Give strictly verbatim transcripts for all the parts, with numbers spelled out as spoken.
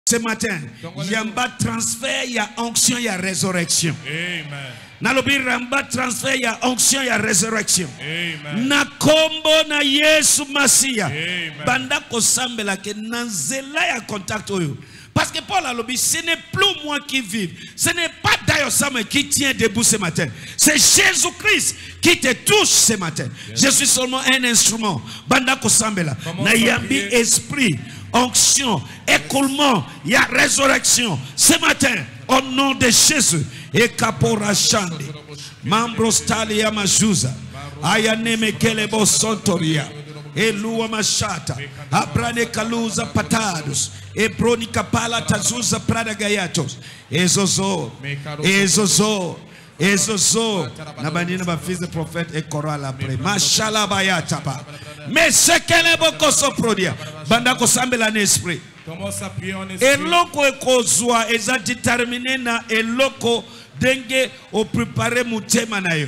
Ce matin, il y a un bas transfert, il y a onction, il y a résurrection. Amen. Nalobi ramba transfert, il y a onction, il y a résurrection. Amen. Na kombo na Yesu Masia. Amen. Banda kosambela ke nanzela ya contact oyo. Parce que Paul a lobby, ce n'est plus moi qui vis. Ce n'est pas Dayosame qui tient debout ce matin. C'est Jésus-Christ qui te touche ce matin. Yes. Je suis seulement un instrument. Banda kosambela. Na yambi esprit. Onction, écoulement, il y a résurrection. Ce matin, au nom de Jésus, et Kapora Shandi, Mambros Talia Majuza, Ayaneme Kelebo Sontoria, et Lua Machata, Abrane Kaluza Patados, et Bronica Pala Tazuza Prada Gayatos, et Zozo, et Zozo. Et Zozo, Nabanina ma fils de prophète et choral après. Mashallah bayataba. Mais ce qu'elle est beaucoup so produire. Banda ko sambela n'esprit. Et loko e kozwa eza déterminé na e loko denge o préparer mutema na yo.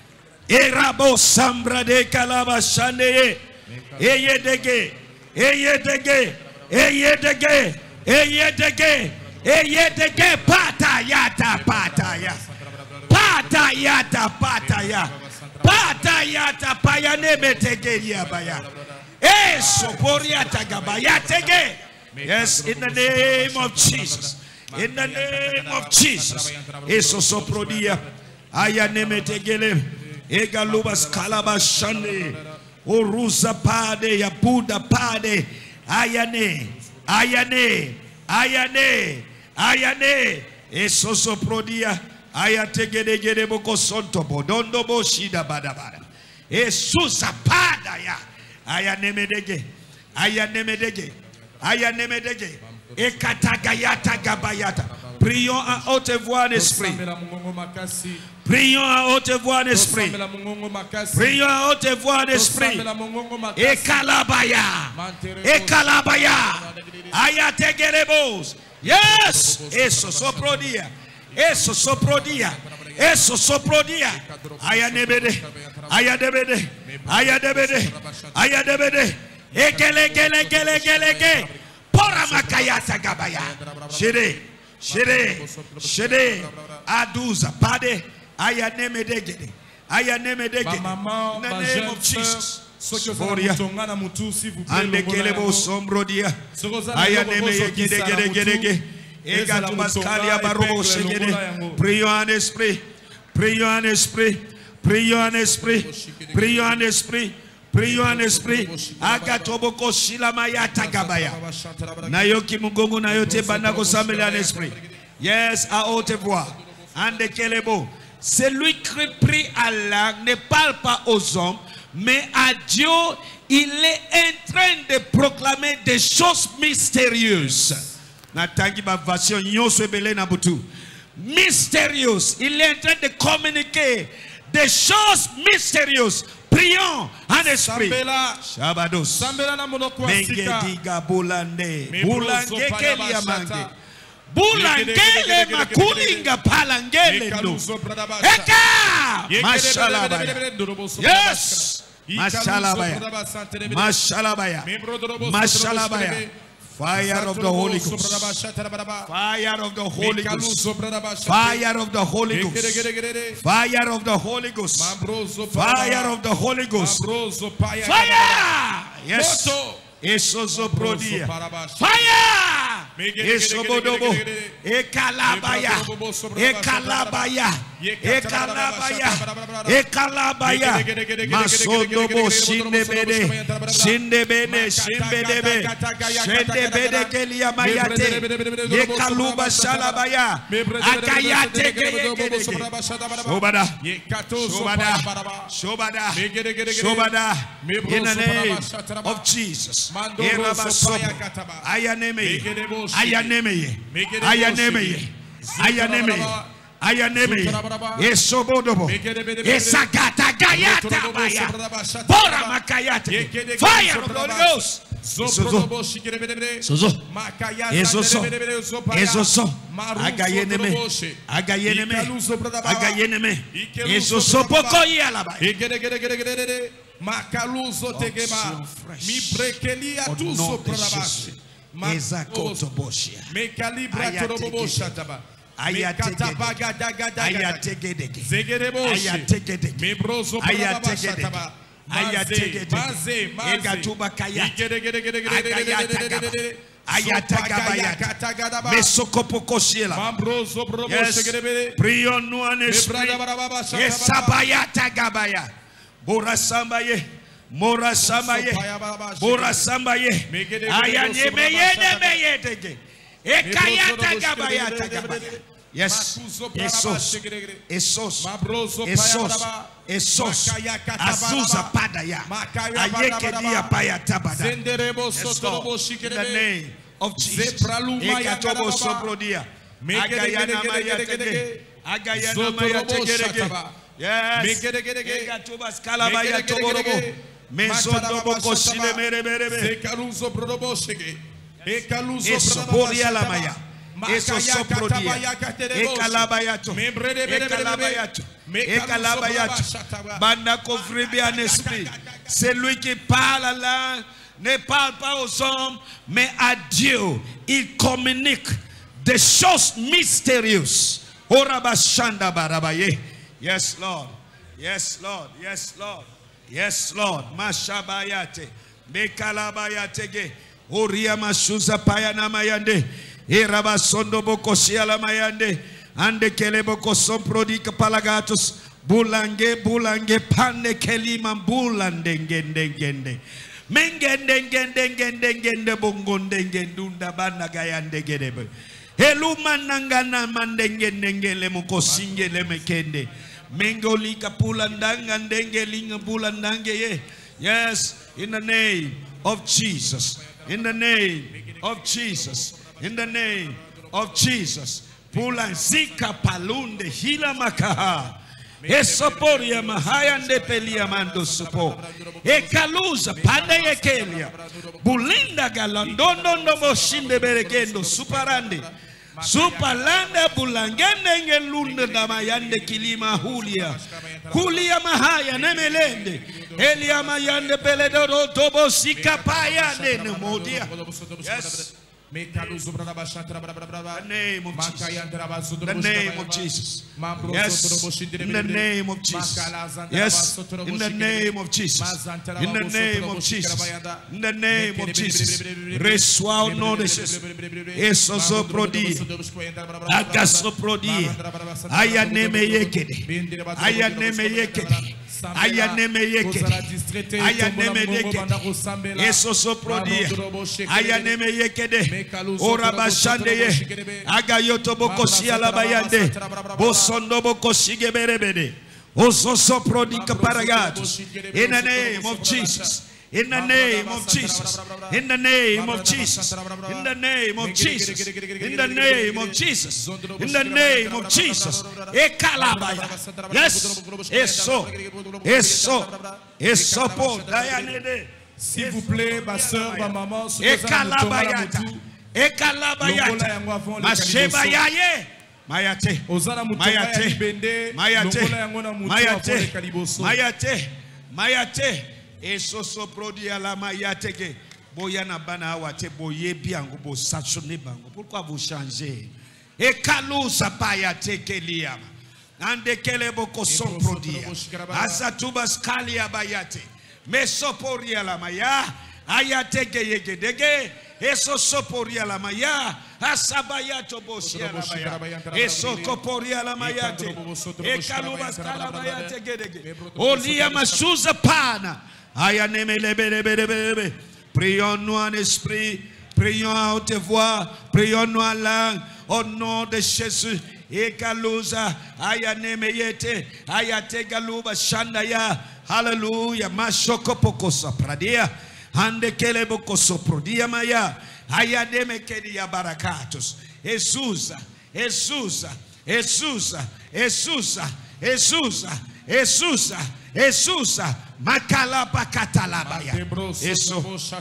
E rabo sambra de kalaba shande e ye dege e ye dege e ye dege e ye dege e ye dege pata yata pata ya. Pata yata pata ya. Pata yata paya nebetegeria baya. Eh soporiata gabaya tege. Yes, in the name of Jesus. In the name of Jesus. Eso soprodia. Aya nemetegele. Ega lubas kalabashane. Orusa pade ya Buddha pade. Ayane. Ayane. Ayane. Ayane. Eso soprodia. Aya tegede gede boko sonto bodondo bo shida badabada. Esusa pada ya. Aya nemedege. Aya nemedege. Aya nemedege. Ekatagayata gabayata. Prions à haute voix d'esprit. Prions à haute voix d'esprit. Prions à haute voix d'esprit. Ekalabaya. Ekalabaya. Aya tegerebos. Yes. Eso soprodia. Eso soprodia. Eso soprodia. Aya nebede. Aya debede. Aya debede. Aya debede. Egele gele gele gele gele. Pora makayata gabaya. Shede. Shede. Shede. Aduza. Pade. Aya nemedegede. Aya nemedegede. In the name of Jesus. Soria. Ande kelebo sombrodia. Aya nemedegede gede gede gede. Prions en esprit, prions en esprit, prions en esprit, prions en esprit, prions en esprit. Agatoboko shilamayata gabaya. Nayoki mugongo nayote banako samela en esprit. Yes, à haute voix. Ande kelebo. Celui qui prie à Allah ne parle pas aux hommes, mais à Dieu. Il est en train de proclamer des choses mystérieuses. Mystérieux. Il est en train de communiquer des choses mystérieuses. Prions en esprit. Shabados. Mengediga bulande. Bulange kelia mange. Bulangele makulinga palangele no. Eka! Mashalabaya. Yes. Mashalabaya. Mashalabaya. Mashalabaya. Fire of the Holy Ghost. Fire of the Holy Ghost. Fire of the Holy Ghost. Fire of the Holy Ghost. Fire of the Holy Ghost. Fire! Yes. Eso prodia. Fire! Eso bodobo. Ekalabaya. Ekalabaya. Ekalabaya. Ekalabaya. Masodobo shindebede. Shindebede. Shindebede. Shindebede kelia mayate. Ekaluba shalabaya. Akayate gede. Shobada. Shobada. Shobada. Shobada. In the name of Jesus. Ayaneme, Ayaneme, Ayaneme, Ayaneme, Ayaneme, Esobodobo, Esagata Gayata Baya, Bora Makayate, Fire of the Holy Ghost. Sozo, Sozo, Ezoso, Ezoso, Agayeneme, Agayeneme, Agayeneme, Ezoso Pokoyi Alaba. Makaluzo tegema mi brekelia tuzo prabashi Ezakoto boshia. Me calibra torobo shataba. Ayategedege. Ayategedege. Zegereboshi. Ayategedege. Me brozo braba shataba. Ayategedege. Egatuba kayat. Ayatagabayat. Mesokopokosiela. Yes. Prions nous en esprit. Esabayatagabaya. Borasambaye. Morasambaye. Borasambaye. Ayanyemeyenemeyetege. Ekayatagabayatagabaya. Yes. Esos. Esos. Esos. Esos. Azusa padaya. Ayekedia payatabada. Yes, Lord. In the name of Jesus. Ekatobo soprodia. Agayana mayatege. Agayana mayatege. Yes. Ekatoba skalabaya toborobo. Mesodobo kosile mereberebe. Zekaluzo prodobo shege. Ekaluzo Esoporia la maya. Eso soprodia. Ekalabayato. Ekalabayato. Ekalabayato. Banda kovribi en esprit. Celui qui parle là ne parle pas aux hommes, mais à Dieu. Il communique des choses mystérieuses. Orabashanda barabaye. Yes, Lord. Yes, Lord. Yes, Lord. Yes, Lord. Mashabayate. Mekalabayatege. Oria mashuza payana mayande. Eraba sondo boko siala mayande. Ande kele boko somprodi kapalagatos. Bulange bulange pande kelima bulandengende. Mengendengende bongondengendunda banda gayande gedebe. Elumanangana mandengende mukosingele mekende. Mengolika pulandanga dengelinga bulandange ye. Yes, in the name of Jesus. In the name of Jesus. In the name of Jesus. Pulanzika palunde hila makaha. Esoporia mahayande pelia mando supo. Ekaluza pande yekelia. Bulinda galandondo no boshinde beregendo superande. Supalanda bulangende ngelunde damayande kilima hulia. Kulia mahaya nemelende. Elia mayande peledoro tobo sikapaya ne modia. Yes. The name of Jesus. The name of Jesus. Yes. In the name of Jesus. Yes. In the name of Jesus. In the name of Jesus. In the name of Jesus. Reçois au nom de Jésus. Esoso prodi. Agaso prodi. Ayaneme yekede. Ayaneme yekede. Ayaneme yekede. Ayaneme yekede. Esoso prodi. Ayaneme yekede. Orabashandeye agayoto bokoshi alabayande bosondo bokoshi geberebede ososo prodika paragatos. In the name of Jesus. In the name of Jesus. In the name of Jesus. In the name of Jesus. In the name of Jesus. In the name of Jesus. Ekalabaya. Yes. Eso. Eso. Eso po dayanede. S'il vous plaît, ma soeur, ma maman, Ekalabayata. Ekalabayata. Mashebayaye. Mayate. Mayate. Mayate. Mayate. Mayate. Mayate. Esoso prodi ala mayate. Boyana bana awate boye biango bo sachone bango. Pourquoi vous changez? Ekalusa payate keliam. Ande kelebo koson prodia. Azatuba skalia bayate. Mesoporia la maya, ayateke yegedege, eso soporia la maya, asabayato bosia la maya, eso koporia la mayate, ekalubas kala mayate gedege, olia masuza pana, ayaneme lebelebelebe. Prions-nous en esprit, prions à haute voix, prions-nous en langue, au nom de Jésus. Ekaluza, ayaneme yete, ayate galuba shandaya. Hallelujah. Mashoko pokosa pradia. Hande kelebo koso prodia maya. Ayademe kedia barakatos. Esusa. Esusa. Esusa. Esusa. Esusa. Esusa. Esusa. Makalaba katalabaya. Eso.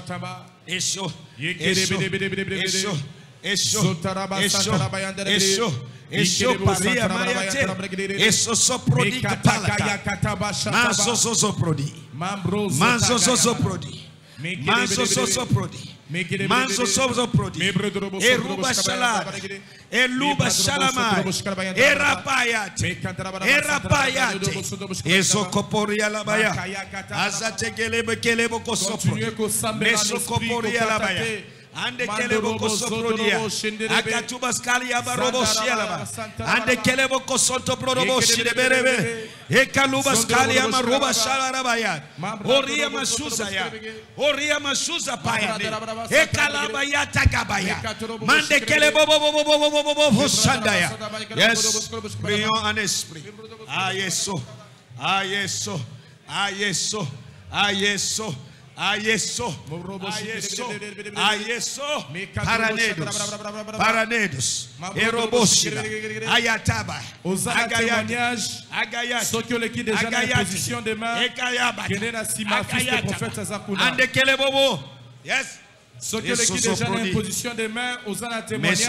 Eso. Eso. Eso. Eso. Eso. Eso. Eso paria mayate. Eso soprodi kapalaka. Manzo soprodi. Manzo soprodi. Manzo soprodi. Manzo sozo prodi. Eruba shalada. Eluba shalama. Erapayate. Erapayate. Ezokoporia labaya. Azategelebe kelebo kosopro. Mesokoporia labaya. Ande kelebo kosoprodia. Akatuba skali abarobo shialaba. Ande kelebo kosonto prodobo shireberebe. Ekaluba skali amaroba shalarabaya. Oria masuza ya. Oria masuza paya. Ekalaba ya takabaya. Mande kelebo bo bo bo bo bo bo bo bo shandaya. Yes. Prions en esprit. Ah yeso. Ah yeso. Ah yeso. Ah yeso. Ayeso, ayeso, ayeso, paranedos, paranedos, eroboshira, ayataba, agayat, agayat, ceux qui ont l'équipe déjà dans la position de main, ande kelebobo, yes. Ceux qui ont l'équipe déjà dans la position de main, aux en témoignage,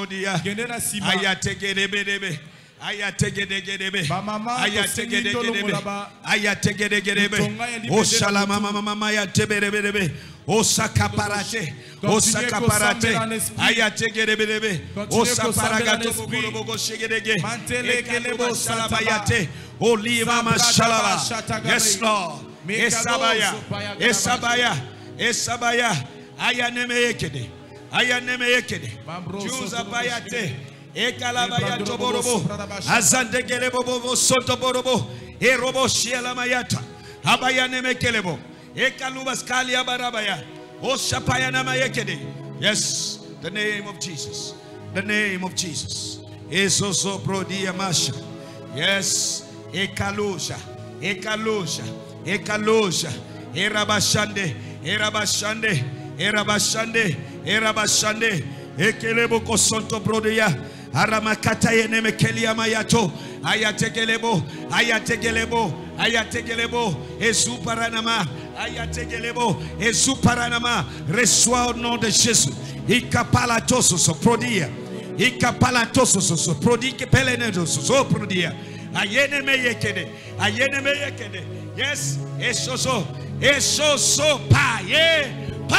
ayategelebelebe. Ayategedegedebe, ayategedegedebe, ayategedegedebe, o shalama mama mama ayateberebe, o sakaparate, o sakaparate, ayategedebe, o saparagato bogo shegedege, ekelebo salabayate, o lima mashalala. Yes Lord, esabaya, esabaya, esabaya, ayaneme yekede, ayaneme yekede, juza bayate. Ekalabaya toborobo, azande kelebo bobo soto borobo, erobo shiela mayata, abayane mekelebo, ekalubas kali abarabaya, oshapaya namayekede. Yes, the name of Jesus, the name of Jesus. Esoso prodia masha. Yes, ekalusha, ekalusha, ekalusha, erabashande, erabashande, erabashande, erabashande, ekelebo kosonto prodia. Aramakata yeneme kelia mayato ayategelebo ayategelebo ayategelebo ezuparanama ayategelebo ezuparanama. Reçois au nom de Jésus. Ikapalatoso so prodia. Ikapalatoso so prodi ke pelenedo so prodia. Ayeneme yekede. Ayeneme yekede. Yes, esoso esoso paye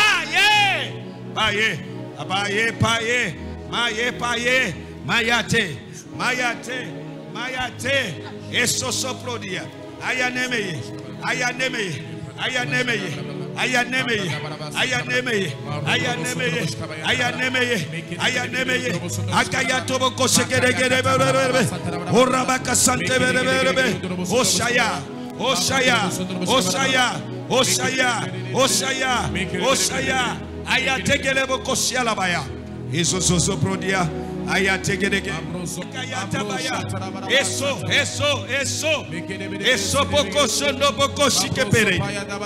paye paye abaye paye maye paye. Mayate, Mayate, Mayate, Esoso prodia, Ayanemeye, Ayanemeye, Ayanemeye, Ayanemeye, Ayanemeye, Ayanemeye, Ayanemeye, Ayanemeye, Akayatobo Kosekerebe, Orabaka Sante Berebe, Oshaya, Oshaya, Oshaya, Oshaya, Oshaya, Oshaya, Ayategelebo Kosialabaya, Esoso prodia. Ayategedege, Kayatabaya, eso, eso, eso, eso boko sondo boko shikepere.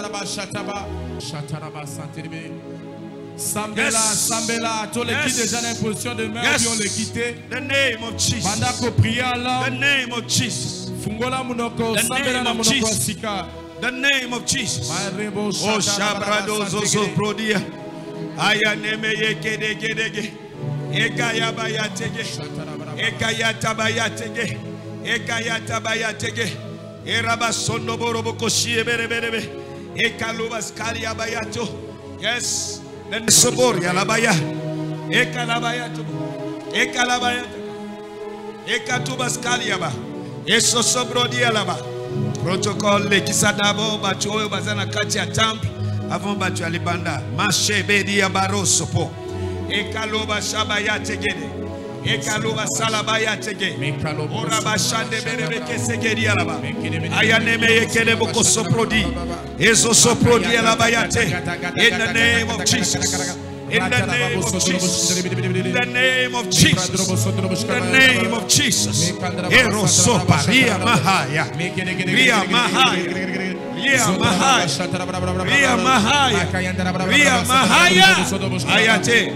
Sambela, Sambela, tous les qui déjà dans position de main qui ont les quitté. The name of Jesus. Pendant que prions là. The name of Jesus. Fungola munoko, Sambela na munoko sika. The name of Jesus. Oh shabrado zozo prodia. Ayaneme yekede gedege. Ekayabayatege, Ekayatabayatege, Ekayatabayatege, Erabasondo Boroboko Shieberebe, Ekalubas Kaliabayato. Yes, then Soboria Labaya, Ekalabayato, Ekalabayata, Ekatubas Kaliaba, Eso Sobrodia Laba, Protocol Lekisadabo, Bacho Bazana Katia Temple, avant Bacho Alibanda, Mache Bedia Barosopo. Ekaloba shabaya tegede. Ekaloba salabaya tege. Oraba shande berebe kesegedi alaba. Ayaneme yekede boko soprodi. Ezo soprodi alabayate. In the name of Jesus. In the name of Jesus. In the name of Jesus. In the name of Jesus. Ero sopa ria mahaya. Ria mahaya. Ria mahaya. Ria mahaya. Ria mahaya. Ayate.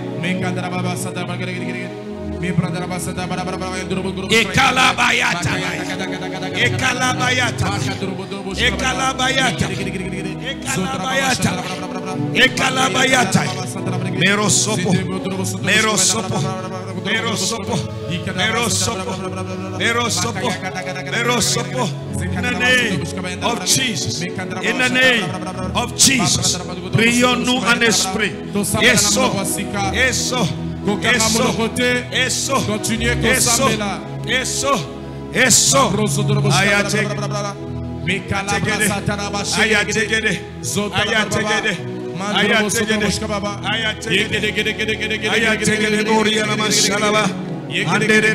Ekalabayata. Ekalabayata. Ekalabayata. Ekalabayata. Ekalabayata. Merosopo. Merosopo. Merosopo. Merosopo. Merosopo. Merosopo. In the name of Jesus. In the name of Jesus. Prions-nous en esprit. Eso, eso, eso, eso, eso, eso, eso. Ayategede, ayategede, ayategede, ayategede, ayategede, ayategede, Boria la Mashalaba. Andere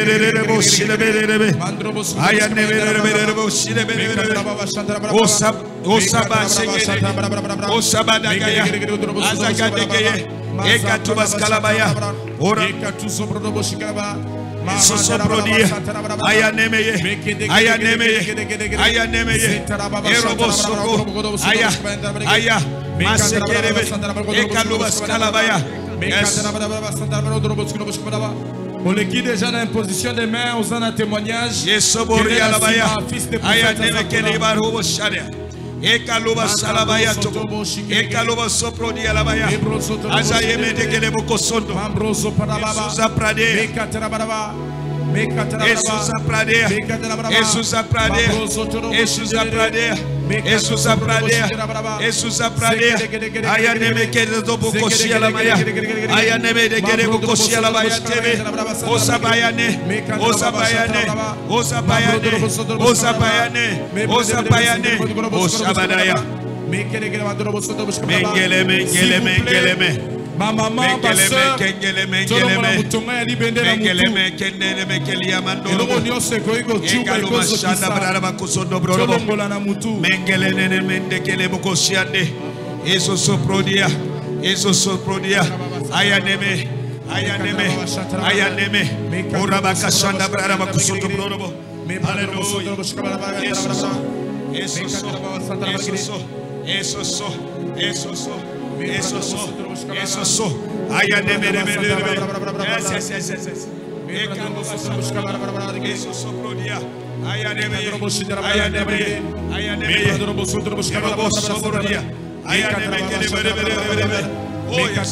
on les qui déjà dans l'imposition des mains, on en a témoignage. Yes, Boria la Baya. Aya neme kele barubo sharia. Ekaluba salabaya toko. Ekaluba soprodi la Baya. Aza yeme de kele boko sondo. Jesus a prade. Jesus a prade. Jesus a prade. Jesus a prade. Jesus a prade. Jesus a prade. Aya neme kele do boko shia la Baya. Aya neme de kele boko shia la Baya tebe. Osa bayane. Osa bayane. Osa bayane. Osa bayane. Osa bayane. Osa badaya. Mengele mengele mengele me. Ma maman, ma soeur, tout le monde a moutonga ya libende na mutu. Eloko nyonso ekoki kotuka ekozokisa. Tolongola na mutu. Mengele nene mendekele bokosiande. Eso soprodia. Eso soprodia. Ayaneme. Ayaneme. Ayaneme. Orabaka shanda brada bakusoto brodobo. Hallelujah. Eso so. Eso so. Eso so. Eso so. Eso so. Eso so, eso so. Aya neme neme neme. Yes, yes, yes, yes, yes. Eso so prodia. Aya neme. Aya neme. Aya neme. Eso so prodia. Aya neme neme neme. Oh yes.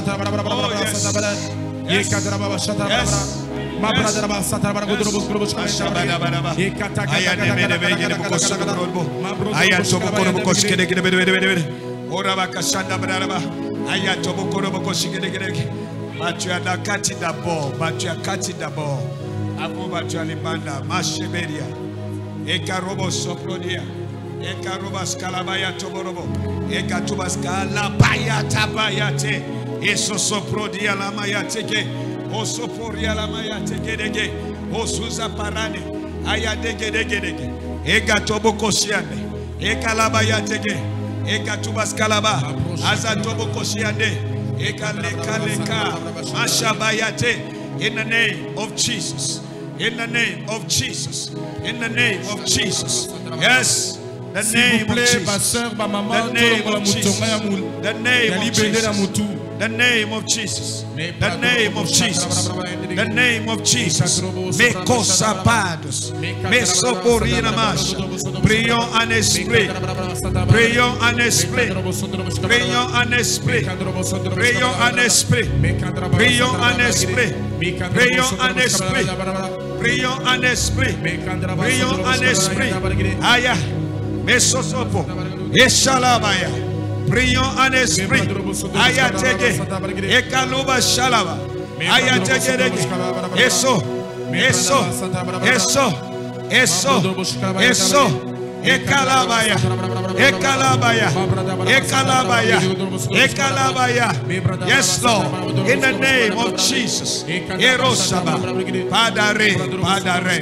Yes. Yes. Ma brother ba sata bara godro bos bos ashabada bara e kata aya neme neme neme bos bos aya so bokoro bos kede kede bede bede bede ora bakashanda braba aya to bokoro bos kede kede batu ya nakati d'abord batu ya kati d'abord abo batu ya libanda masheberia e karobo soprodia e karoba skalabaya toborobo e katuba skala baya tabayate eso soprodia la mayateke osoporia la maya tegedege osuza parane aya degedegedege ega toboko siande eka labaya tege eka tubaskalaba aza toboko siande eka leka leka mashabayate in the name of Jesus, in the name of Jesus, in the name of Jesus. Yes, the name of Jesus, the name of Jesus, the name of Jesus. The name of Jesus. The name of Jesus. The name of Jesus. Me cosapados. Me soporina masha. Prions en esprit. Prions en esprit. Prions en esprit. Prions en esprit. Prions en esprit. Prions en esprit. Prions en esprit. Prions en esprit. Aya. Me sosopo. Eshalabaya. Prions en esprit. Ayatege. Ekaluba shalaba. Ayatege. Eso. Eso. Eso. Eso. Eso. Ekalabaya. Ekalabaya. Ekalabaya. Ekalabaya. Yes, Lord. In the name of Jesus. Erosaba. Padare. Padare.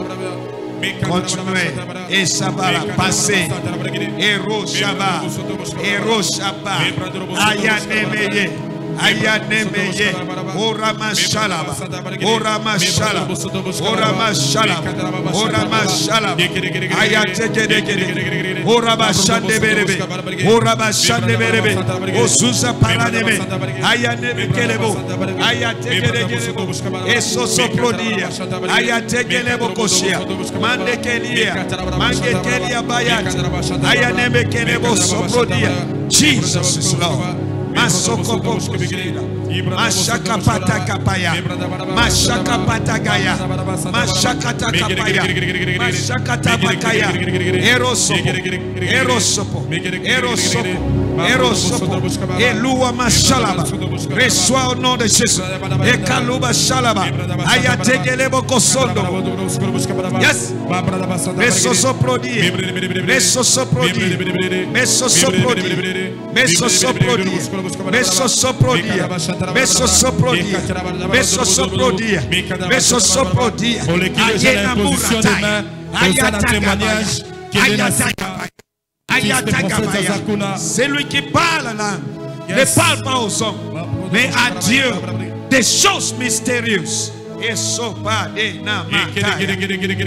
Continuez. Et Sabara, passez. Et Roshaba. Et Roshaba. Ayanemeye. Ayanemeye. Orama Shalaba. Orama Shalaba. Orama Shalaba. Orama Shalaba. Ayategedegede. Oraba Shandeberebe. Oraba Shandeberebe. Osusa Paraneme. Ayaneme Kelebo. Ayategedegedebo. Esosoprodia. Ayategelebo Koshia. Mande Kelia. Mange Kelia Bayat. Ayaneme Kelebo Soprodia. Jesus is Lord. Masoko Pokoshida. Mashaka Patakapaya. Mashaka Patagaya. Mashakata Kapaya. Mashakata Bakaya. Erosopo. Erosopo. Erosopo. Erosopo. Eloua Machalaba. Reçois au nom de Jésus. Ekalouba Shalaba. Ayategelebo Kosondo. Yes. Mesoso Prodi. Mesoso Prodi. Mesoso Prodi. Mesoso Prodi. Mesoso Prodi. Mesoso Prodi. Mesoso Prodi. Mesoso Prodi. Ayena Muratai. Ayatakabaya. Ayatakabaya. C'est lui qui parle là. Ne parle pas aux hommes, mais à Dieu des choses mystérieuses. Et sopa de namakaya.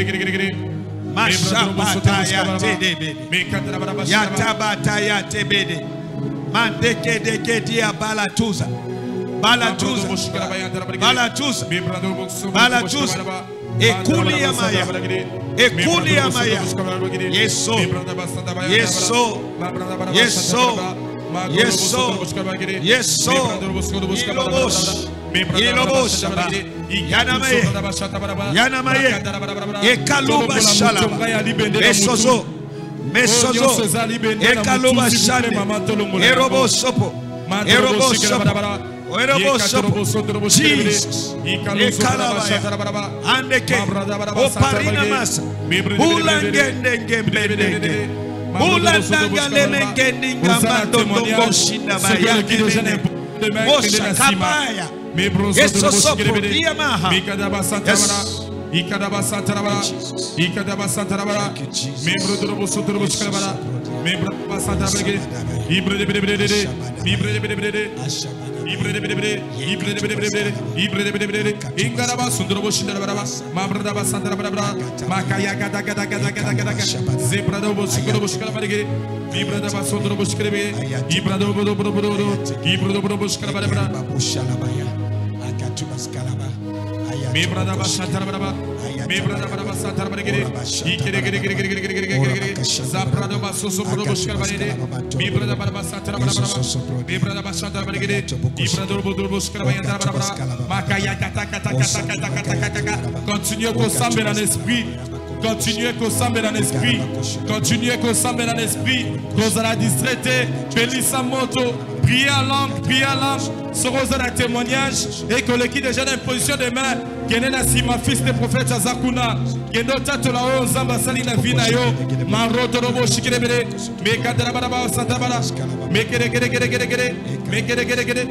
Mashabataya tebede. Yatabataya tebede. Mandeke deke dia balatuza. Balatuza. Balatuza. Balatuza. Ekuli Amaya. Ekuli Amaya. Yeso. Yeso. Yeso. Yeso, Yeso, Ilobosh, Ilobosh, Yanamaye, Yanamaye, Ekaluba Shalaba, Mesozo, Mesozo, Ekaluba Shalaba, Erobo Sopo, Erobo Sopo, Erobo Sopo, Jesus, Ekalabaya, Andeke, Oparina Masa, Ulangende Gembende. Ulandanga lemengendinga mandongo shinda baya kene Mosha kabaya Yeso sopo diamaha Yes Ikadaba Santarabara Ikadaba Santarabara Membro do Robo Soto Robo Scalabara Membro Santarabara Ibre de Brede Ibre de Brede Ibre de Brede Ibre de Brede Ibre de Brede Ingaraba Sundrobo Shindarabara Mabradaba Santarabara Makaya Gada Gada Gada Gada Gada Zebra do Robo Scalabara Ibra da Sundrobo Screbe Ibra do Robo Robo Ibra do Robo Scalabara Akatubas Calaba Me brother Bashatar Brava, me brother Basatar Brigade, Zaprado Basso Proboshka, me brother Basatar Brava, me brother Basatar Brigade, Ibrador Budurbuska, Makaya Kataka Kataka Kataka, continuez qu'on s'emmène en esprit. Continuez qu'on s'emmène en esprit. Continuez qu'on s'emmène en esprit. Qu'on a distraité, Pélissa Moto, priez en langue, priez en langue. Serons un témoignage et que l'équipe déjà dans une position de main. Genena Sima, fils de prophète Azakuna. Geno Tato la O, Zamba Salina Vinayo, Maroto Robo Shikere, Mekadarababa Santabara, Mekere Gere Gere Gere Gere, Mekere Gere Gere.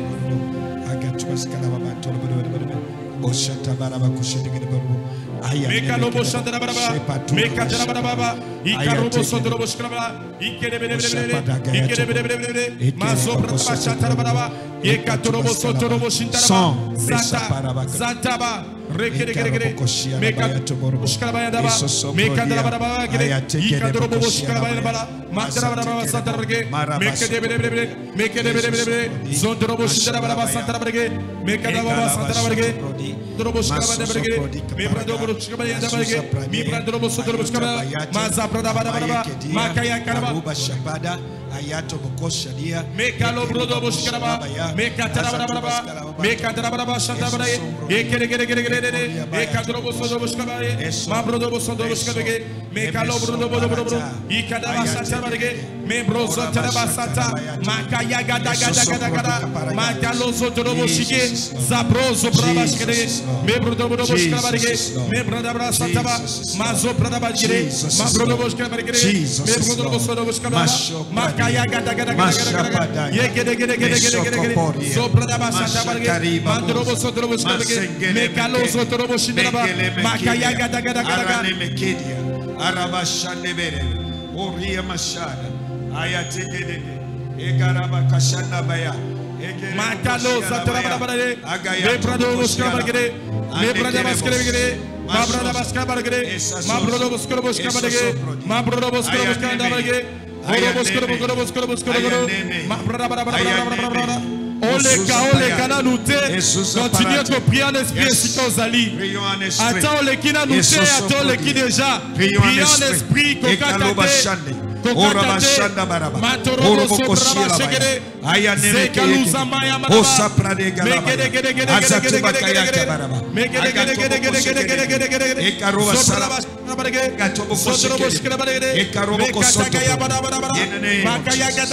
Mekalobo Shandarababa, Mekadarababa, Ikarobo Sondrobo Scrabba, Ikere, Ikere, Mazobra Shatarababa, Ekatorobo Sotorobo Shintaraba, Zanta, Zantaba, Rekere, Mekatobo Scrabayadaba, Mekadarababa, Ikadorobo Scrabayabala, Matarababa Santarabege, Mekade, Mekade, Zondrobo Shintarababa Santarabege, Mekadaba Santarabege, Drobo Scrabayabege, Mebradoro Scrabayabege, Mibradrobo Sotorobo Scrabba, Mazabradababa, Makaya Karaba, Shabada, Ayato Bokoshadia, Mekalo Brodo Boscaraba, Mekatarababa, Mekatarababa Shantabra, Ekere, Ekadrobo Sodoboscabe, Mabrodo Sodoboscabe, Mekalo Brodo Bodo, Ikadaba Santabare, Membro Santaraba Santa, Makaya Gada Gada Gada, Makalo Sotorobo Shige, Zabrozo Brabascade, Membrodo Boscabare, Membradabra Santaba, Mazo Pradabagire, Mabrodo Boscabare, Membrodo Sodoboscaba, Makaya Gada Gada Gada, Yegede Gede Gede Gede, Sobradaba Santabare, Mandrobo Sodoboscabe, Mekalo Sotorobo Shinaba, Makaya Gada Gada Gada, Arabashandebere, Oria Mashada, Ayategede, Egaraba Kashanda Baya, Makalo Satarabare, Mebrado Boscabare, Mebrada Bascabare, Mabrada Bascabare, Mabrodo Boscabare, Mabrodo Boscabare, Oroboscobos, Mabrada. Oleka, oleka na nous continuez à prier en esprit ainsi qu'Ozali. Attends, oleki na nous attends, oleki déjà. Priez en esprit, kokatate, Ora bashanda baraba. Ora bokoshia la baya. Aya neme keye. Osa prade galaba. Azatu bakaya baraba. Ekaroba salaba. Gatobo koshikere. Ekaroba kosoto. In the name of Jesus.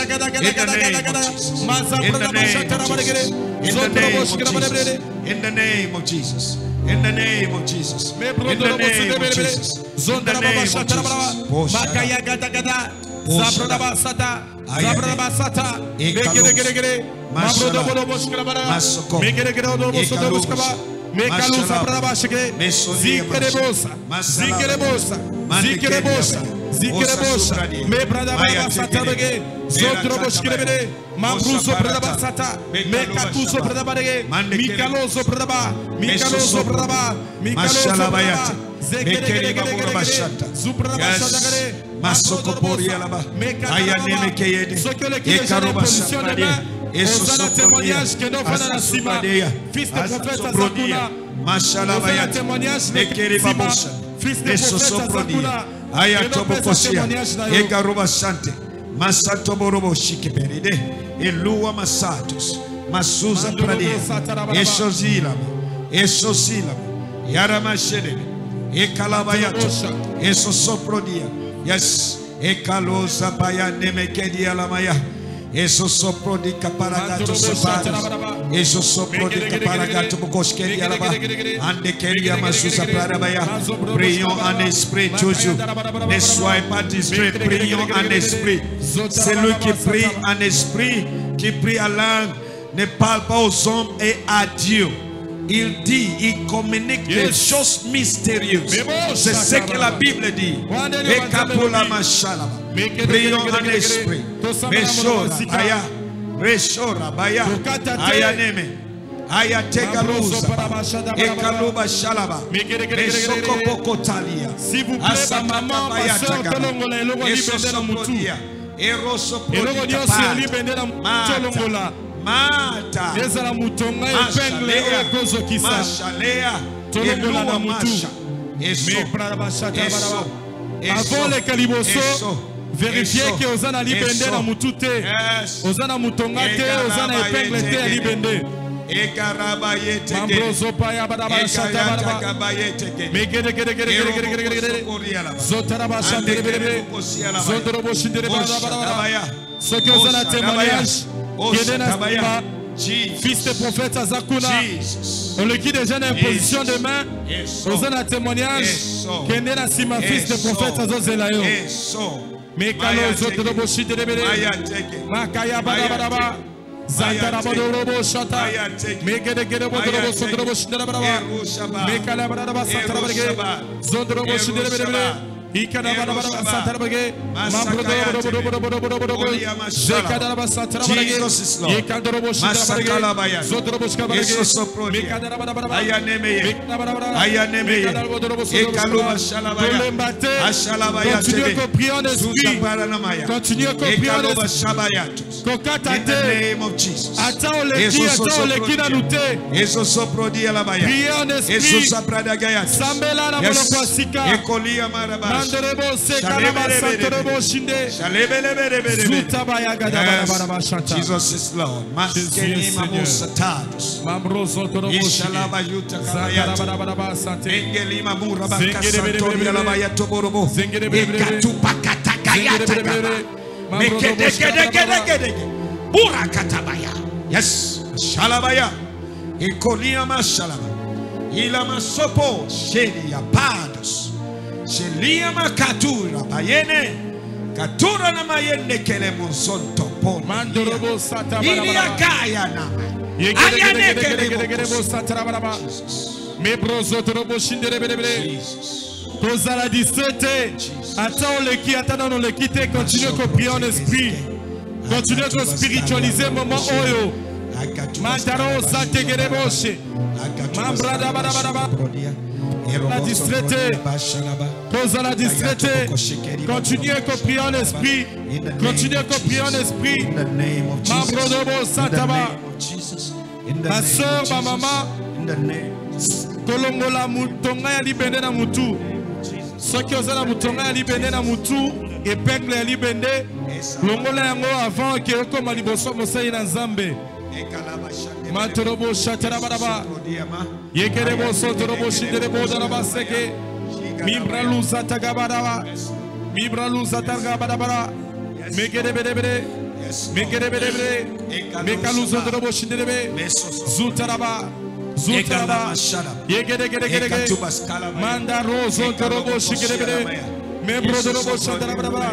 In the name of Jesus. In the name of Jesus. In the name of Jesus. In the name of Jesus. In the name of Jesus. In the name of Jesus. Makaya gada gada. Zabra basata. Zabra basata. Megere gere gere. Mabrodo bodo boshkara bara. Megere gere bodo bodo boshkaba. Mekalu zabra bashke. Zikere bosa. Zikere bosa. Zikere bosa. Zikere bosa. Me brada basata bege. Zotro boshkere bere. Mabruso brada basata. Mekatu so brada bare. Mikalo so brada ba. Mikalo so brada ba. Mikalo so brada ba. Zekere gere bashata. Zubra bashata gere. Masoko poria laba. Aya neme keyede. Ekaroba sapradia. Osana témoignage que nous faisons la Sima, fils de prophète Azakuna. Mashallah bayat. Nekere babosha. Fils de prophète Azakuna. Aya tobokosia. Ekaroba sante. Masato borobo shikiperide. Elua masatos. Masuza pradia. Esozila. Esozila. Yarama shedele. Ekalabayato. Esosoprodia. Yes. Ekaloza baya nemekedia lamaya. Eso sopro di caparagato separa. Eso sopro di caparagato bokoshkeri alaba. Ande keria masusa pradabaya. Prions en esprit toujours. Ne soyez pas distrait. Prions en esprit. Celui qui prie en esprit, qui prie à langue, ne parle pas aux hommes et à Dieu. Il dit, il communique des choses mystérieuses. C'est ce que la Bible dit. Et kapola mashalaba. Prions en esprit. Meshora baya. Reshora baya. Aya neme. Aya tegaluza. Ekaluba shalaba. Meshoko pokotalia. S'il vous plaît, maman, pasteur, Tolongola, et l'Ogo libende na mutu. Eroso prodi kapata. Mata ezala mutonga epengle okozo kisa mashalea tolongola na mutu eso eso avant le kaliboso vérifier que ozana libende na mutu te ozana mutonga te ozana epengle te ya libende ekaraba yete mambrozo paya badaba shata badaba megede gede gede gede gede gede gede zotara ba shande bebe zotoro bo shindere badaba ce que ozana témoignage fils de prophète Azakuna, on le quitte déjà en position de main, on a un témoignage, Kendena Sima, fils de prophète Azozelayo. Mais Kalo Zotorobo Shidebele, Makaya Badabadaba, Zakarabadorobo Shata, Megede Gedebo Sotorobo Shidababa, Mekala Badaba Satarabage, Zondrobo Shidebele. Ikadabara Satarabage, Mambrodo, Zekadaba Satarabage, Ikadrobo Shidabage, Zodroboskabage, Mikadabara, Ayaneme, Ayaneme, Ekaluba Shalabaya, Ashalabaya, continuez à prier en esprit, continuez à prier en esprit, Kokatate, attends les qui, attends les qui n'anouté, priez en esprit, Sambela la Molokwasika, Ekolia Maraba. Jesus is Lord. Maskeni mamusatados. Ishalaba yuta kabayat. Engeli mamura bakasantori alabaya toborobo. Ekatu pakata kayata gaba. Mekede gede gede gede. Bura katabaya. Yes. Shalabaya. Ekolia mashalaba. Ilama sopo shelia pados. Shelia makatura bayene katura na mayende kele monsonto pon mandorobo sata barabara kaya na ayane kele sata barabara me brozo torobo shindere bere koza la distraite attends le qui attend non le quitter continue à prier en esprit continue à spiritualiser moment oyo mandaro sate gereboshe mambrada barabara la distraite, cause la distraite, continuez à prier en esprit, continuez à prier en esprit, membre de vos Sataba, ma soeur, ma maman, Kolongola Moutonga ya libende na mutu, soki ozala Moutonga ya libende na mutu, épingle ya libende longola yango avant ke okoma liboso mosali na nzambe matorobo shatarabaraba yekerebo sotorobo shinderebo darabaseke mibraluza tagabaraba mibraluza tagabaraba mekerebere mekerebere mekaluza dorobo shinderebe zutaraba zutaraba yekeregerege manda rozo dorobo shikerebere membrodorobo shatarabaraba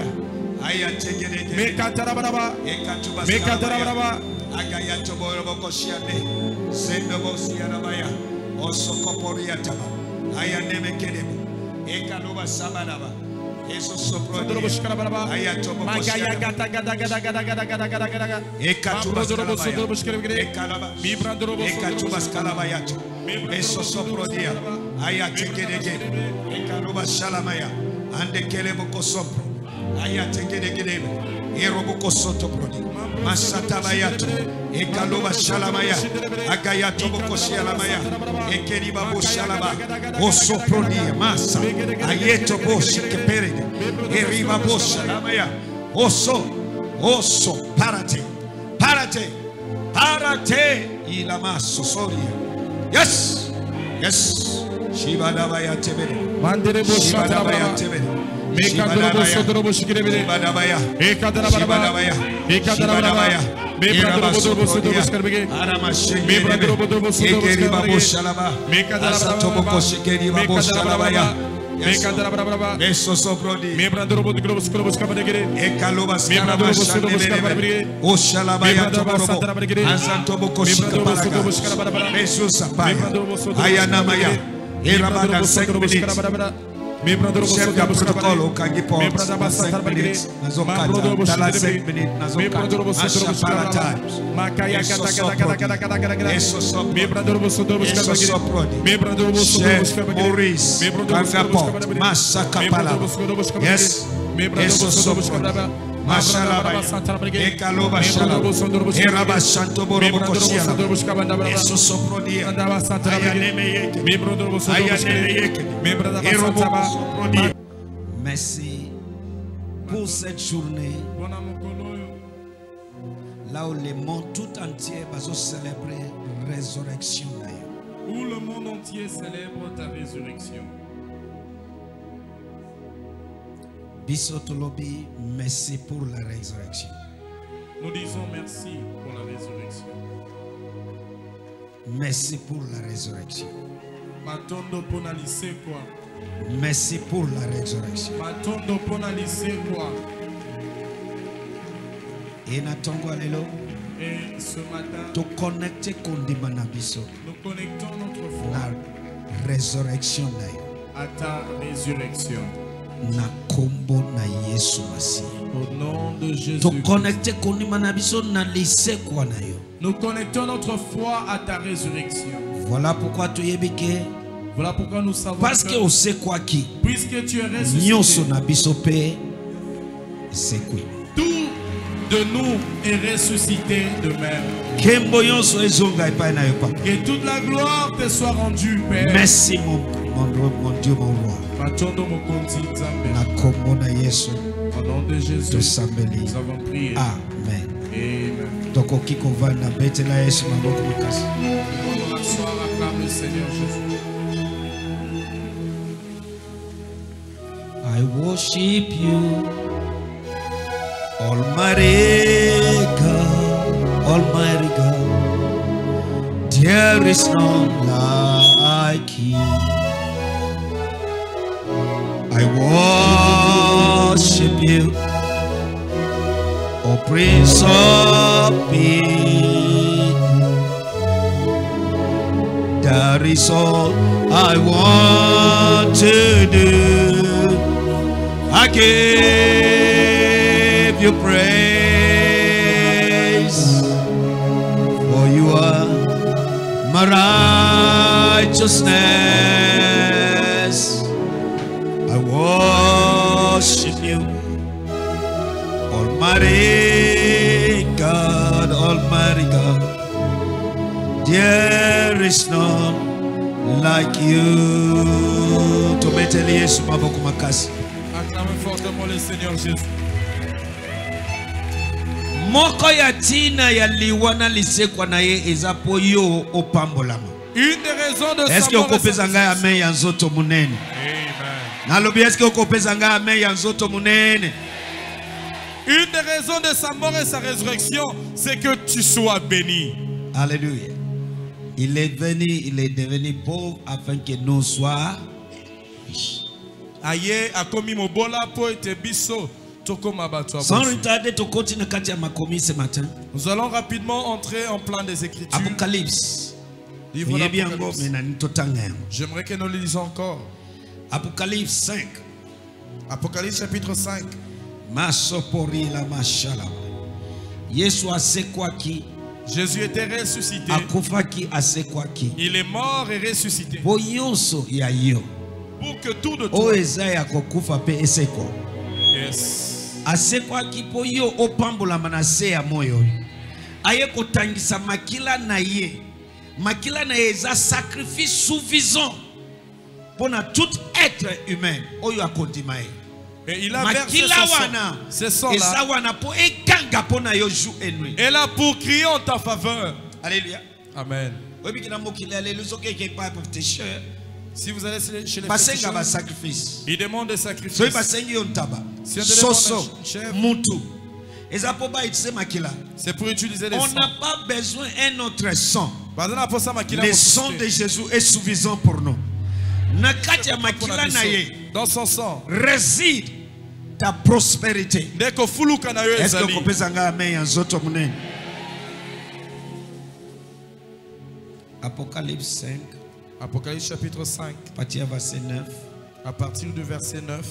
mekatarabaraba mekatarabaraba Agayato Borobo Shiane, Sendobo Sianabaya, also Coporiataba, Ayaneme Kedebo, Ekanova Sabanaba, Jesus Sopro, Ayatobo, Magaya Gata Gata Gata Gata Gata Gata Gata Gata, Ekatubas Ekalaba, Mibrandorobo, Ekatubas Calabayato, Eso Soprodia, Ayatekege, Ekanova Shalamaya, and the Kelebo Sopro, Ayatekege, Eroboko Soto Prodi. Masatabayato, Ekaloba Shalamaya, Agayato Boko Shalamaya, Ekeriba Boshalaba, Oso Prodia, Massa, Ayeto Boshi Keperide, Eriba Boshalamaya, Oso, Oso, Parate, Parate, Parate, Ilamaso Soria. Yes, yes, Shiva Dabaya Tebere, Mandere Boshabaya Tebere. Mekadrobo sodrobo shikrebere badabaya ekadarabarabaya ekadarabarabaya mebradrobo sodrobo shikrebege aramashe mebradrobo sodrobo shikrebege shalaba mekadarabarabaya shikeriba shalabaya mekadarabarabaya meso soprodi mebradrobo sodrobo shikrebege ekaloba mebradrobo sodrobo shikrebege o shalabaya toborobo azantobo koshikabaraga meso sapaya ayanamaya erabada cinq minutes. Chef de protocole au Kangipo, cinq minutes, Nazokata, Tala cinq minutes, Nazokata, Ashaparata, Esosop, Esosop, Chef Maurice, Kangapo, Masakapala, yes, Esosop, Mashalabaya, Ekaloba Shalaba, Eraba Shantoboro Koshiala, Esosoprodia, Ayanemeyeke, Ayanemeyeke, Erobo. Merci pour cette journée là où le monde tout entier va célébrer la résurrection. Où le monde entier célèbre ta résurrection. Bisotolobi, merci pour la résurrection. Nous disons merci pour la résurrection. Merci pour la résurrection. Matondo ponalise quoi? Merci pour la résurrection. Matondo ponalise quoi? Et natongo alelo. Et ce matin, to connecter kondimana biso. Nous connectons notre foi. La résurrection à ta résurrection. Na kombo na Yesu Masi. Au nom de Jésus. To connecter kondimana biso na lise kwa na yo. Nous connectons notre foi à ta résurrection. Voilà pourquoi tu yebike. Voilà pourquoi nous savons parce que, que sait quoi qui. Puisque tu es ressuscité. Nyoso na biso pe c'est quoi. Tout de nous est ressuscité de même. Kembo yonso ezonga epai na yo papa. Que toute la gloire te soit rendue, Père. Merci mon mon, mon Dieu mon roi. Matondo mokonzi nzambe. Na kombo na Yesu. Au nom de Jésus. Nous avons prié. Amen. Amen. Donc oki kovanda betela Yesu maboko makasi. On asseoir, acclame le Seigneur Jésus. I worship you, Almighty God, Almighty God. There is none like you. I worship you, O Prince of Peace. That is all I want to do. I give you praise, for you are my righteousness. I worship you, Almighty God, Almighty God. There is none like you. To meteli Yesu maboko makasi. Acclamez fortement le Seigneur Jésus. Moko ya tina ya liwana lisekwa na ye ezapo yo opambolama. Une des raisons de est-ce que sa mort okopeza ngai amen ya nzoto munene? Amen. Nalobi est-ce que okopeza ngai amen ya nzoto munene? Une des raisons de sa mort et sa résurrection, c'est que tu sois béni. Alléluia. Il est venu, il est devenu pauvre afin que nous soyons riches. Aye akomi mobola po ete biso tokoma bato ya Sans bosi. retarder, tu continues quand tu as makomi ce matin. Nous allons rapidement entrer en plan des Écritures. Apocalypse. Livre d'Apocalypse. d'Apocalypse. J'aimerais que nous le lisions encore. Apocalypse cinq. Apocalypse chapitre cinq. Masopori la mashala. Yesu asekwaki. Jésus était ressuscité. Akufaki asekwaki. Il est mort et ressuscité. Boyonso ya yo. Pour que tout de O toi. ezaya kokufa pe esekwa. Yes. Asekwaki po yo opambola manase ya moyo. Aye kotangisa makila na ye. Makila na ye eza sacrifice suffisant pour tout être humain. Oyo akondima ye. Et il a versé Makila son sang. wana. Ce sang Eza là. wana po ekanga po na yo jour et nuit. Et là pour crier en ta faveur. Alléluia. Amen. Si vous allez chez les Basenga féticheurs, sacrifice. ils demandent des sacrifices. So basengi yon taba. Si on te Soso demande un chèvre, mutu. Eza po ba itse makila. c'est pour utiliser les On sangs. n'a pas besoin d'un autre sang. Bazana pour ça, makila Le pour sang susciter. de Jésus est suffisant pour nous. Nakati ya makila na ye Dans son sang. réside ta prospérité. Dès que fuluka na yo Est-ce que ezali. vous pouvez en amen en zoto munene? Apocalypse cinq, Apocalypse chapitre cinq, partir verset neuf. à partir du verset neuf.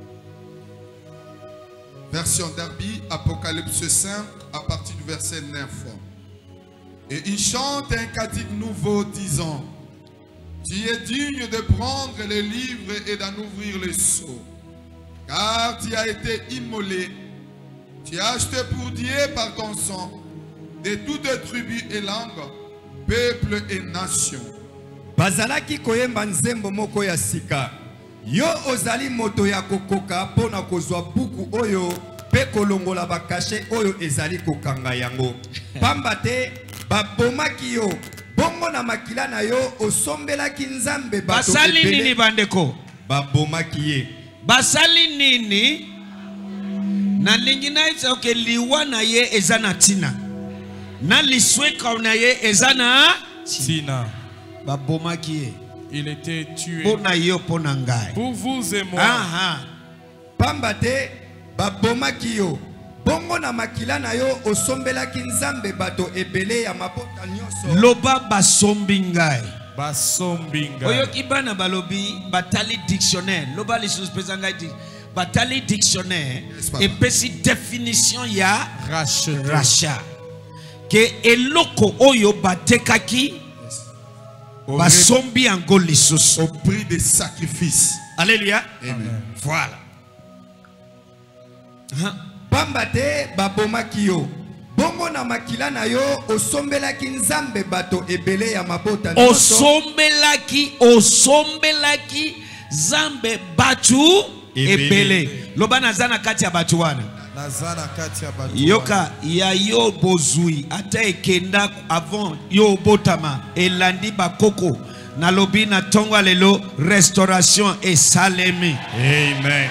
Version Darby, Apocalypse cinq, à partir du verset neuf. Et il chante un cantique nouveau disant: Tu es digne de prendre les livres et d'en ouvrir les sceaux, car tu as été immolé, tu as acheté pour Dieu par ton sang de toutes tribus et langues, peuples et nations. Bazalaki koyemba nzembo moko ya sika. Yo ozali moto ya kokoka pona kozwa buku oyo pe kolongola bakashe oyo ezali kokanga yango. Pamba te babomaki yo bongo na makila na yo osombelaki nzambe bato Basali nini ebele bandeko? babomaki ye. Basali nini? Na lingi na isa oke liwa na ye ezana tina. Na lisweka na ye ezana Tina. babomaki ye. Il était tué Pona yo pona ngai. pour vous et moi. Aha. Pamba te babomaki yo bongo na makila na yo osombelaki nzambe bato ebele ya mabota nyonso. Loba basombi ngai. Basombinga. Oyo kibana balobi batali dictionnaire. Loba lisus pesa ngai di. Batali dictionnaire. Yes, papa. Et pesi définition ya Racheté. rachat. Que eloko oyo batekaki Au, basombi ango lisusu. au prix des sacrifices. Alléluia. Amen. Voilà. Hein? Pamba te babomaki yo bongo na makila na yo osombelaki nzambe bato ebele ya mabota nyonso. Osombelaki, osombelaki zambe batu Ebele. ebele. Loba nazana kati ya batu wana. Nazana kati ya batu. Yoka ya yo bozui ata ekenda avant yo botama elandi bakoko na lobi na tongo lelo restauration et salemi. Amen.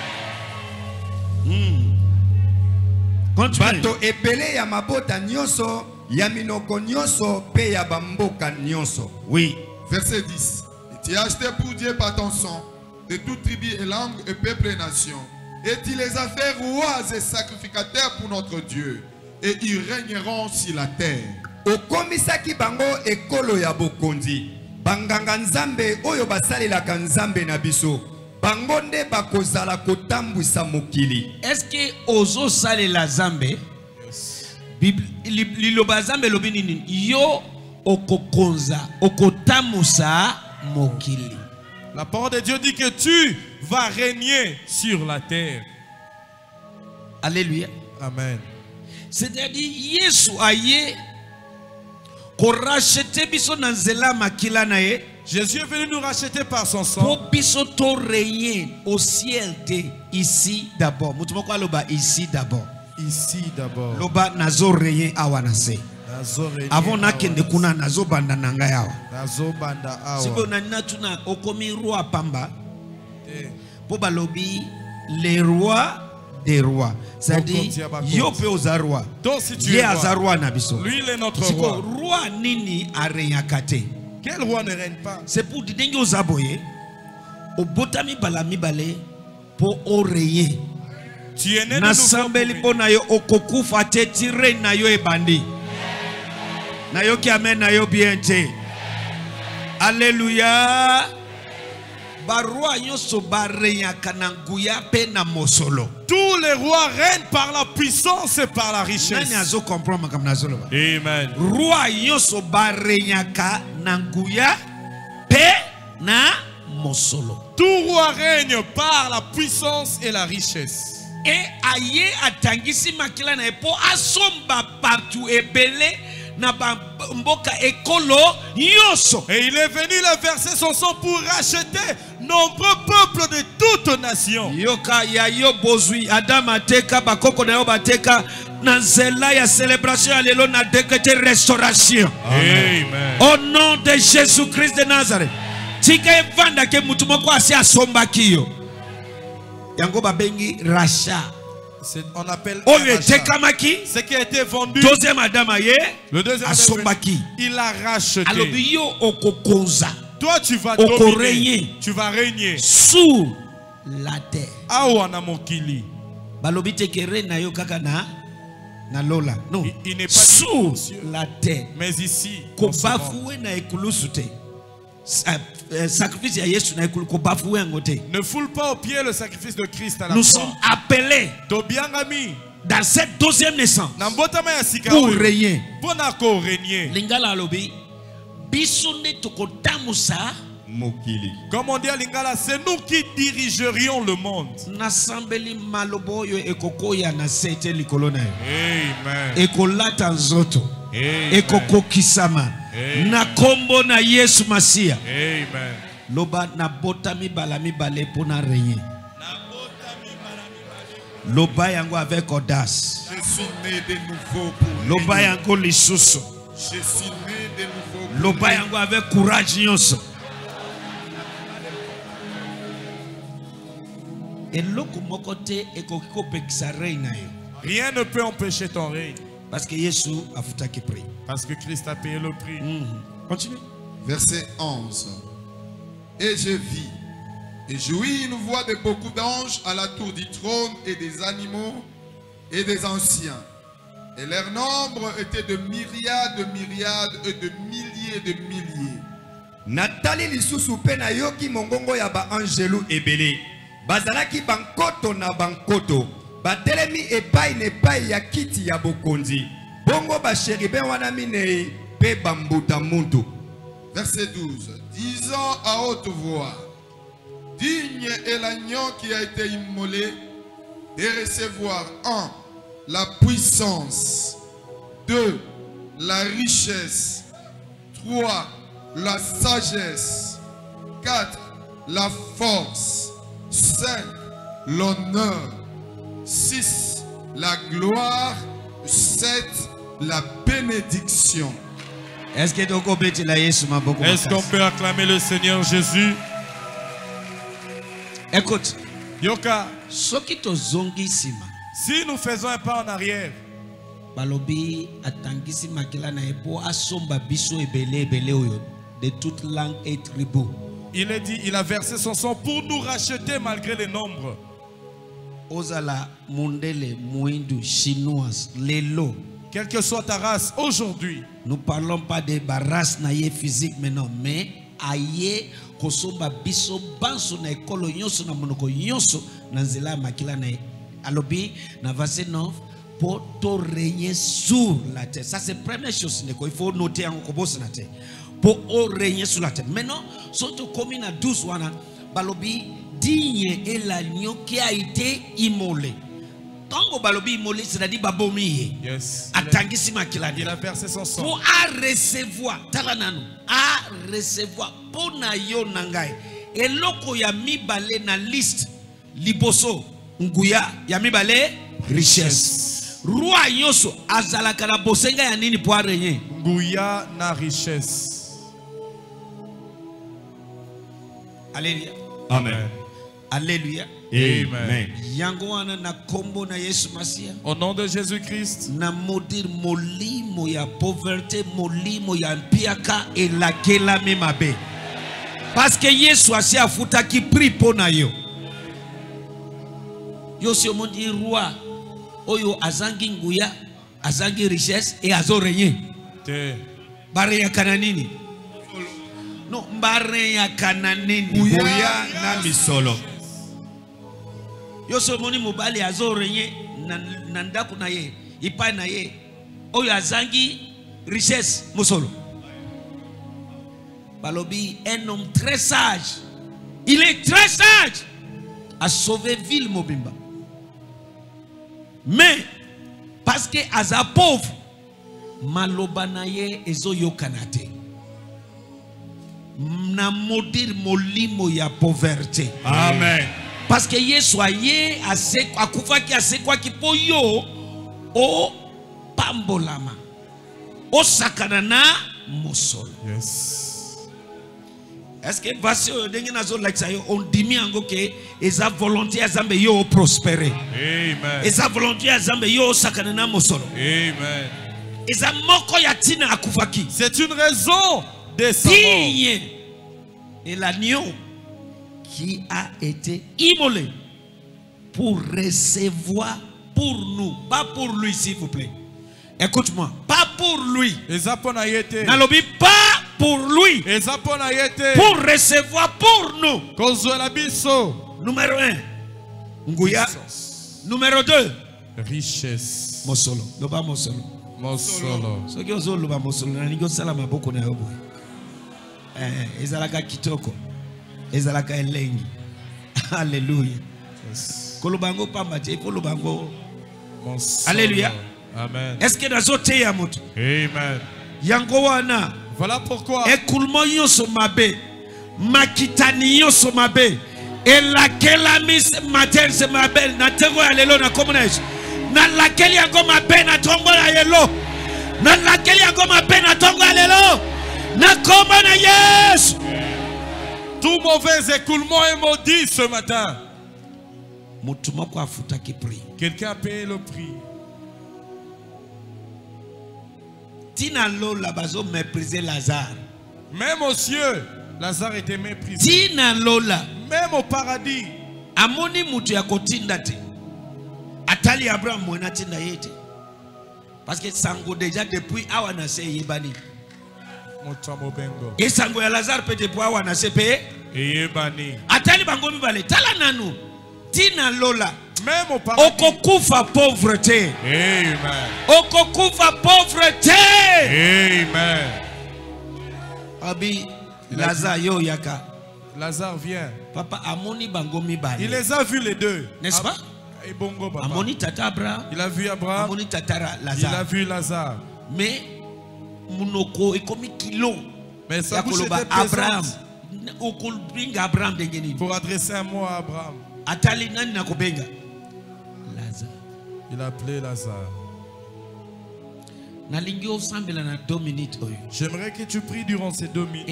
Continue. Bato ebele ya mabota nyonso ya minoko nyonso pe ya bamboka nyonso. Oui. Verset dix. Et tu as acheté pour Dieu par ton sang de toutes tribus et langues et peuples et nations. Et tu les as fait rois et sacrificateurs pour notre Dieu. Et ils régneront sur la terre. Okomisaki bango ekolo ya bokonzi. Banganga nzambe oyo basalelaka nzambe na biso. Bango nde bakozala kotambwisa mokili. Est-ce que ozo sale la zambe? Bible liloba zambe lobi nini? Yo okokonza, okotamusa mokili. La parole de Dieu dit que tu vas régner sur la terre. Alléluia. Amen. C'est-à-dire Yesu aye ko racheter biso na nzela makila na ye Jésus est venu nous racheter par son sang. Pour biso to régner au ciel te ici d'abord. Mutu moko aloba ici d'abord. Ici d'abord. Loba nazo régner awanase. Avant na kende kuna nazo banda nanga yawa. Nazo banda awa. Siko na natuna okomi roi pamba. Po balobi les rois des rois. C'est-à-dire yo pe oza roi. Donc si tu es es roi na biso. Lui il est notre Siko roi. Roi nini arenyakate. Quel roi ne règne pas? C'est pour dire que vous aboyez au botami balami balé pour oreiller. Tu es né de Nasambeli po na yo okoku fate tire na yo ebandi. Na yo ki amen na yo biente. Alléluia. Barua nyoso barenya kananguya pe na mosolo. Tous les rois règnent par la puissance et par la richesse. Nani azo comprendre comme nazolo. Amen. Roi nyoso barenya kananguya pe na mosolo. Tout roi règne par la puissance et la richesse. Et aye atangisi makila na epo asomba partout ebele na mboka ekolo yoso. Et il est venu le verser son sang pour racheter nombreux peuples de toutes nations. Yoka ya yo bozui Adam ateka bakoko na yo bateka na nzela ya célébration alelo na décréter restauration. Amen. Au nom de Jésus-Christ de Nazareth. Tika evanda ke mutu moko asi asomba kiyo. Yango babengi rachat. On appelle Oyo un rachat. etekamaki. Ce qui a été vendu. Deuxième Adam aye. Le deuxième asombaki. Il a racheté. Alobi yo okokonza. Toi tu vas Oko dominer. régner. Tu vas régner Sur la terre. Awana mokili. Balobi tekere na yo kaka na na lola. Non. Il, il n'est pas sur la terre. Mais ici. Ko bafoué na ekulusu te. Sacrifice à Yesu na ekulu ko bafoué ngote. Ne foule pas au pied le sacrifice de Christ à la Nous croix. sommes appelés dans cette deuxième naissance pour régner. Lingala alobi bisone tokotamusa mokili. Comme on dit à Lingala, c'est nous qui dirigerions le monde. Nasambeli malobo yo ekokoya na sete likolona. Amen. Ekolata nzoto. Ekokokisama. Na kombo na Yesu Masia. Amen. Loba na botami balami bale pona régner. Loba yango avec audace. Je suis né de nouveau pour Loba yango lisusu. Je suis né de nouveau pour Loba yango avec courage nyonso. Eloko mokote ekokiko pekisa reina yo. Rien ne peut empêcher ton règne. Parce que Yesu a futaki prix. Parce que Christ a payé le prix. Mm-hmm. Continue. Verset onze. Et je vis, et j'ouïs une voix de beaucoup d'anges à la tour du trône et des animaux et des anciens. Et leur nombre était de myriades, de myriades et de milliers de milliers. Natali lisusu pe na yoki mongongo ya ba angelu ebele. Bazalaki bankoto na bankoto. Batelemi epai ne epai ya kiti ya bokonzi. Bongo ba chérubin wana minei pe bambuta muntu. Verset douze. Disant à haute voix, digne est l'agneau qui a été immolé de recevoir un, la puissance, deux, la richesse, trois, la sagesse, quatre, la force, cinq, l'honneur, six, la gloire, sept, la bénédiction. Est-ce Est-ce qu'on peut acclamer le Seigneur Jésus? Écoute, Yoka, soki tozongi sima. Si nous faisons un pas en arrière, balobi atangisi makila na epo asomba biso ebele ebele oyo de toute langue et tribu. Il est dit, il a versé son sang pour nous racheter malgré les nombres. Ozala mundele muindu chinoise lelo. Quelle que soit ta race aujourd'hui, nous parlons pas de ba race naie physique maintenant, mais aye kosomba biso banso na ekolo nyonso na monoko nyonso na nzela makila na alobi na verset neuf pour to régner sur la terre. Ça c'est première chose, il faut noter en kobosa na terre. Pour régner sur la terre. Maintenant, surtout comme à douze wana balobi digne est l'agneau qui a été immolé. Tango balobi immolé, c'est-à-dire babomi. Yes. Atangisi makila. Il a versé son sang. Pour à recevoir, talananu, à recevoir pona yo nangai. Eloko ya mibale na liste liboso nguya ya mibale richesse. Roi yoso azalaka na bosenga ya nini po arenye? Nguya na richesse. Alléluia. Amen. Alléluia. Amen. Yangoana na kombo na Yesu Masia. Au nom de Jésus-Christ. Na modir molimo ya pauvreté, molimo ya mpiaka elakela memabe. Parce que Yesu asi afuta ki pri pona yo. Yo si omondi roi. Oyo azangi nguya, azangi richesse et azo régner. Te. Bare ya kananini. No, bare ya kananini. Nguya na misolo. Yo so moni mobali azo régner na ndaku na ye, ipa na ye. Oyo azangi richesse musolo. Balobi, un homme très sage. Il est très sage. A sauvé ville mobimba. Mais parce que aza pauvre, maloba na ye ezo yokanate. Na modir molimo ya pauvreté. Amen. Parce que Yesu aye ase akufa ki ase kwa kipo yo o pambolama. O sakanana mosolo. Yes. Est-ce que voici on dit que eza volonté à Zambe yo prospérer. Amen. Eza volonté à Zambe yo sakanana mosolo. Amen. Eza moko ya tina akufaki. C'est une raison de sa mort. Et l'agneau qui a été immolé pour recevoir pour nous, pas pour lui s'il vous plaît. Écoute-moi, pas pour lui. Nalobi pas pour lui. Pour recevoir pour nous. Numéro un, Nguya. Numéro deux, richesse. Mosolo. Loba Mosolo. Mosolo. Ce qui est Loba Mosolo, na nigo salama boko na yobo. Eh, ezalaka kitoko. Ezalaka elengi. Alléluia. Kolobango pamba je kolobango. Alléluia. Amen. Est-ce que dans autre ya moto? Amen. Yangowana. Voilà pourquoi. Écoulement yo somabe. Makitani yo somabe. Et laquelle a mis matin se mabel na tengo ya lelo na komunesh. Na laquelle ya goma be na tongo ya lelo. Na laquelle ya goma be na tongo ya lelo. Na koma na Yesu. Tout mauvais écoulement est maudit ce matin. Mutumako afuta ki prix. Quelqu'un a payé le prix. Tina lola bazo mépriser Lazare. Même aux cieux, Lazare était méprisé. Tina lola. Même au paradis. Amoni mutu ya kotinda te. Atali Abraham mwana tinda yete. Parce que sango déjà depuis awana se yebani. Motomo bengo. Et sango ya Lazare peut depuis awana se paye. Yebani. Atali bango mibale. Tala nanu. Tina lola. Même au paradis. Okokufa pauvreté. Amen. Okokufa pauvreté. Amen. Abi Lazare yo yaka. Lazare vient. Papa amoni bango mibale. Il les a vus les deux. N'est-ce pas? Et bongo papa. Amoni tata Abraham. Il a vu Abraham. Amoni tata Lazare. Il a vu Lazare. Mais munoko ekomi kilo. Mais sa bouche était Abraham. Abraham pour adresser un mot à Abraham. Atali nani nakobenga? Lazare. Il a appelé Lazare. J'aimerais que tu pries durant ces deux minutes.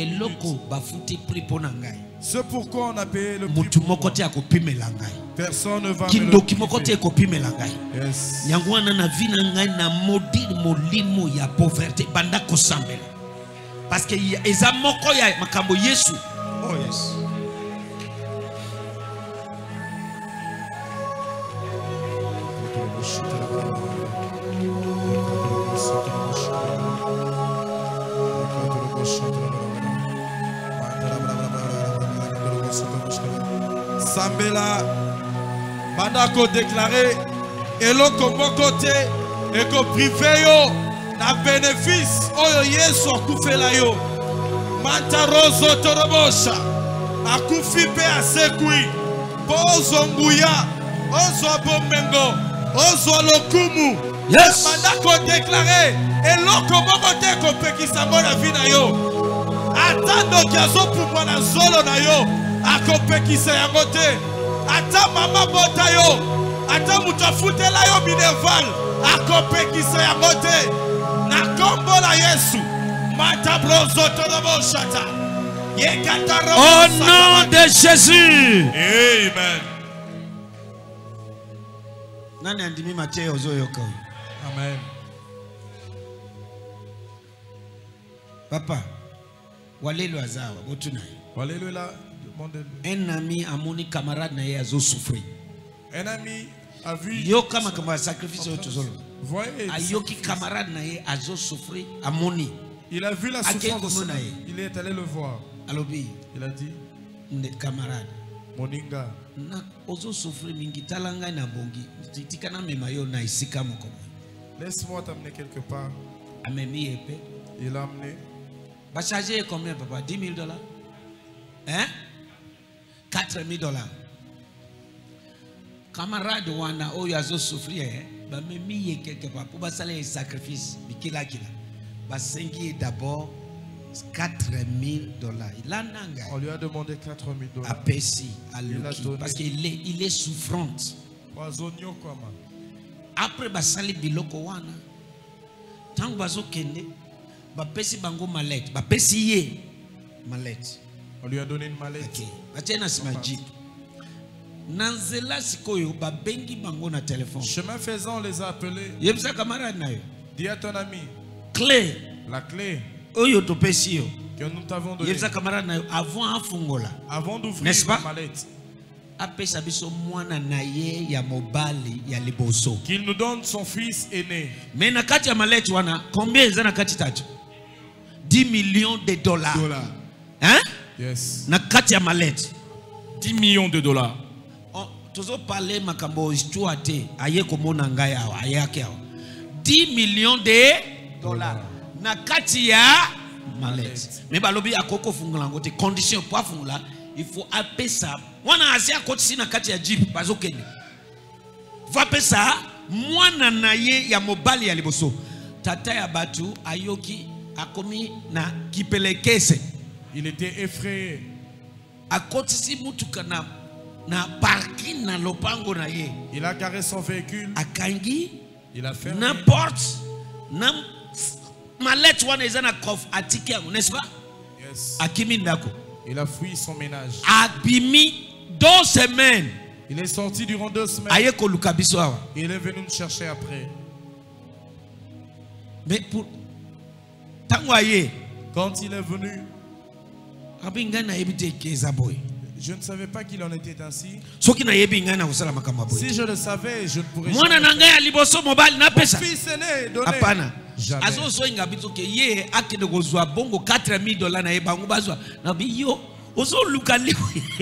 C'est pourquoi on a payé le prix pour moi. Personne ne va me le payer. Yes. Parce que eza moko ya makambo Yesu. Oh yes. Sambela Mandako déclaré eloko mokote eko privé yo na bénéfice oyo Yesu akufela yo Mantarozo torobosha akufi pe asekui bozo nguya ozo bomengo ozo lokumu. Yes. Mandako déclaré eloko mokote eko pekisa mona vina yo Atando kiazo pouvoir na zolo na yo. Akopekisa yango te. Ata mama bota yo. Ata mutu afutela yo minerval. Akopekisa yango te. Na kombo na Yesu. Mata brozo tolobo shata. Au nom de Jésus. Amen. Nani andimi Mateo zoyoka. Amen. Papa, walelo azawa botuna. Walelo la demande. Un ami amoni camarade na ye azo souffrir. Un ami a vu. Yo kama kama sacrifice au tozolo. Voyez. Ayoki camarade na ye azo souffrir amoni. Il a vu la souffrance de son ami. Il est allé le voir. Alobi. Il a dit. Nde camarade. Moninga. Na ozo souffrir mingi talanga na bongi. Tikana mema yo na isika moko. Laisse-moi t'amener quelque part. Amemi épée. Il a amené. Va charger combien, papa? dix mille dollars? Hein? quatre mille dollars. Camarade wana oyo azo souffrir, ba memi ye quelque part pour ba saler un sacrifice, bikila kila. Ba sengi d'abord quatre mille dollars. Il a nanga. On lui a demandé quatre mille dollars. À Pessi, à Luki, parce qu'il est il est souffrante. Après ba sali biloko wana. Tango bazo kende ba pesi bango mallette, ba pesi ye mallette. On lui a donné une mallette. OK. Batena sima jeep. Nanzela sikoyo ba bengi bango na téléphone. Chemin faisant, on les a appelés. Yebisa camarade na yo. Dis à ton ami. Clé. La clé. Oyo to pesi yo. Que nous t'avons donné. Yebisa camarade na yo avant afungola. Avant d'ouvrir la mallette. Apesa biso mwana na ye ya mobali ya liboso. Qu'il nous donne son fils aîné. Mais na kati ya mallette wana combien eza na kati tatu? dix millions de dollars. Dollars. Hein? Yes. Na kati ya mallette. dix millions de dollars. Oh, tozo parler makambo histoire te aye komona ngai awa ayake awa. dix millions de dollars. Na kati ya mallette. Mais balobi akoko fungula ngote condition pour fungula il faut apesa. Mwana asia koti na kati ya jeep bazokende. Va pesa mwana na ye ya mobali ya liboso. Tata ya batu ayoki akomi na kipelekese. Il était effrayé. Akoti si mutuka na na parking na lopango na ye. Il a garé son véhicule. Akangi. Il a fermé. Na porte na mallette wana ezana kof atike yango, n'est-ce pas? Yes. Akimi ndako. Il a fui son ménage. Abimi deux semaines. Il est sorti durant deux semaines. Aye ko lukabiso awa. Il est venu nous chercher après. Mais pour tango aye quand il est venu, je ne savais pas qu'il en était ainsi. Si je le savais, je ne pourrais jamais. Mon fils aîné donné. Apana. Azo so inga bitoke ye akede kozwa bongo quatre mille dollars na ye bango bazwa. Na bi yo ozo lukali.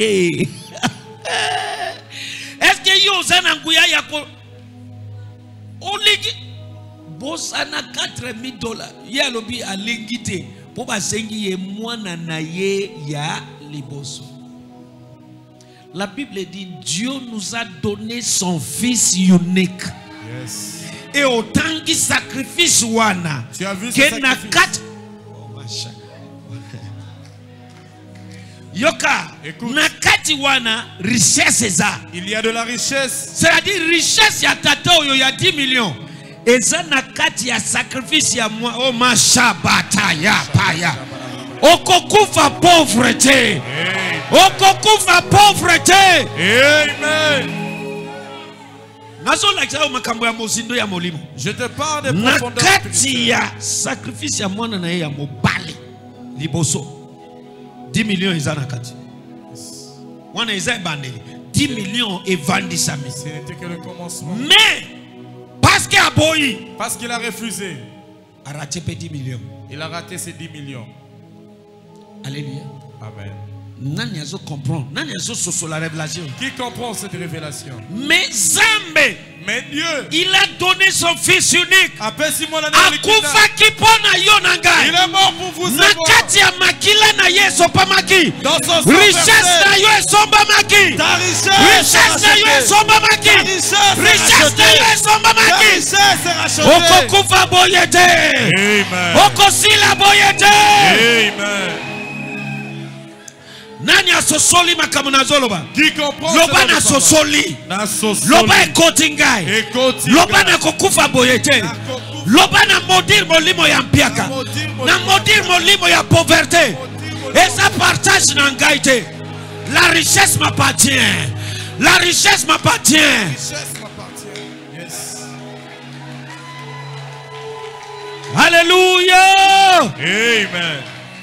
Est-ce que yo zana nguya yako oligi bosana quatre mille dollars. Ye lobi alingite po basengi ye mwana na ye ya liboso. La Bible dit Dieu nous a donné son fils unique. Yes. Et autant qui sacrifice wana. Tu as vu ce sacrifice? Oh macha. Yoka. Nakati wana richesse eza. Il y a de la richesse. C'est-à-dire richesse ya tata oyo ya dix millions. Eza nakati ya sacrifice ya moi. Oh macha bata ya paya. Okokufa pauvreté. Okokufa pauvreté. Amen. Je te parle de profondeur spirituelle. Sacrifice ya mwana na ye ya mobali liboso dix millions ezana kati. Wana eza bandeli dix millions et vendisa mi. Ce n'était que le commencement. Mais parce qu'il a boyi, parce qu'il a refusé, a raté dix millions. Il a raté ses dix millions. Alléluia. Amen. Nani azo comprend? Nani azo soso la révélation? Qui comprend cette révélation? Mais Zambé, mais Dieu, il a donné son fils unique. Akufa kipona yo nanga. Il est mort pour vous sauver. Nakati ya makila na yeso pamaki. Dans son sang richesse na yo esomba maki. Ta richesse. Richesse na yo esomba maki. Richesse na yo esomba maki. Richesse rachetée. Okokufa boyete. Amen. Okosila boyete. Amen. Nani asosoli makamu na zoloba. Qui comprend Loba na sosoli. Na sosoli. Loba ekoti ngai. Ekoti Loba ngai. na kokufa boyete. Loba na modir molimo ya mpiaka. Na modir molimo ya pauvreté. Et ça partage na ngai te. La richesse m'appartient. La richesse m'appartient. Richesse m'appartient. Yes. Alléluia. Amen.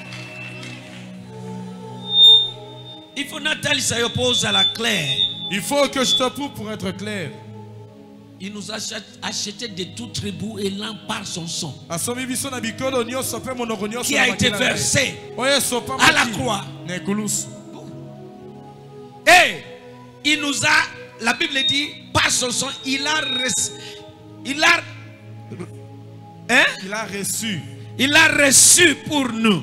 Il faut Nathalie ça oppose à la claire. Il faut que je te prouve pour être clair. Il nous a acheté de tout tribut et l'un par son sang. Qui a été versé à la croix. Et il nous a, la Bible dit, par son sang, il a reçu. Il a, hein? Il a reçu. Il a reçu pour nous.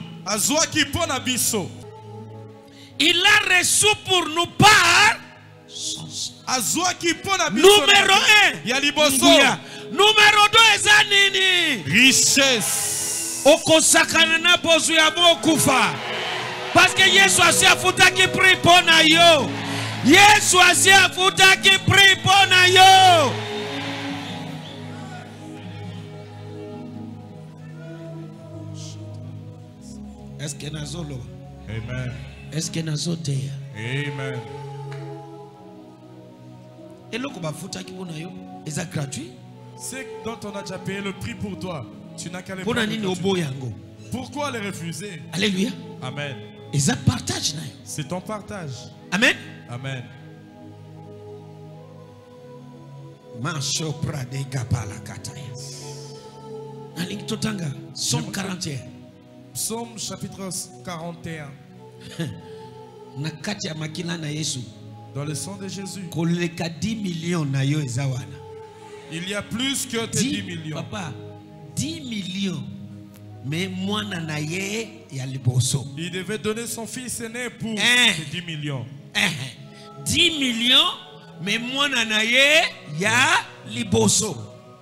Il a reçu pour nous par son sang. Numéro un. Numéro deux, Zanini. Richesse. Okosakana na bozu ya mokufa. Parce que Yesu asi afuta ki pri pona yo. Yesu asi afuta ki pri pona yo. Est-ce que nazolo? Amen. Est-ce que nazoteya? Amen. Et le combat futa ki pona yo, est gratuit? C'est dont on a déjà payé le prix pour toi. Tu n'as qu'à les prendre. Pourquoi les refuser? Alléluia. Amen. C'est ton partage. Amen. Amen. Psaume quarante et un. Psaume chapitre quarante et un. Dans le sang de Jésus. Il y a plus que dix millions. Papa, dix millions. Mais moi, il devait donner son fils aîné pour eh, dix millions. Eh, dix millions, mais moi, nanaye, ya liboso.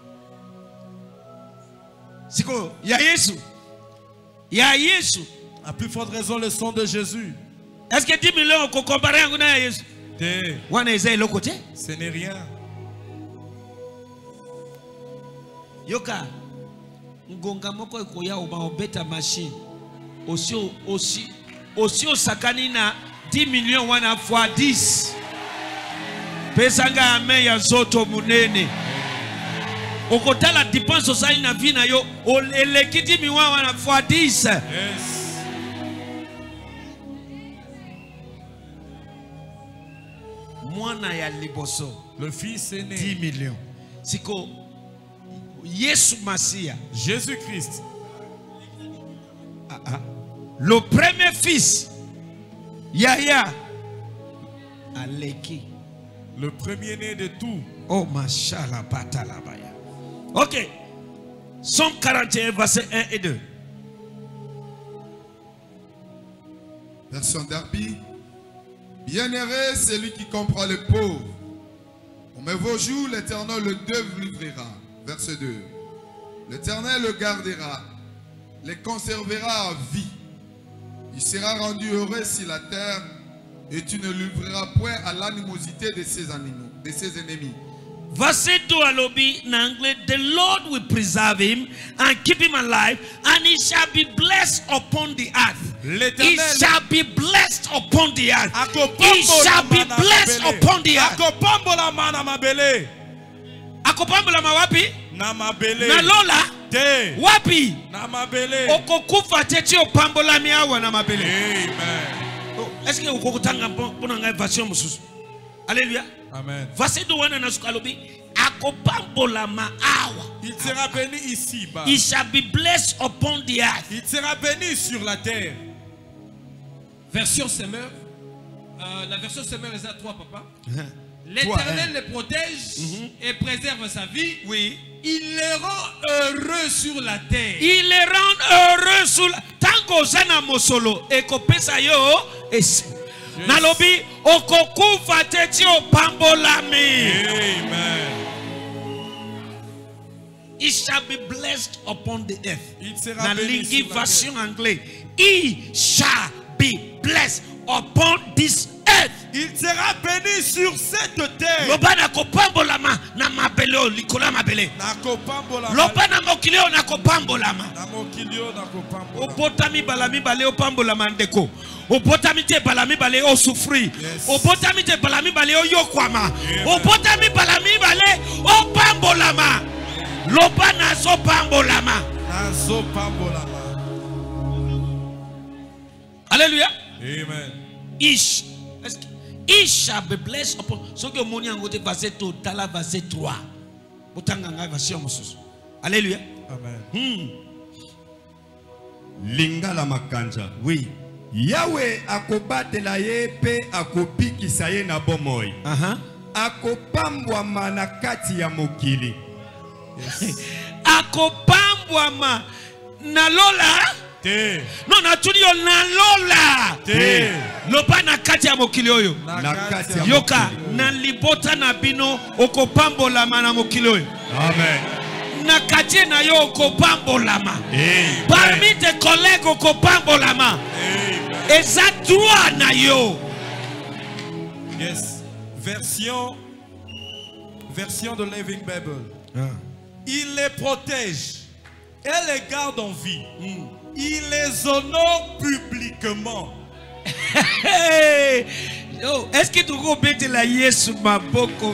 C'est quoi? Ya Yesu. Ya Yesu. À plus forte raison, le sang de Jésus. Est-ce que dix millions, on compare à Yesu? Ce n'est rien. Yoka ngonga moko ekoya obeta machine aussi aussi aussi osakani na dix millions wana fois dix pesanga ame ya zoto munene okotala dépense osali na vie na yo eleki dix millions wana fois dix. Yes. Mwana ya liboso le fils aîné dix millions siko Yesu Masia, Jésus-Christ, ah, ah. Le premier fils, Yahya, Aleki, le premier-né de tout. Oh, Mashallah, Patalabaya. Ok, Psaume quarante et un, versets un et deux. Version Darby. Bienheureux celui qui comprend les pauvres. Au même vos jours, l'Éternel le délivrera. Verset deux. L'Éternel le gardera, les conservera à vie. Il sera rendu heureux sur la terre et tu ne livreras point à l'animosité de ses animaux, de ses ennemis. Verset deux à l'obi en anglais, the Lord will preserve him and keep him alive, and he shall be blessed upon the earth. He shall be blessed upon the earth. He shall be blessed upon the earth. Akopambola mawapi? Na mabele. Na lola? Te. Wapi? Na mabele. Okokufa teti opambola miawa na mabele. Amen. Oh, est-ce que okokutanga pona ngai version mususu? Alléluia. Amen. Verset deux wana na sukalobi akopambola maawa. Il sera béni ici bas. He shall be blessed upon the earth. Il sera béni sur la terre. Version Semeur. Euh, la version Semeur est à trois, papa. L'Éternel les protège mm-hmm. et préserve sa vie. Oui. Il les rend heureux sur la terre. Il les rend heureux sur la terre. Tango zana mosolo ekopesa yo esi. Nalobi okokufa teti opambolami. Amen. It shall be blessed upon the earth. Il sera Na béni lingi sur la version terre. anglais. He shall be blessed upon this earth. Il sera béni sur cette terre. Loba na kopambolama na mabeleo likola mabele. Na kopambolama. Loba na mokilio na kopambolama. Na mokilio na kopambolama. Obotami balami bale opambolama ndeko. Obotami te balami bale o souffrir. Obotami te balami bale o yokwama. Obotami balami bale opambolama. Loba na so pambolama. Na so pambolama. Alléluia. Amen. Ish. He shall be blessed upon. So que mon yango te verset total verset trois. Botanganga verset mosusu. Alléluia. Amen. Hmm. Lingala makanja. Oui. Yahweh akobatela ye pe akopikisa ye na bomoi. Uh-huh. Akopambwama na kati ya mokili. Yes. Akopambwama na lola. Te. Non, na tuni yo na lola. Te. Loba na kati ya mokili oyo. Na kati ya yoka na libota na bino okopambolama na mokili oyo. Amen. Na kati na yo okopambolama. Parmi tes collègues okopambolama. Eza droit na yo. Yes. Version version de Living Bible. Ah. Il les protège et les garde en vie. Mm. Il les honore publiquement. Hey, yo, est-ce que tu peux la Yesu maboko?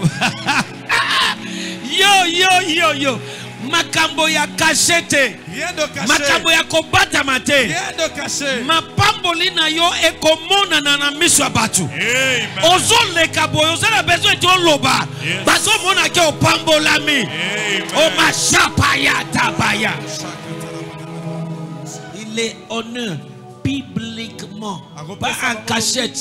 Yo yo yo yo. Makambo ya kachete. Rien de caché. Makambo ya kobata mate. Rien de caché. Mapamboli na yo ekomona na na miso ya batu. Amen. Ozo le kabo ozo la besoin de loba. Baso mona ke opambolami. O machapa ya tabaya. Il est honneur bibliquement. Pas en cachette.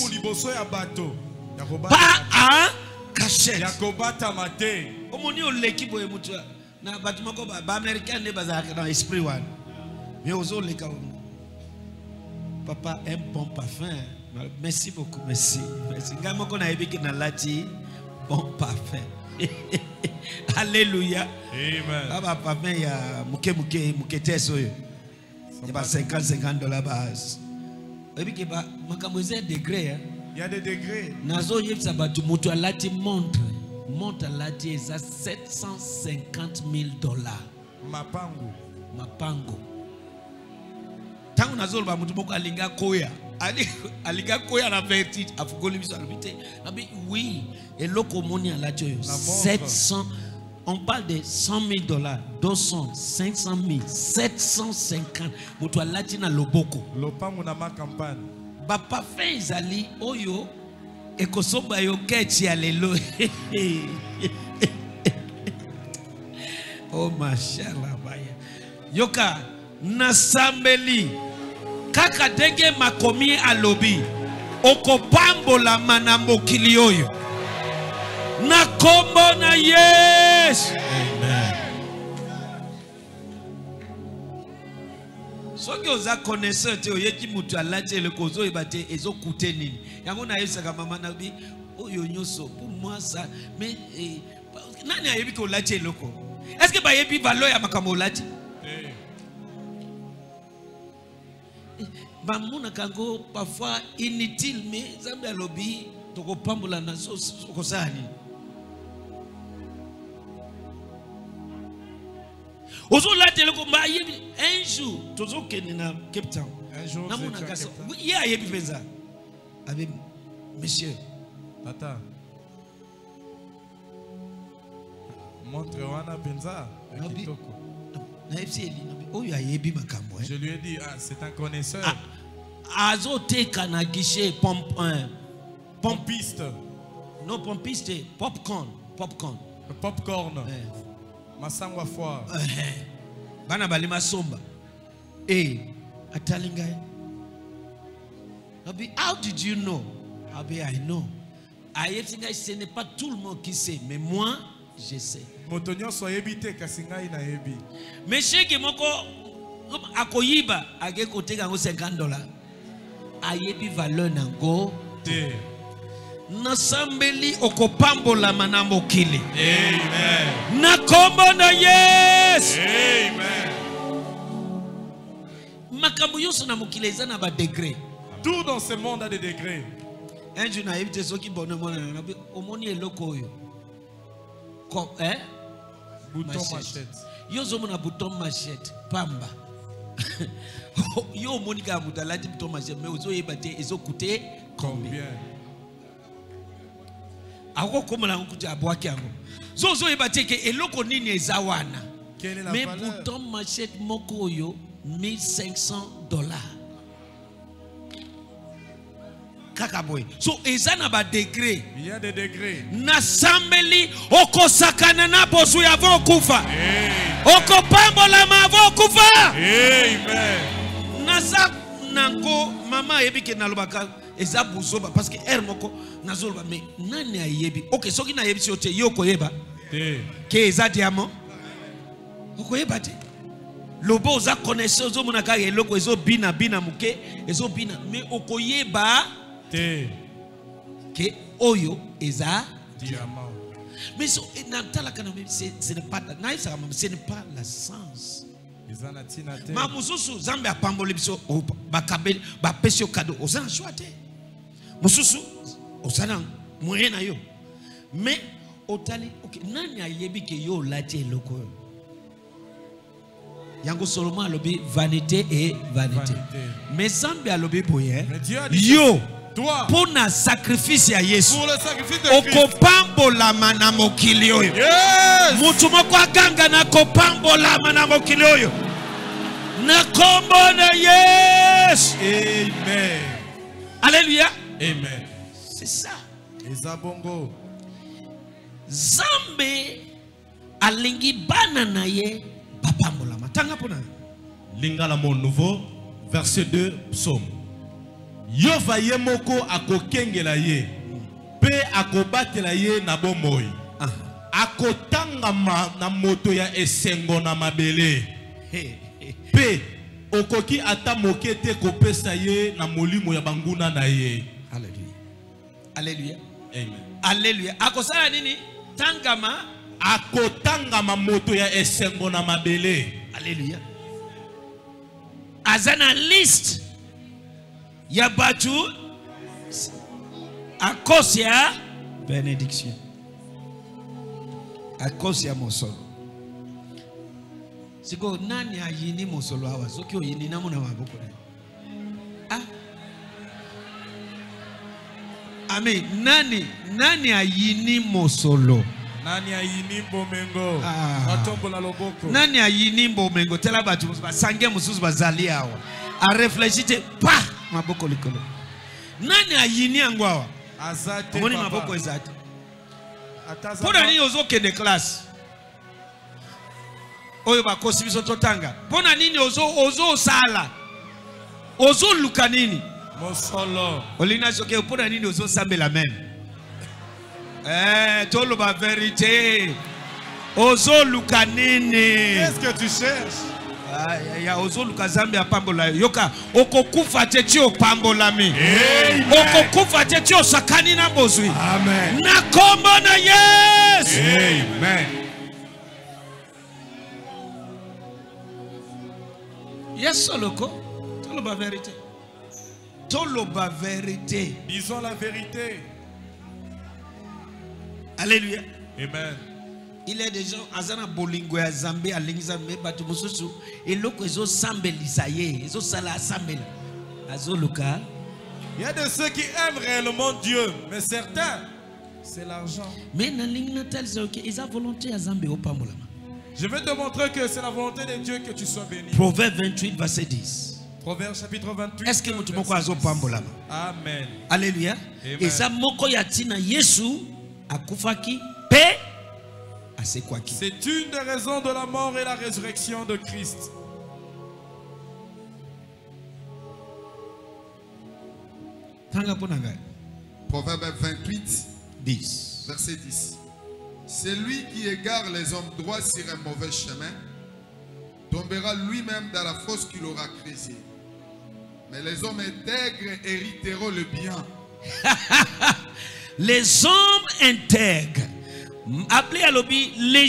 Pas en cachette. Yakobata mate. Omoni oleki boye mutu. Na batumako ba américain ne bazaka dans esprit one. Mais ozo le ka. Papa un bon parfum. Merci beaucoup, merci. Merci. Ngamoko na ebiki na lati bon parfum. Alléluia. Amen. Baba parfum ya muke muke muke teso yo. Il y a cinquante cinquante dollars base. Et puis il degré. Il y a des degrés. Nazo yebsa batu mutu alati montre. Montre alati eza sept cent cinquante mille dollars. Mapango. Mapango. Tangu nazo ba mutu moko alinga koya. Ali alinga koya na vertige afugoli biso alubite. Nabi oui, et loko moni alati yo sept cents. On parle de cent mille dollars, deux cents, cinq cent mille, sept cent cinquante. Moto latina loboko. Lopango na ma campagne. Ba pa fin zali oyo ekosoba yo kechi alelo. Oh mashallah baya. Yoka nasambeli kaka dege makomi alobi okopambola mana mokili oyo. Na kombo na yes. Amen. So que oza connaisseur te oyeki mutu alati le kozo ebate ezo coûter nini. Yango na yesa ka mama na bi oyo nyoso pour moi ça mais eh, nani ayebi ko lati loko. Est-ce que ba yebi valeur ya makambo lati? Eh. Ba muna kango parfois inutile mais zambe alobi toko pambola na so ko sani. Un jour, toujours que na Cape Town. Un jour, il y a eu ça avec monsieur. Tata. Montre wana penza. Je lui ai dit, ah, c'est un connaisseur. Azote kana guichet pompe un pompiste. Non pompiste, popcorn, popcorn. Popcorn. Masangwa foire. Bana balima somba. Eh, atalinga. Abi, how did you know? Abi, I know. Ayetinga, ce n'est pas tout le monde qui sait, mais moi, je sais. Motonyo so yebite kasinga ina yebi. Monsieur qui moko akoyiba age kote kango cinquante dollars. Ayebi valeur nango te. Nasambeli okopambola mana mokili. Amen. Na kombo na yes. Amen. Makambo yoso na mokili eza na ba degré. Tout dans ce monde a des degrés. Un jour, naïf te soki bonnement na bi omoni eloko yo. Comme hein? Bouton machette. Yo zomo na bouton machette pamba. Yo monika mutalati bouton machette mais ozo yebate ezo coûter combien? Ako komala ngokuti abwaki yango. Zo zo yebate ke eloko nini ezawana. Quelle est la mais valeur? bouton machette moko yo mille cinq cents dollars. Kakaboy. So ezana ba degré. Il y a des degrés. Na sambeli okosakana na bozu yavo kufa. Okopambola mavo kufa. Amen. Nasa nango mama yebike nalobaka eza buzoba parce que er moko nazoloba mais nani ayebi. OK, soki na yebi sote yoko yeba. Eh. Ke eza diamant. Oko yeba te. Lobo za connaissance zo monaka eloko ezo bina bina muke ezo bina mais okoyeba Te. que oyo eza Diamant. mais ce n'est pas ce n'est pas la sens. Ma mususu zambe apamboli biso bakabeli ba pesio cadeau osana choite. Mususu osana moyen na yo. Mais otali OK nani ayebi ke yo lati eloko. Yango Solomon alobi vanité et vanité. Mais zambe alobi boye yo toi pour na sacrifice ya Yesu pour le sacrifice de Christ okopambola mana mokili oyo yes mutu moko aganga na kopambola mana mokili oyo na kombo na Yesu. Amen. Alléluia. Amen. C'est ça. Ezabongo. Zambe alingi bana na ye bapambola matanga pona Lingala mon nouveau verset deux psaume. Yo va ye moko akokengela ye pe akobatela ye na bomoi akotanga ma na moto ya esengo na mabele pe okoki ata mokete kopesa ye na molimo ya banguna na ye. Alléluia. Alléluia. Amen. Alléluia. Akosala nini? Tangama akotanga ma moto ya esengo na mabele. Alléluia. Azana liste ya batu à cause ya bénédiction, à cause ya mosolo. Siko nani ayini mosolo hawa soki oyini na muna maboko ah amen. Nani nani ayini mosolo nani ayini bomengo ah. Atombola loboko nani ayini bomengo tela batu basange mususu bazali hawa a réfléchir pa maboko likolo. Nani ayini yango awa azate moni maboko ezate ataza pona nini ozo kende classe oyo bakosi biso totanga pona nini ozo ozo sala ozo luka nini mosolo olina soke pona nini ozo sambela même eh tolo ba vérité ozo luka nini. Qu'est-ce que tu cherches? Ya ozoluka zambe apambola yoka okokufa teti opambolami okokufa teti osakani na bozwi. Amen. Na kombo na Yesu. Amen. Yes soloko toloba vérité toloba vérité Disons la vérité. Alléluia. Amen. Il y a des gens azana bolingo ya zambe alingiza me batu mususu eloko ezo sambelisa ye ezo sala sambela azoluka. Il y a de ceux qui aiment réellement Dieu, mais certains c'est l'argent. Mais na lingna tel zoke eza volonté ya zambe opambolama. Je vais te montrer que c'est la volonté de Dieu que tu sois béni. Proverbe vingt-huit verset dix. Proverbe chapitre vingt-huit. Est-ce que mutu moko azopambolama? Amen. Alléluia. Amen. Et ça moko ya tina Yesu akufaki pe asekwaki. C'est une des raisons de la mort et la résurrection de Christ. Proverbe vingt-huit, dix. verset dix. C'est lui qui égare les hommes droits sur un mauvais chemin, tombera lui-même dans la fosse qu'il aura creusée. Mais les hommes intègres hériteront le bien. Les hommes intègres, appelé à l'objet, les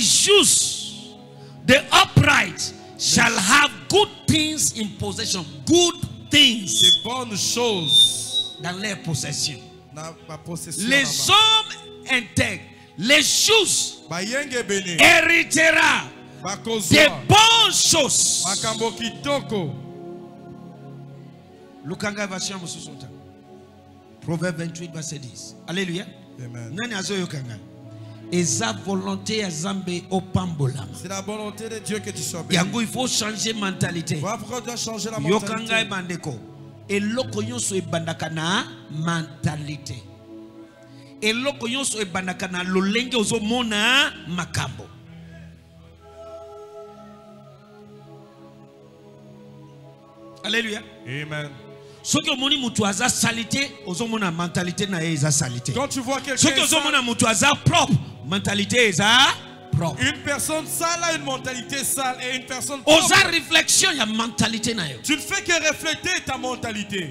justes, the upright shall have good things in possession. Good things Des bonnes choses dans leur possession. dans ma possession. Les là-bas. hommes intègres, les choses Bayenge bene. héritera des Bakozwa. bonnes choses. Makambo kitoko. Lukanga version mususota. Proverbe vingt-huit verset dix. Alléluia. Amen. Nani azoyokanga. Eza volonté ya Zambe opambola. C'est la volonté de Dieu que tu sois béni. Yango il faut changer mentalité. Voilà pourquoi tu dois changer la Yokanga mentalité. ebandeko. Eloko nyonso ebandaka na mentalité. Eloko nyonso ebandaka na lolenge ozomona makambo. Alléluia. Amen. Soki omoni mutu aza salité, ozomona mentalité na ye eza salité. Quand tu vois quelqu'un Soki ozomona sale, mutu aza propre, mentalité eza propre. une personne sale a une mentalité sale et une personne Oza propre, réflexion ya mentalité na yo. tu ne fais que refléter ta mentalité.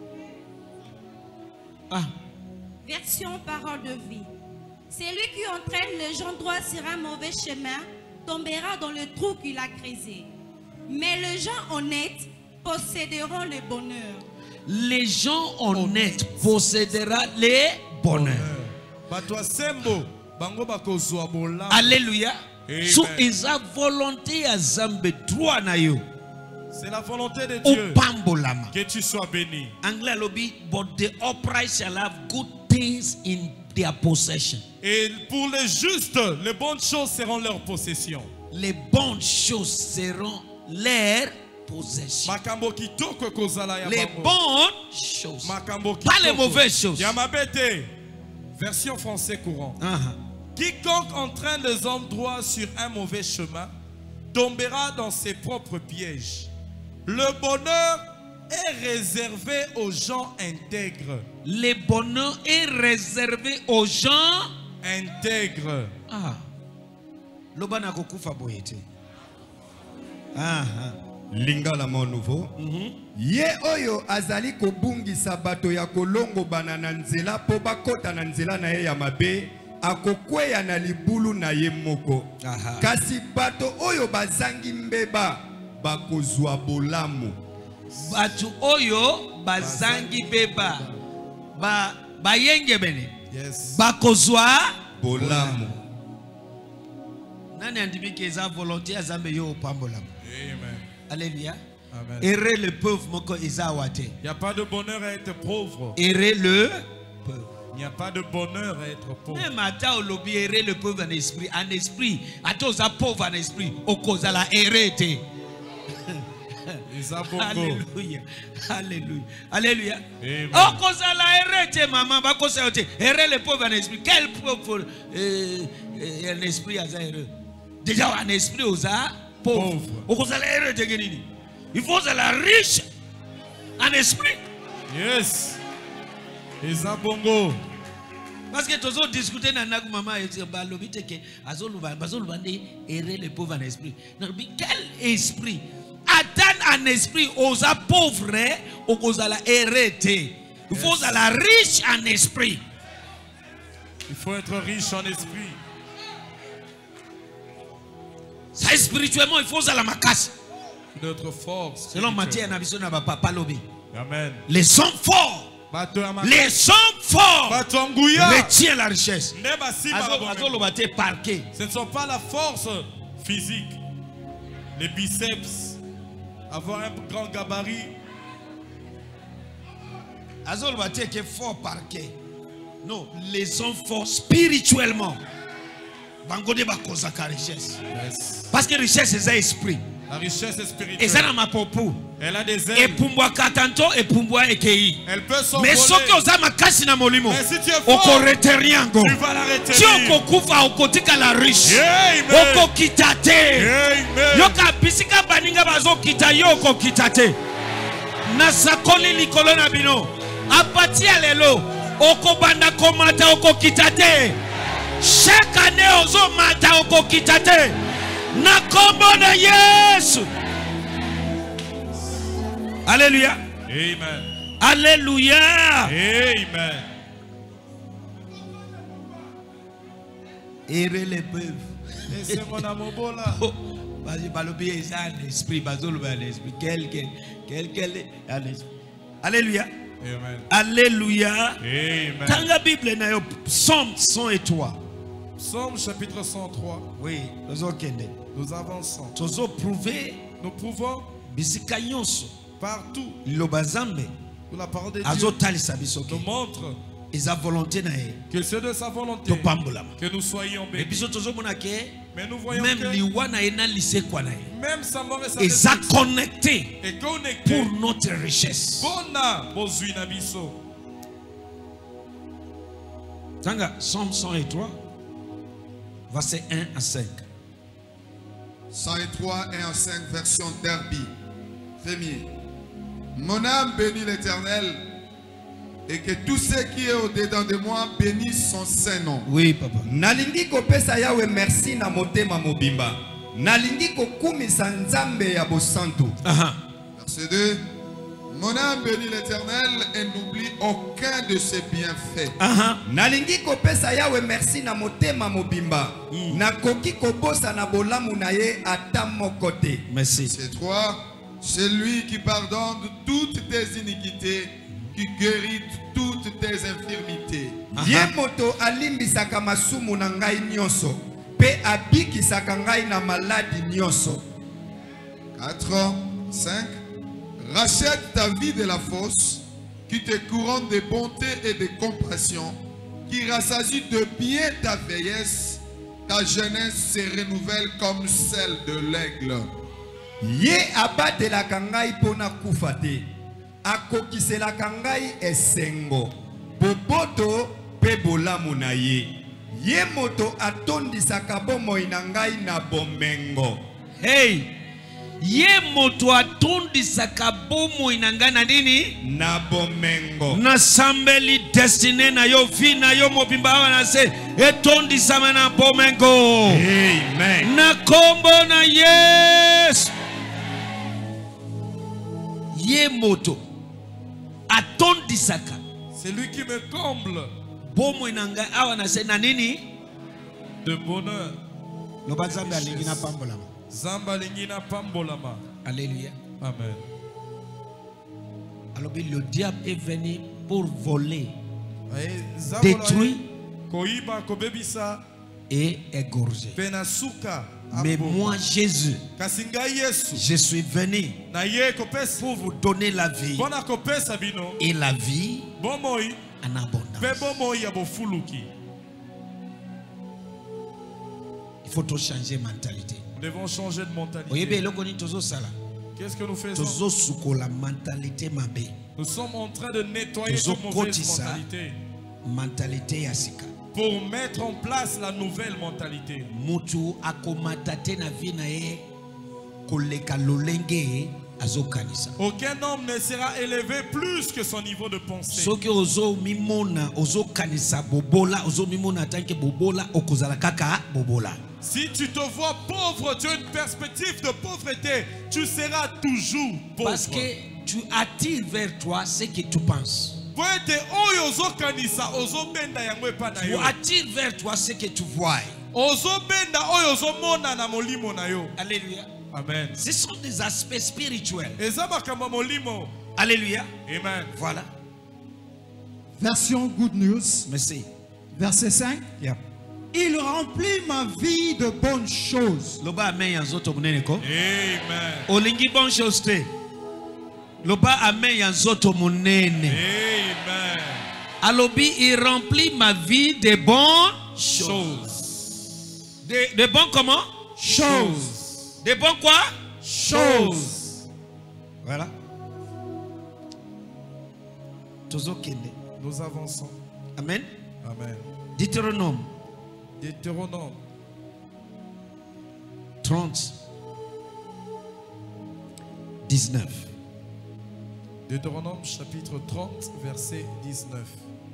Ah, Version parole de vie. Celui qui entraîne les gens droits sur un mauvais chemin tombera dans le trou qu'il a creusé. Mais les gens honnêtes posséderont le bonheur. les gens honnêtes posséderont les bonheurs. Bato sembo, bango bakozwa bola. Alléluia. Amen. So eza volonté ya Zambe droit na yo. C'est la volonté de Dieu Opambolama. que tu sois béni. Anglais lobby, but the upright shall have good things in their possession. Et pour les justes, les bonnes choses seront leur possession. Les bonnes choses seront leur possession. Makambo kitoko kozala ya Les bango. bonnes choses. Makambo Pas les kitoko. mauvaises choses. Yamabete, version français courant. Uh-huh. Quiconque entraîne les hommes droits sur un mauvais chemin tombera dans ses propres pièges. Le bonheur est réservé aux gens intègres. Le bonheur est réservé aux gens Intègres. ah. Lobana kokufa boyete. Ah ah. Lingala mon nouveau. Ye oyo azali kobungisa bato ya kolongo bana na nzela po bakota na nzela na ye ya mabe akokweya na libulu na ye moko. Aha. Kasi bato oyo bazangi mbeba bakozwa bolamu. Batu oyo bazangi beba ba bayenge bene Yes. bakozwa Bolamu. nani andimiki eza volonté ya Zambe yo opambola. Amen. Alléluia. Amen. Errer le pauvre moko eza wate. Il n'y a pas de bonheur à être pauvre. Errer le pauvre. Il n'y a pas de bonheur à être pauvre. Même ata olobi errer le pauvre en esprit, en esprit, ata oza pauvre en esprit, okozala errer te. Isabongo. Alléluia. Alléluia. Alléluia. Amen. Okozala errer te maman, bakosa te. Errer le pauvre en esprit. Quel pauvre euh, euh, en esprit aza erreur. Déjà en esprit oza pauvre. Pauvre. Okozala errer te genini. Il faut la riche en esprit. Yes. Isabongo. Parce que tous autres discuter dans la maman et dire bah l'obité que azoluba bazoluba ne errer le pauvre en esprit. Quel esprit? Attends en esprit aux pauvres aux la hérité. Il faut la riche en esprit. Il faut être riche en esprit. Ça spirituellement il faut la macasse. Notre force. Selon Matthieu spirituelle. na papa papa lobby. Amen. Les hommes forts. Bato ya maka- Les hommes forts Bato ya nguya. retiennent la richesse. Neba si Azo barabonne. azoluba te parquet. Ce ne sont pas la force physique, les biceps, avoir un grand gabarit. Azoluba te que fort parquet. Non, les hommes forts spirituellement. Bangode ba kozaka richesse. Yes. Parce que richesse c'est un esprit. La richesse est Et spirituelle. ça n'a ma popo. Elle a des Et ailes. pumbwa katanto et pumbwa ekei. Elle peut Mais s'envoler. soki oza makasi na molimo. Mais si tu es fort, Okorete yango. tu vas la Si retenir. okokufa okotika la riche. Amen. Okokita te. Amen. Yoka bisika baninga bazokita yo okokita te. Nasakoli likolo na bino. Apati ya lelo okobanda komata okokita te. Chaque année ozomata okokita te. Na kombo na Yesu. Alléluia. Amen. Alléluia. Amen. Errer les peuples. Laissez mon amour là. Balobi eza en esprit, bazoloba en esprit. Quel, quel, Alléluia. Amen. Alléluia. Amen. Dans la Bible, na yo Psaume cent et trois. Psaume chapitre cent trois. Oui, nous avançons. Nous prouver. Nous prouvons partout où la parole de Dieu nous montre que c'est de sa volonté que nous soyons bénis. Mais nous voyons même que même sa mort et sa connecté est connecté pour notre richesse. Tanga, Psaume cent et trois, verset un à cinq. cent et trois, un à cinq, version Derby. Fémier. Mon âme bénit l'Éternel, et que tout ce qui est au-dedans de moi bénisse son saint nom. Oui, papa. Nalingi kopesa Yahweh merci na motema mobimba. Nalingi kokumisa nzambe ya bosantu. Verset deux. Mon âme bénit l'Éternel et n'oublie aucun de ses bienfaits. Nalingi kopesa Yahweh merci na motema mobimba. Nakoki kobosa na bolamu na ye ata mokote. Merci. Verset trois. C'est lui qui pardonne toutes tes iniquités, qui guérit toutes tes infirmités. Ye moto alimbisaka masumu na ngai nyonso, pe abikisaka ngai na maladi nyonso. quatre, cinq. Rachète ta vie de la fosse, qui te couronne de bonté et de compassion, qui rassasie de bien ta vieillesse, ta jeunesse se renouvelle comme celle de l'aigle. Ye abatelaka ngai pona kufa te, akokiselaka ngai esengo, boboto pe bolamu na ye. Ye moto atondisaka bomoi na ngai na bomengo. Hey, ye moto atondisaka bomoi na ngai na nini? Na bomengo. Na sambeli destiny na yo vi na yo mobimba wana se etondisama na bomengo. Amen. Na kombo na Yesu. Ye moto atondisaka. C'est lui qui me comble bomoi na ngai awa na se na nini? De bonheur. Loba Zamba alingi na pambolama. Zamba alingi na pambolama. Alléluia. Amen. Alors le diable est venu pour voler, détruire et égorger. Mais moi Jésus, je suis venu pour vous donner la vie et la vie en abondance. Il faut tout changer de mentalité. Nous devons changer de mentalité. Qu'est-ce que nous faisons? Nous sommes en train de nettoyer cette mauvaise mentalité pour mettre en place la nouvelle mentalité. Aucun homme ne sera élevé plus que son niveau de pensée. Si tu te vois pauvre, tu as une perspective de pauvreté, tu seras toujours pauvre. Parce que tu attires vers toi ce que tu penses. Tu attires vers toi ce que tu vois. Alléluia. Amen. Ce sont des aspects spirituels. Alléluia. Amen. Voilà. Version Good News. Merci. Verset cinq. Yeah. Il remplit ma vie de bonnes choses. Amen. Olingi bonne chose te. Loba amen yanzoto monene. Amen. Alobi il remplit ma vie de bonnes choses. De, de bons comment? Choses. De bons quoi? Choses. Voilà. Nous avançons. Amen. Amen. Deutéronome. Deutéronome trente, dix-neuf. Deutéronome chapitre trente, verset dix-neuf.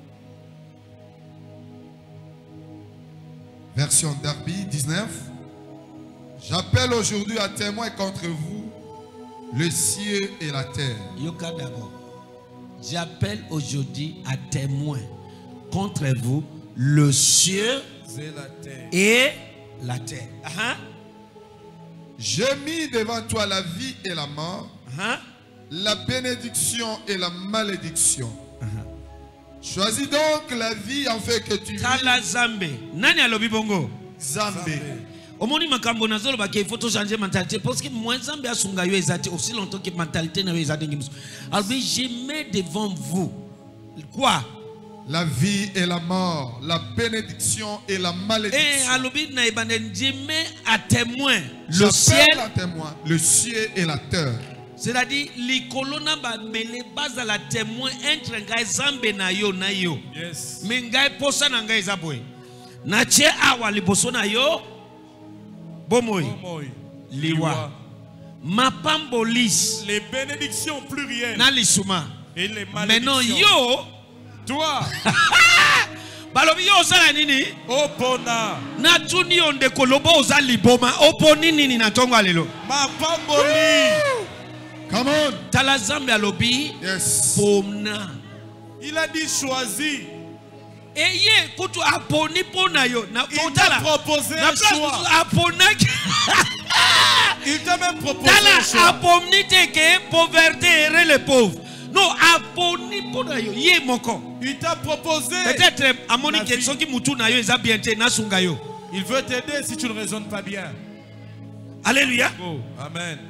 Version Darby dix-neuf. J'appelle aujourd'hui à témoin contre vous le ciel et la terre. Yoka d'abord. J'appelle aujourd'hui à témoin contre vous le ciel et la terre. Et la terre. Uh-huh. J'ai mis devant toi la vie et la mort, Uh-huh. la bénédiction et la malédiction. Choisis donc la vie en fait que tu Tala Zambe. Nani alobi bongo? Zambé. Omoni makambo nazolo ba ke faut changer mentalité parce que moi Zambe asunga yo ezati aussi longtemps que mentalité na yo ezati ngimso. Alors je mets devant vous quoi? La vie et la mort, la bénédiction et la malédiction. Et alobi na ibane je mets à témoin le ciel, à témoin le ciel et la terre. C'est-à-dire likolona ba mele baza la témoin entre ngai Zambe na yo na yo. Yes. Mais ngai posa na ngai zaboy. Na che awa liboso na yo bomoy. Bomoy. Liwa. Mapambolis. Les bénédictions plurielles. Na lisuma. Et les malédictions. Maintenant yo toi. Balobi yo osala nini? Opona. Na tuni onde kolobo oza liboma. Oponi nini na tonga lelo? Mapamboli. Come on. Tala Zambe alobi. Yes. Pomna. Il a dit choisi. Et ye kutu aponi pona yo. Na il t'a proposé un choix. Aponaki. Il t'a même proposé Tala un choix. apomni teke pauvreté ere les pauvres. Non, aponi pona yo. Ye moko. Il t'a proposé. Peut-être amoni ke soki mutu na yo eza bien te na sunga yo. Il veut t'aider si tu ne raisonnes pas bien. Alléluia. Oh, amen.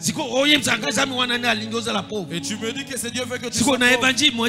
Et tu me dis que c'est Dieu veut que tu sois pauvre.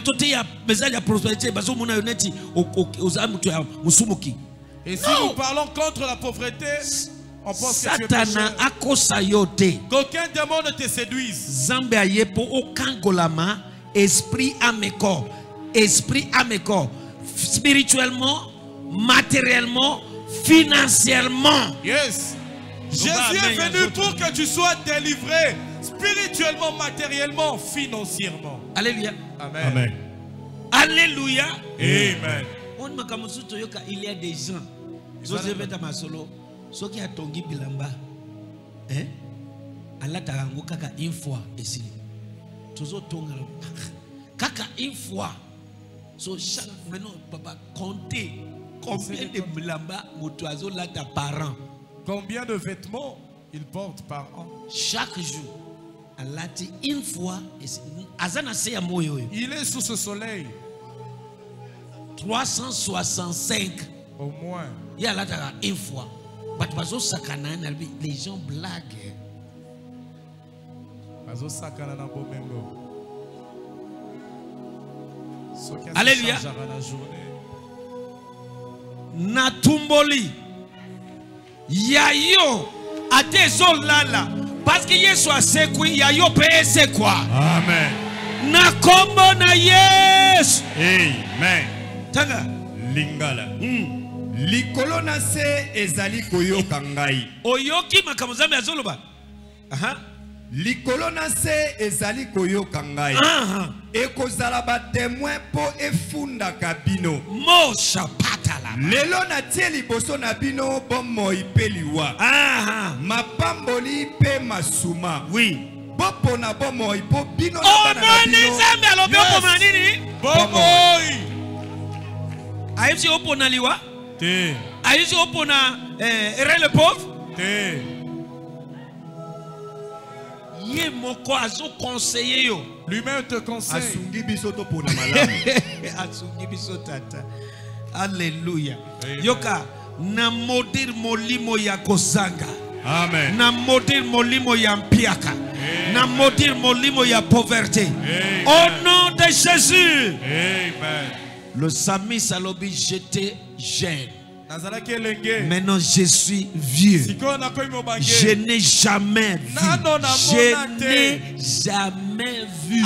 Et si nous parlons contre la pauvreté, on pense que tu es pécheur. Qu'aucun démon ne te séduise. Zambe ayepo okangolama esprit âme et corps. Esprit âme et corps. Spirituellement, matériellement, financièrement. Yes. Jésus est venu pour que tu sois délivré spirituellement, matériellement, financièrement. Alléluia. Amen. Amen. Alléluia. Amen. Il y a des gens. Joseph est à ma solo. Ceux qui ont tongi bilamba. Hein? Allah t'a rendu kaka une fois ici. Toujours tonga. Kaka une fois. So chaque maintenant papa compter combien de bilamba motoiseau là ta parent. Combien de vêtements il porte par an? Chaque jour. Allah dit une fois. Il est sous ce soleil. trois cent soixante-cinq. Au moins. Il y a là une fois. Les gens blaguent. Alléluia. Natumboli. Yayo. Atezo lala. Parce que Yesu a sekui. Yayo pe c'est quoi? Amen. Na kombo na Yesu. Amen. Tanga. Lingala. Mm. Likolo na se ezali koyoka ngai. Oyoki makambo Nzambe azoloba. Aha. Likolo na se ezali koyoka ngai. Aha. Ekozala ba témoin po efunda kabino. Mosha patala. Lelo na tie liboso na bino bomo ipeliwa. Aha. Mapamboli pe masuma. Oui. Bopo na bomo ipo bino na bana na bino. Oh, Nzambe alobi opo manini? Bomo. Aïe opo na liwa? Te. Aïe opo na eh, ere le pauvre? Te. Ye moko azo conseiller yo. Lui-même te conseille. Asungi biso to pona malamu. Asungi biso tata. Alléluia. Yoka na modir molimo ya kozanga. Amen. Na modir molimo ya mpiaka. Amen. Na modir molimo ya pauvreté. Amen. Au nom de Jésus. Amen. Le Sami Salobi, j'étais jeune. Maintenant je suis vieux. Je n'ai jamais vu. Je n'ai jamais vu.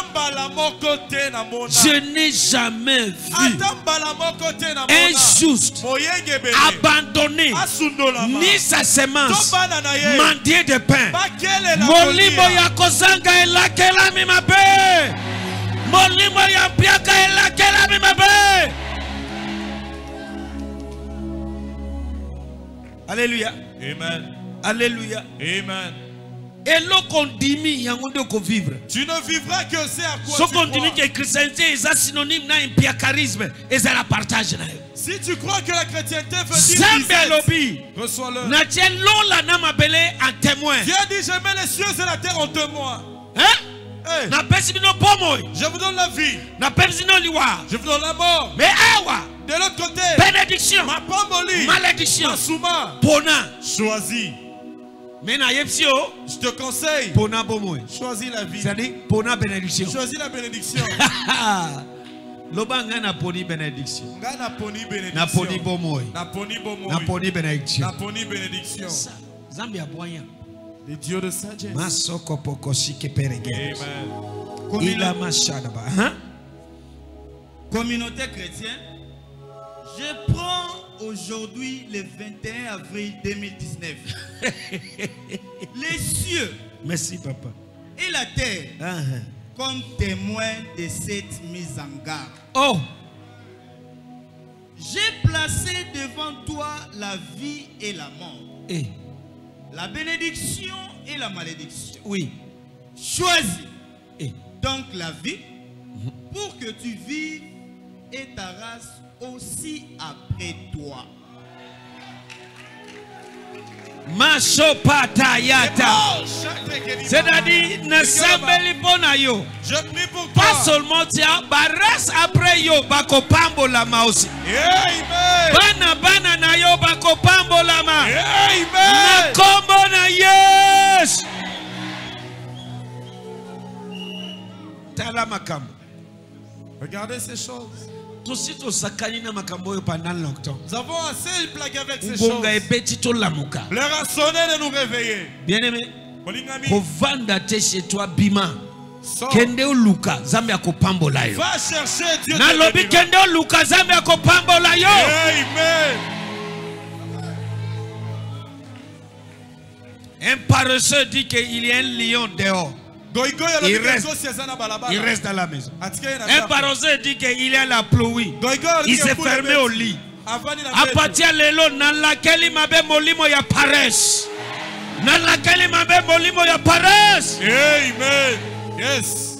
Je n'ai jamais vu un juste abandonné ni sa semence mendier de pain. Molimo ya kozanga elakela mi mabe. Molimo ya piaka elakela mi mabe. Alléluia. Amen. Alléluia. Amen. Et l'eau qu'on dit, il y a un qu'on vivre. Tu ne vivras que c'est à quoi so tu crois. Ce qu'on dit que la chrétienté est synonyme d'un charisme et ça la partage. Si tu crois que la chrétienté veut dire reçois-le. Dieu dit je mets les cieux et la terre en témoin. Hein? Hey. Na pesi bino bomoi. Je vous donne la vie. Na pesi bino liwa. Je vous donne la mort. Mais awa. De l'autre côté. Bénédiction. Ma pamboli. Malédiction. Ma souma. Pona. Choisis. Mais na yepsio. Je te conseille. Pona bomoi. Choisis la vie. C'est-à-dire pona bénédiction. Choisis la bénédiction. Loba nga na poni bénédiction. Nga na poni bénédiction. Na poni bomoi. Na poni bomoi. Na poni bénédiction. Na poni bénédiction. Zambia boya. Les dieux de sagesse. Masoko pokoshi keperege. Amen. Il a machadaba. Hein? Communauté chrétienne, je prends aujourd'hui le vingt et un avril deux mille dix-neuf. Les cieux. Merci papa. Et la terre. Uh-huh. Comme témoin de cette mise en garde. Oh! J'ai placé devant toi la vie et la mort. Et? La bénédiction et la malédiction. Oui. Choisis et? Donc la vie pour que tu vives et ta race aussi après toi. Mashopatayata. C'est-à-dire, ne sambeli pona yo. Je prie pour toi. Pas seulement tiens, baras après yo bako pambo lama aussi. Amen. Bana bana na yo bako pambo lama. Amen. Na kombo na yes. Tala makambo. Regardez ces choses. Nous avons assez blagué avec ces choses. Leur a sonné de nous réveiller. Bien-aimé, kovanda te chez toi bima. Kende uluka zambi akopambola yo. Va chercher Dieu. Na lobi kende uluka zambi akopambola yo. Amen. Un paresseux dit qu'il y a un lion dehors. Il reste, il reste dans la maison. Un paresseux dit qu'il y a la pluie. Il s'est fermé au lit. À partir de l'élo, dans laquelle il m'avait molimo ya paresse. Dans laquelle il m'avait molimo ya paresse. Amen. Yes.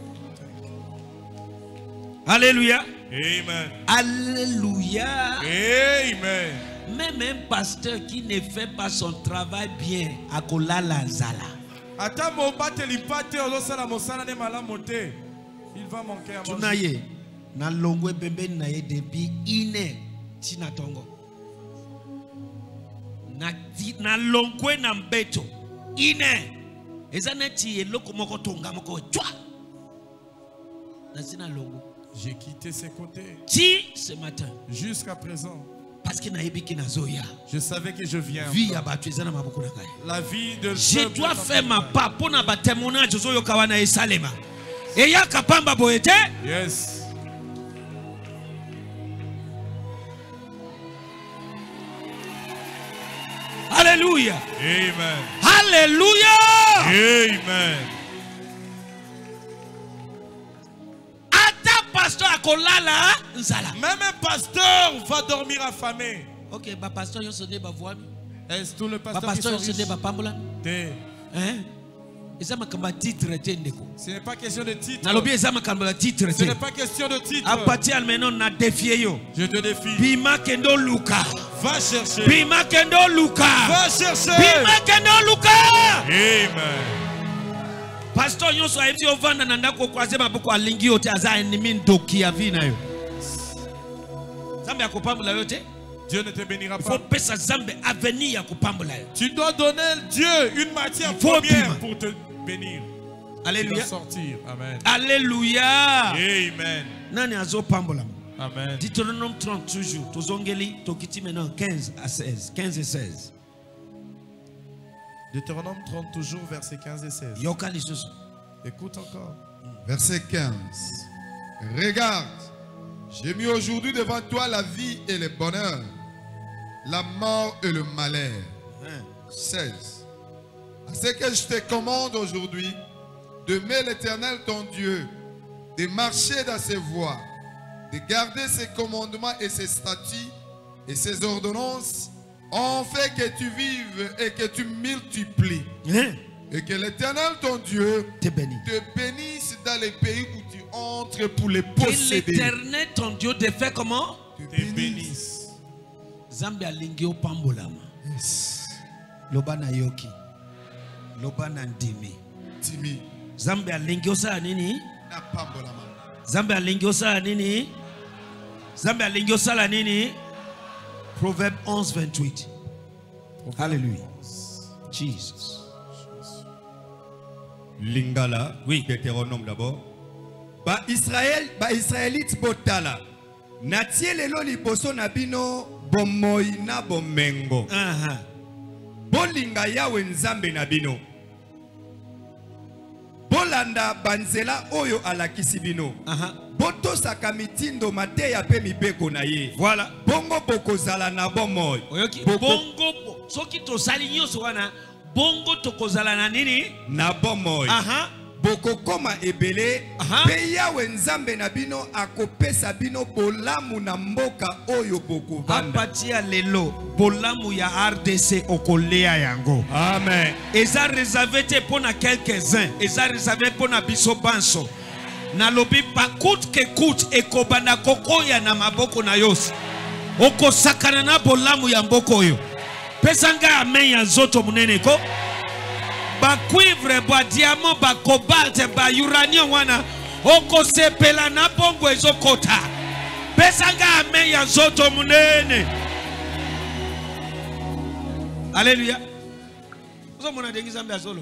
Alléluia. Amen. Alléluia. Amen. Même un pasteur qui ne fait pas son travail bien, à kolala zala. Il va manquer à manger. Tunaye na longwe bembe na ye depuis ine tina tongo. Na na longwe na mbeto ine. Ezaneti eloko moko tonga moko twa. Na sina longo. J'ai quitté ses côtés. Ti ce matin. Jusqu'à présent. Parce que je savais que je viens. La vie de je dois faire ma part pour na témoignage zoyo kawana esalema. Et ya kapamba boete. Yes. Alléluia. Amen. Alléluia. Amen. Pasteur akolala nzala. Même un pasteur va dormir affamé. Ok, ba pasteur yo se ba voix. Est-ce tout le pasteur ba pasteur qui se ba pambola? Té. Hein? Eza makamba titre te ndeko. Ce n'est pas question de titre. Na lobi eza makamba titre te. Ce n'est pas question de titre. A partir maintenant na défier yo. Je te défie. Bima kendo luka. Va chercher. Bima kendo luka. Va chercher. Bima kendo luka. Amen. Pasteur nyonso ayebi ovanda na ndako kwaze maboko alingi yote aza ennemi ndoki ya vina yo. Zambe akopambola yo te. Dieu ne te bénira pas. Il faut pesa zambe avenir ya kopambola yo. Tu dois donner Dieu une matière première pour te bénir. Alléluia. Sortir. Amen. Alléluia. Amen. Nani azo pambola. Amen. Deutéronome trente toujours. Tozongeli tokiti maintenant quinze à seize. quinze et seize. Deutéronome trente toujours, versets quinze et seize. Écoute encore. Verset quinze. Regarde, j'ai mis aujourd'hui devant toi la vie et le bonheur, la mort et le malheur. seize. À ce que je te commande aujourd'hui, d'aimer l'Éternel ton Dieu, de marcher dans ses voies, de garder ses commandements et ses statuts et ses ordonnances, on fait que tu vives et que tu multiplies. Hein? Et que l'Éternel, ton Dieu, te, bénit. te bénisse dans les pays où tu entres pour les posséder. Que l'Éternel, ton Dieu, te fait comment? Te bénisse. Zambia lingio pambolama. Yes. Lobana yoki. Lobana ndimi. Timi. Zambe alingi osala nini? Na pambolama. Zambe alingi osala nini? Zambe alingi osala nini? Proverbe onze vingt-huit. Alléluia. Jesus. Lingala, oui, Deutéronome d'abord. Ba Israël, ba Israélite botala. Natie lelo liboso na bino bomoi na bomengo. Uh-huh. Bolinga yawe nzambe na bino. Bolanda banzela oyo alakisi bino. Uh-huh. Boto sakamitindo mateya pe mibeko na ye. Voilà. Bongo bokozala na bomoi. Oyoki. Bongo soki to sali nyoso wana bongo tokozala na nini? Na bomoi. Aha. Boko koma ebele. Aha. Pe yawe nzambe na bino akopesa bino bolamu na mboka oyo boko vanda. Apatia lelo bolamu ya R D C okolea yango. Amen. Eza réservé te pona quelques-uns. Eza réservé pona biso banso. Na lobi pa coûte que coûte ekobanda kokoya na maboko na yos. Oko sakana na bolamu ya mboko yo. Pesanga amen ya zoto munene ko. Ba cuivre, ba diamant, ba cobalt, ba uranium wana. Oko sepela na bongo ezokota. Pesanga amen ya zoto munene. Alléluia. Ozo mona dengi zambe azolo.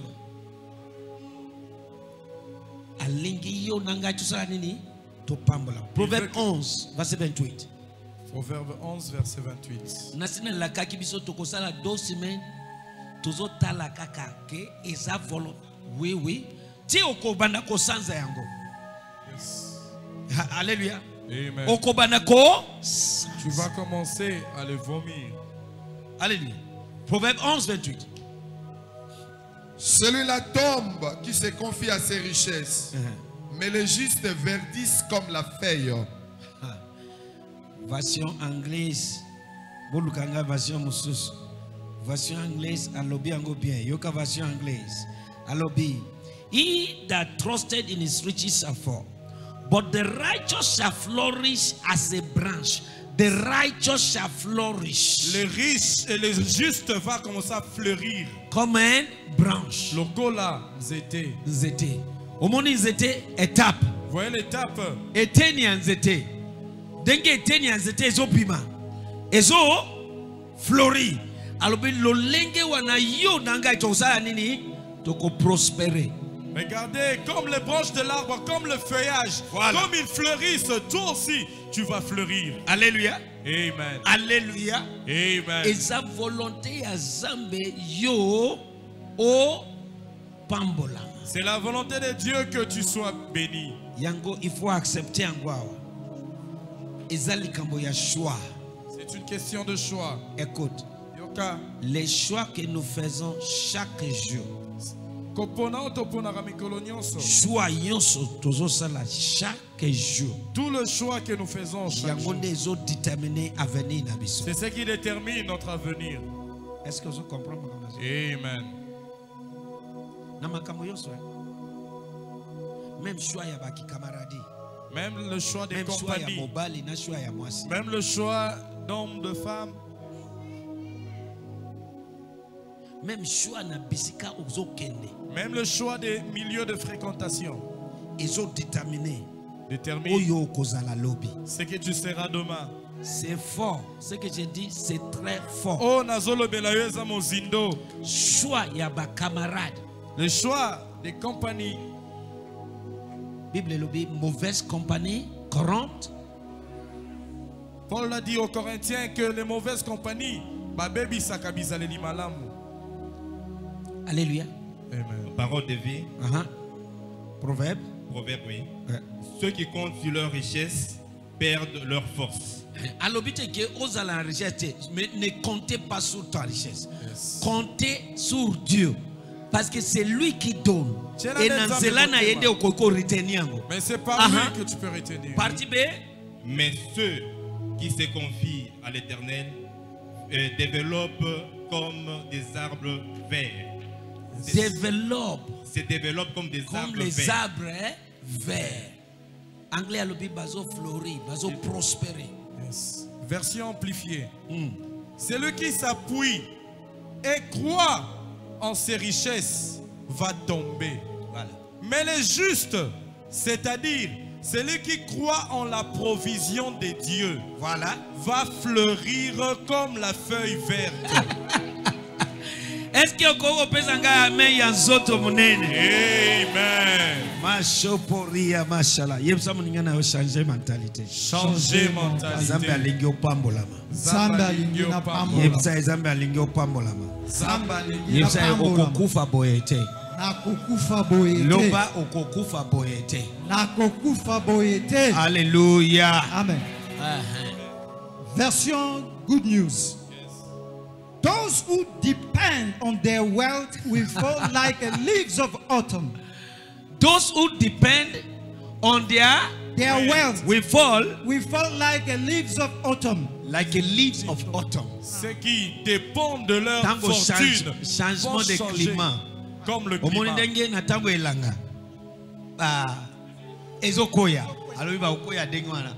Alingi yo nanga tusala nini? To pambola. Proverbe onze verset vingt-huit. Proverbe onze verset vingt-huit. Nasina la kaki biso tokosala deux semaines. Tozo tala kaka ke eza volo. Oui oui. Ti okobanda ko sanza yango. Yes. Alléluia. Amen. Okobanda ko. Tu vas commencer à le vomir. Alléluia. Proverbe onze vingt-huit. Celui-là tombe qui se confie à ses richesses, uh-huh. mais les justes verdissent comme la feuille. Ah. Version anglaise. Bolukanga version mususu. Version anglaise alobi ango bien. Yoka version anglaise. Alobi. He that trusted in his riches shall fall, but the righteous shall flourish as a branch. The righteous shall flourish. Les riches et les justes vont commencer à fleurir. Comme une branche. Logo là, zété. Zété. Au moment où zété, étape. Voyez l'étape. Été ni en zété. Dengue été ni en zété, ezo pima. Ezo flori. Alors ben lo lenge wana yo nanga itosala nini? Toko prospérer. Regardez, comme les branches de l'arbre, comme le feuillage, voilà. Comme ils fleurissent, toi aussi, tu vas fleurir. Alléluia. Amen. Alléluia. Amen. Et sa volonté à Zambe yo o pambola. C'est la volonté de Dieu que tu sois béni. Yango, il faut accepter angwawa. Ezali kambo ya choix. C'est une question de choix. Écoute. Yoka. Les choix que nous faisons chaque jour. Choix yonso tozo sala chaque jour. Tout le choix que nous faisons chaque jour. C'est ce qui détermine notre avenir. Est-ce que vous comprenez? Amen. Même choix ya baki camarade. Même le choix des compagnies. Même le choix d'hommes, de femmes. Même choix na bisika ozo kende. Même le choix des milieux de fréquentation. Ils ont déterminé. Détermine ce que tu seras demain. C'est fort. Ce que j'ai dit, c'est très fort. Oh, nazolo belayeza mozindo. Choix ya ba camarade. Le choix des compagnies. Bible lobi mauvaise compagnie corrompre. Paul l'a dit aux Corinthiens que les mauvaises compagnies ba baby sakabiza le limalamu. Alléluia. Amen. Parole de vie. Uh-huh. Proverbe. Proverbe, oui. Ouais. Ceux qui comptent sur leur richesse perdent leur force. Alors, que osez la richesse, mais ne comptez pas sur ta richesse. Yes. Comptez sur Dieu. Parce que c'est lui qui donne. Et dans cela, mais c'est pas lui uh-huh. que tu peux retenir. Partie B. Mais ceux qui se confient à l'Éternel euh, développent comme des arbres verts. Développe. Se développe comme des comme arbres les verts. arbres hein, verts. Anglais a le baso fleurir, baso prospérer. Yes. Version amplifiée. Mm. Celui qui s'appuie et croit en ses richesses va tomber. Voilà. Mais les justes, c'est-à-dire celui qui croit en la provision de Dieu, voilà, va fleurir comme la feuille verte. Est-ce que vous pouvez amen yanzoto munene? Amen. Mashoporia mashallah. Yebsa muningana yo changer mentalité. Changer mentalité. Zambe alingi opambolama. Zambe alingi opambolama. Yebsa zambe alingi opambolama. Zambe alingi Yebsa okokufa boyete. Nakokufa boyete. Loba okokufa boyete. Nakokufa boyete. Alléluia. Amen. Uh-huh. Version Good News. Those who depend on their wealth will fall like leaves of autumn. Those who depend on their their wealth will fall will fall like leaves of autumn. Like leaves of autumn. Ceux qui dépendent de leur tango fortune changement de climat comme le climat. Omoni na tango elanga. Ah, ezokoya. Alors il va okoya dengwana.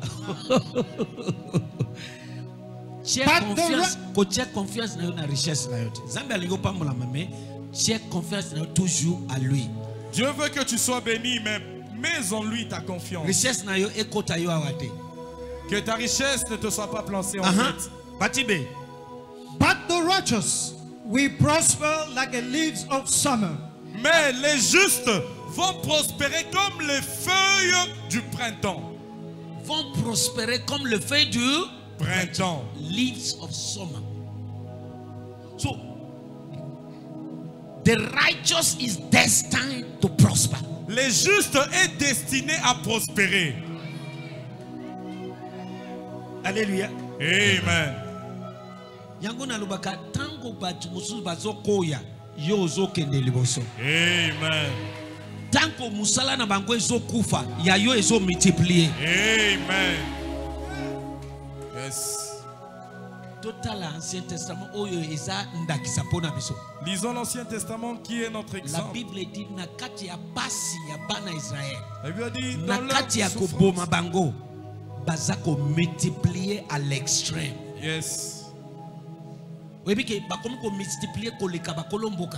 Tiens confiance, tiens confiance dans la richesse na yote. Zambe alingo pambola mame, tiens confiance toujours à lui. Dieu veut que tu sois béni, mais mets en lui ta confiance. Richesse na yo ekota yo awate. Que ta richesse ne te soit pas placée en tête. Batibe. But the righteous will prosper like the leaves of summer. Mais les justes vont prospérer comme les feuilles du printemps. Vont prospérer comme les feuilles du printemps. Leaves of summer. So, the righteous is destined to prosper. Les justes est destiné à prospérer. Alléluia. Amen. Yango na lubaka tango batu musu bazokoya yo ozokende liboso. Amen. Tango musala na bango ezokufa ya yo ezo multiplier. Amen. Yes. Total Ancien Testament oyo eza ndakisa pona biso. Lisons l'Ancien Testament qui est notre exemple. La Bible dit na kati ya basi ya bana Israël. La Bible dit na kati ya koboma bango bazako multiplier à l'extrême. Yes. Oui, mais bakomi ko multiplier koleka bakolomboka.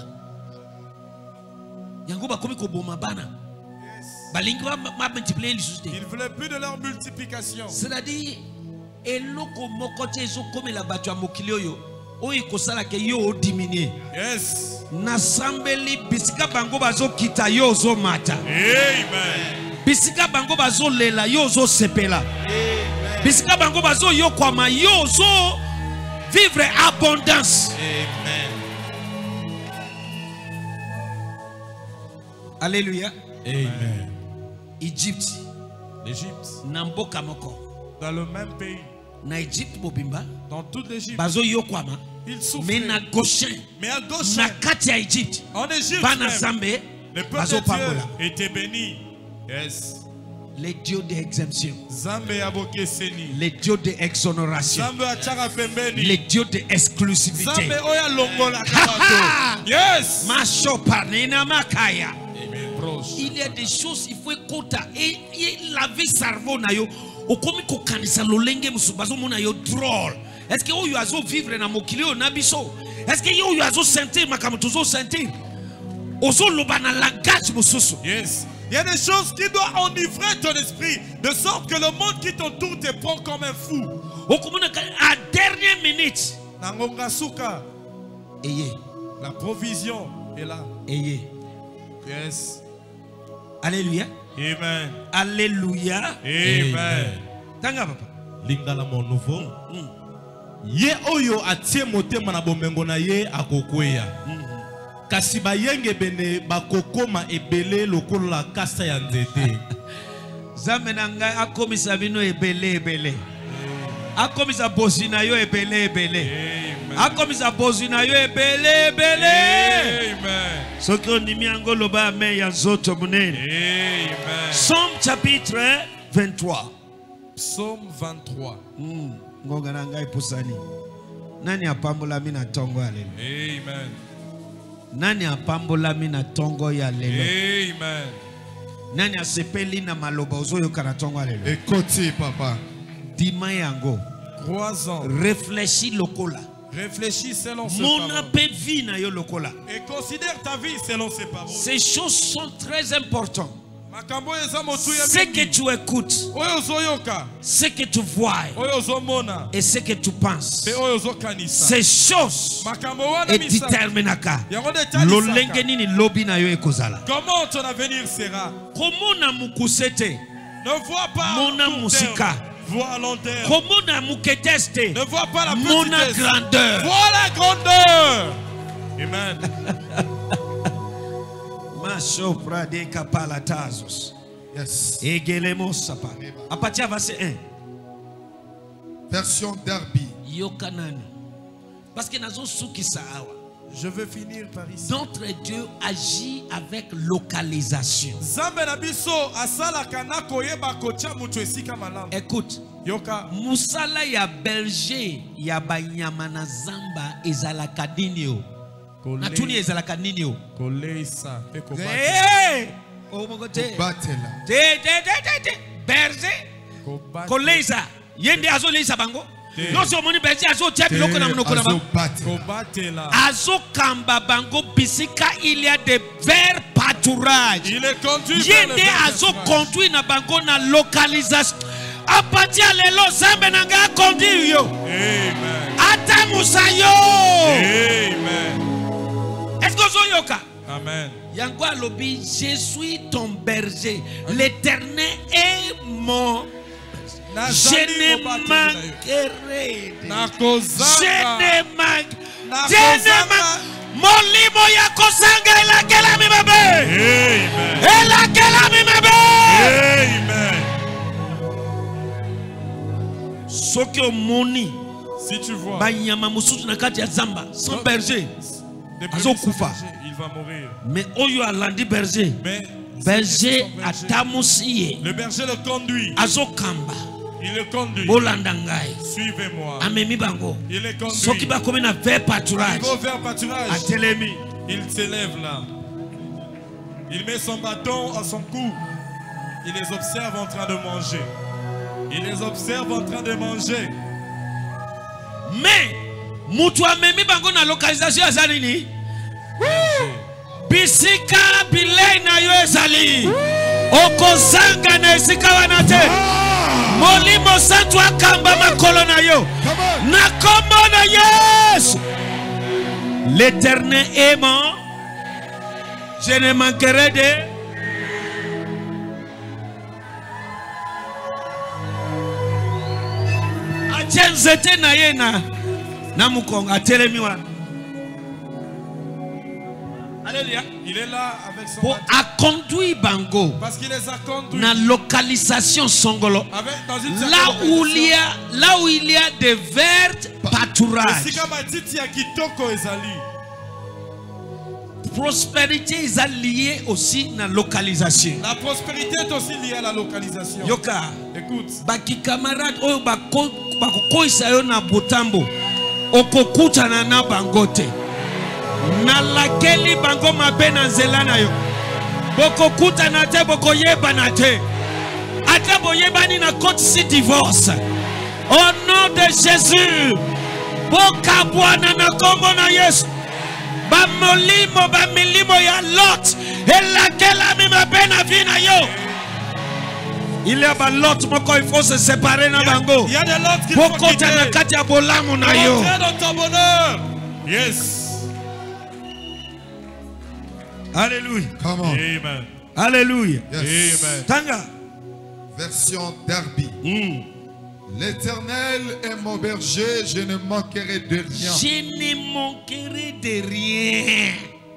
Yango bakomi ko boma bana. Balingi ba multiplier les choses. Ils voulaient plus de leur multiplication. C'est-à-dire eloko mokote ezo comme la batu ya mokili oyo oyo kosala ke yo diminuer. Yes. Na sambeli bisika bango bazo kita yo zo mata. Amen. Bisika bango bazo lela yo zo sepela. Amen. Bisika bango bazo yo kwama yo zo vivre abondance. Amen. Alléluia. Amen. Égypte. L'Égypte. Namboka moko. Dans le même pays. Na Égypte bobimba. Dans toute l'Égypte. Bazo yo kwama. Il souffre. Mais na Goshen. Mais à Goshen. Na kati ya Égypte. En Égypte. Bana Zambé. Le peuple de Dieu était béni. Yes. Les dieux d'exemption. Zambé aboke seni. Les dieux d'exonération. Zambé achara pembeni. Les dieux d'exclusivité. Zambé oya longola kabato. Yes. Macho parnina makaya. Il y a des choses il faut écouter et, et laver cerveau na yo. Okomi ko kanisa lolenge musubazo mona yo drôle. Est-ce que yo azo vivre na mokili o na biso? Est-ce que yo azo sentir makamu tozo sentir? Ozo loba na langage mususu. Yes. Il y a des choses qui doivent enivrer ton esprit de sorte que le monde qui t'entoure te prend comme un fou. Okomona à dernière minute. Nangonga suka. Eye. La provision est là. Eye. Yes. Alléluia. Amen. Alléluia. Amen. Tanga papa. Lingala mon nouveau. Ye oyo atie motema na bomengo na ye akokweya. Kasi bayenge bene bakokoma ebele lokolo la kasa ya nzete. Zambe na ngai akomisa bino ebele ebele. Akomisa bosi na yo ebele ebele. Akomisa bosi na yo ebele ebele. Amen. Soki ondimi yango loba amen ya nzoto munene. Amen. Psaume chapitre vingt-trois. Psaume vingt-trois. Mm. Ngonga na ngai pusani. Nani apambola mina tongo ya lelo? Amen. Nani apambola mina tongo ya lelo? Amen. Nani asepeli na maloba ozoyoka na tongo ya lelo? Écoutez, papa. Dima yango. Crois-en. Réfléchis lokola. Réfléchis selon ses Mon paroles. appel vie na yo lokola. Et considère ta vie selon ses paroles. Ces choses sont très importantes. Makambo eza motuya Ce que tu écoutes, oyo zoyoka, ce que tu vois oyo zomona, et ce que tu penses, pe oyo zokanisa. ces choses Makambo wana et misaka. déterminaka Yango de talisaka. lolenge nini lobi na yo ekozala. Comment ton avenir sera? Komona mukusete, Ne vois pas mona à court musika. terme, vois à long terme. Komona muketeste, Ne vois pas la mona petitesse, grandeur. vois la grandeur. Amen. Yes. Egelemosapa. Apatia verset un. Version Derby. Yokanani. Parce que nazo sukisa awa. Je veux finir par ici. Notre Dieu agit avec localisation. Zambe na biso asala kana koyeba kocha mutu esika malamu. Écoute. Yoka. Musala ya berger ya banyama na zamba ezalaka nini yo? Natuni ezalaka nini yo? Koleisa pe kobatela. Eh! Omogote. Kobatela. Te te te te te. Berger. Koleisa. Yende azo leisa bango. Lorsque moni berger azo tia biloko na monoko na bango. Kobatela. Azo kamba bango bisika il y a des verts pâturages. Il est conduit vers le Yende azo conduit na bango na localisation. A partir lelo zambe nanga conduit yo. Amen. Ata musayo. Amen. Est-ce que vous yoka? Amen. Yango alobi, je suis ton berger. L'Éternel est mon. Je ne manquerai. Je ne manque. Je ne manque. Molimo ya kosanga elakela mi bebe. Amen. Elakela mi bebe. Amen. Soki omoni. Si tu vois. Banyama mususu na kati ya zamba. Sans berger. Azo kufa. Il va mourir. Mais oyo alandi berger. Mais berger atamusiye. le berger le conduit. Azo kamba. Il le conduit. Bolandangai. Suivez-moi. Amemi bango. Il est conduit. Soki ba komi na vert pâturage. Il va vers pâturage. Atelemi. Il s'élève là. Il met son bâton à son cou. Il les observe en train de manger. Il les observe en train de manger. Mais mutu amemi bango na localisation ya zanini. Bisika bilei na yo ezali. Okozanga na esika wana te. Molimo santu akamba makolo na yo. Na kombo na Yesu. L'Éternel est mon. Je ne manquerai de. Achenzete na ye na na mukonga atelemi wana. Alléluia. Il est là avec son pour a conduit bango. Parce qu'il les a conduits. Na localisation songolo. Avec, dans une là où il y a là où il y a des verts pâturages. Prospérité est liée aussi à la localisation. La prospérité est aussi liée à la localisation. Yoka. Écoute. Baki camarade oyo bako bako koisa yo na botambo. Okokuta na na bangote. Na lakeli bango mabe na nzela na yo. Boko kuta na te boko yeba na te. Ata boyebani na cote si divorce. Au nom de Jésus. Boka bwana na kombo na Yesu. Ba molimo ba milimo ya Lot. Elakela mi mabe na vie na yo. Il y a ba Lot moko il faut se séparer na bango. Il y a des Lot qui faut quitter. Boko na kati ya bolamu na yo. Entrez dans ton bonheur. Yes. Alléluia. Come on. Amen. Alléluia. Yes. Amen. Tanga. Version Derby. Mm. L'Éternel est mon berger, je ne manquerai de rien. Je ne manquerai de rien.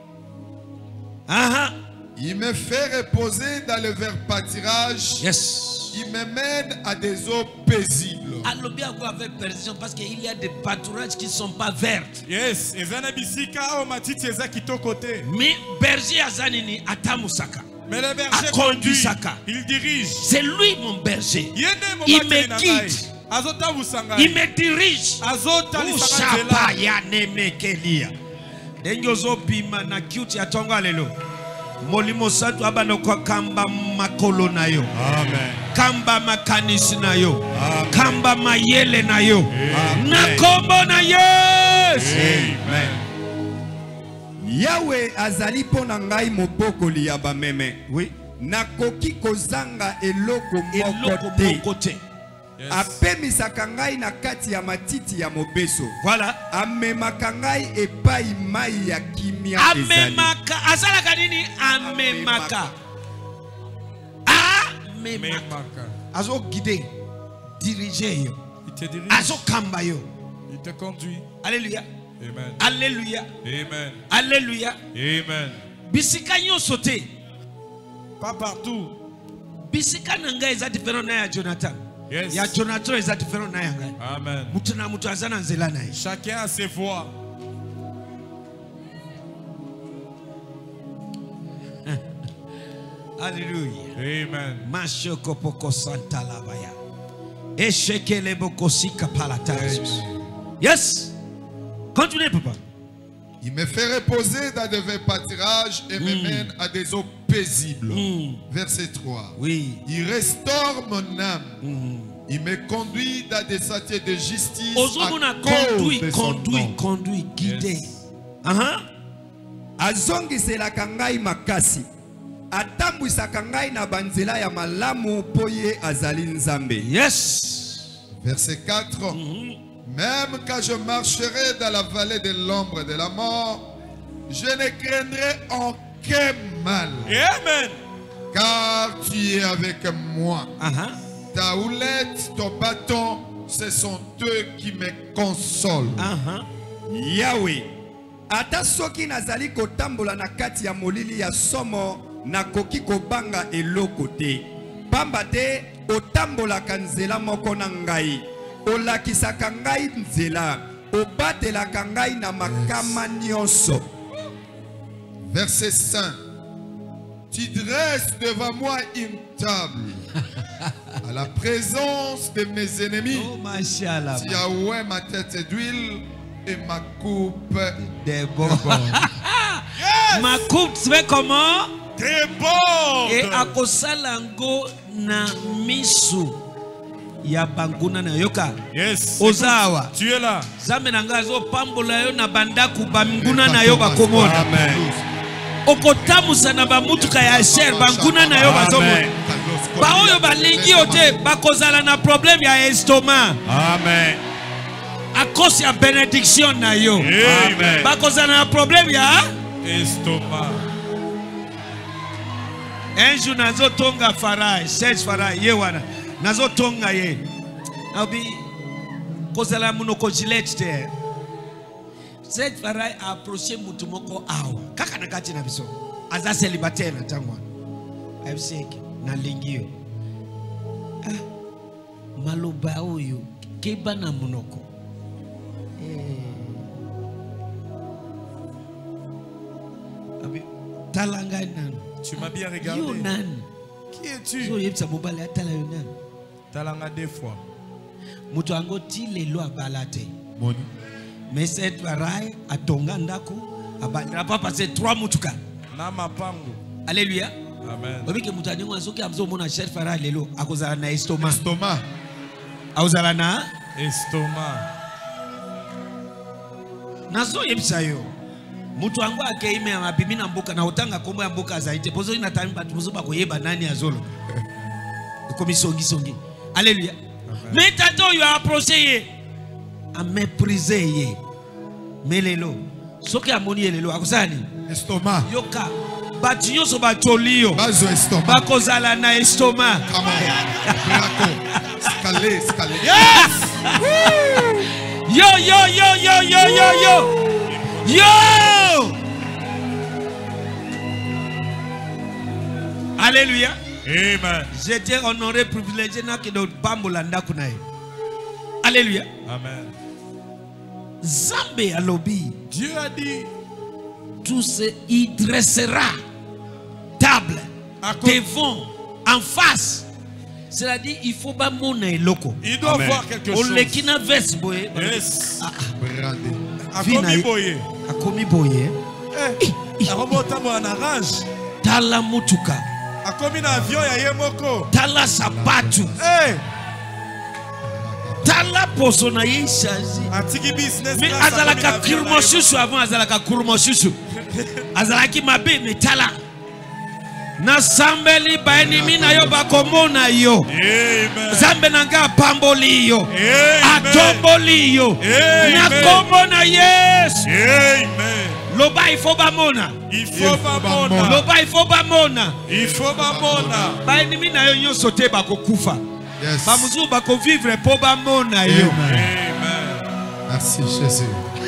Aha. Il me fait reposer dans le vert pâturage. Yes. Il me mène à des eaux paisibles. Alors bien avec précision parce qu'il y a des pâturages qui ne sont pas verts. Yes. Mais berger Azanini atamusaka. Mais le berger conduit, il dirige. C'est lui mon berger. Il me guide. Il me dirige. Ushapa ya nemekelia. Dengozo bima na cute ya tonga lelo. Molimo santu abano kwa kamba makolo na yo. Amen. Kamba makanisi na yo. Kamba mayele na yo. Na kombo na yo. Yes. Amen. Yahweh azali pona ngai mobokoli ya bameme. Oui. Nakoki kozanga eloko moko te. Apemisaka ngai na kati ya matiti ya mobeso. Voilà. Amemaka ngai epai mai ya kimia ezali. Amemaka. Azalaka nini? Amemaka. Amemaka. Azo guider, diriger yo. Il te dirige. Azo kamba yo. Il te conduit. Alléluia. Amen. Alléluia. Amen. Alléluia. Amen. Bisika nyo sauté. Pas partout. Bisika nanga eza différent na ya Jonathan. Yes. Ya Jonathan eza différent na ya ngai. Amen. Mutu na mutu azana nzela na ye. Chacun a ses voix. Alléluia. Amen. Mashoko poko santa labaya. Eshekele boko sika palata. Yes. Continuez, papa. Il me fait reposer dans de verts pâturages et me mène à des eaux paisibles. Mm. Verset trois. Oui. Il restaure mon âme. Mm. Il me conduit dans des sentiers de justice. Ozomona conduit, conduit, conduit, guidé. Aha. Azongiselaka ngai makasi. Atambwisaka ngai na banzela ya malamu po ye azali nzambe. Yes. Verset quatre. Mm-hmm. Même quand je marcherai dans la vallée de l'ombre de la mort, je ne craindrai aucun mal. Amen. Car tu es avec moi. Uh-huh. Ta houlette, ton bâton, ce sont eux qui me consolent. Uh-huh. Yahweh, ata soki nazali kotambola na kati ya molili ya somo, nakoki kobanga eloko te. Pamba te otambolaka nzela moko na ngai. Olakisaka ngai nzela, obatelaka ngai na makama nyonso. Verset cinq. Tu dresses devant moi une table à la présence de mes ennemis. Oh, machallah. Tu as oué ma tête d'huile et ma coupe de bord. Yes. Ma coupe, tu sais comment? Déborde. Et à kosalango na misu. Ya banguna na yoka. Yes. Ozawa. Tu es là. Zambe nanga zo pambola yo na bandaku banguna na yo bakomona. Amen. Okotamusa na bamutuka ya sher banguna na yo bazomona. Ba oyo balingi ote bakozala na problème ya estomac. Amen. À cause ya bénédiction na yo. Amen. Bakozala na problème ya estomac. Un jour nazo tonga farai, Serge farai yewana. Nazo tonga ye. Nabi kozala munoko Gillette te. Serge farai a approché mutu moko awa. Kaka nakati na biso. Aza célibataire na tangwa. I'm sick na lingio. Ah. Maloba oyo keba na munoko. Eh. Abi talanga nan. Tu m'as bien regardé. Yo nan. Qui es-tu? So yebsa mobali atala yo nan. Talanga deux fois. Mutu ango ti lelo abalate. Moni. Mais cette varai atonga ndako abandra pas passer trois mutuka. Na mapango. Alléluia. Amen. Obike mutu aningo azoki amzo mona chef varai lelo akozala na estomac. Estomac. Akozala na estomac. Nazo yebsa yo. Mutu ango akeime amapimi na mboka na otanga kombo ya mboka zaite. Pozo ina tami batu muzo bakoyeba nani azolo. Komi songi songi. Alléluia. Mais tato yo approché ye. A mépriser ye. Melelo. Soki amoni elelo akusani. Estomac. Yoka. Bati nyonso batolio. Bazo estomac. Bakozala na estomac. Scalé, scalé. Yes! Yo yo yo yo yo yo yo. Yo! Alléluia. Amen. J'étais honoré, privilégié na ke do bambola ndaku na ye. Alléluia. Amen. Zambe alobi. Dieu a dit, tout se il dressera table devant, en face. C'est-à-dire il faut pas monnaie loco. Il doit Amen. Voir quelque chose. On le kina veste boye. Yes. A komi boye. A komi boye. Eh. A remonta mo en orange. Tala mutuka. A komi na avion ya yemoko. Tala sapatu. Eh. Tala poso na ye change. Atiki business. Mais azalaka kurmo shushu avant azalaka kurmo shushu. Azalaki mabe mais tala. Na sambeli ba enemi na yo bakomona yo. Amen. Zambe nanga pamboli yo. Atomboli yo. Na komona yes. Amen. Loba il faut ba mona. Il faut ba mona. Loba il faut ba mona. Il faut ba mona. Ba enemi na yo nyonso te bakokufa. Yes. Ba muzu bako vivre po ba mona yo. Amen. Merci Jésus.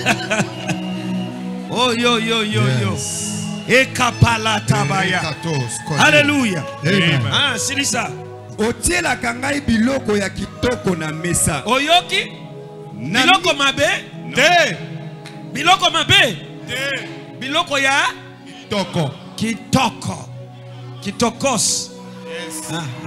Oh yo yo yo yo. Ekapala tabaya. Alléluia. Amen. Ah, c'est ça. Otiela kangai biloko ya kitoko na mesa. Oyoki? Biloko mabe? Te. Biloko mabe? Te. Biloko ya? Kitoko. Kitoko. Kitokos. Yes. Ah, ah.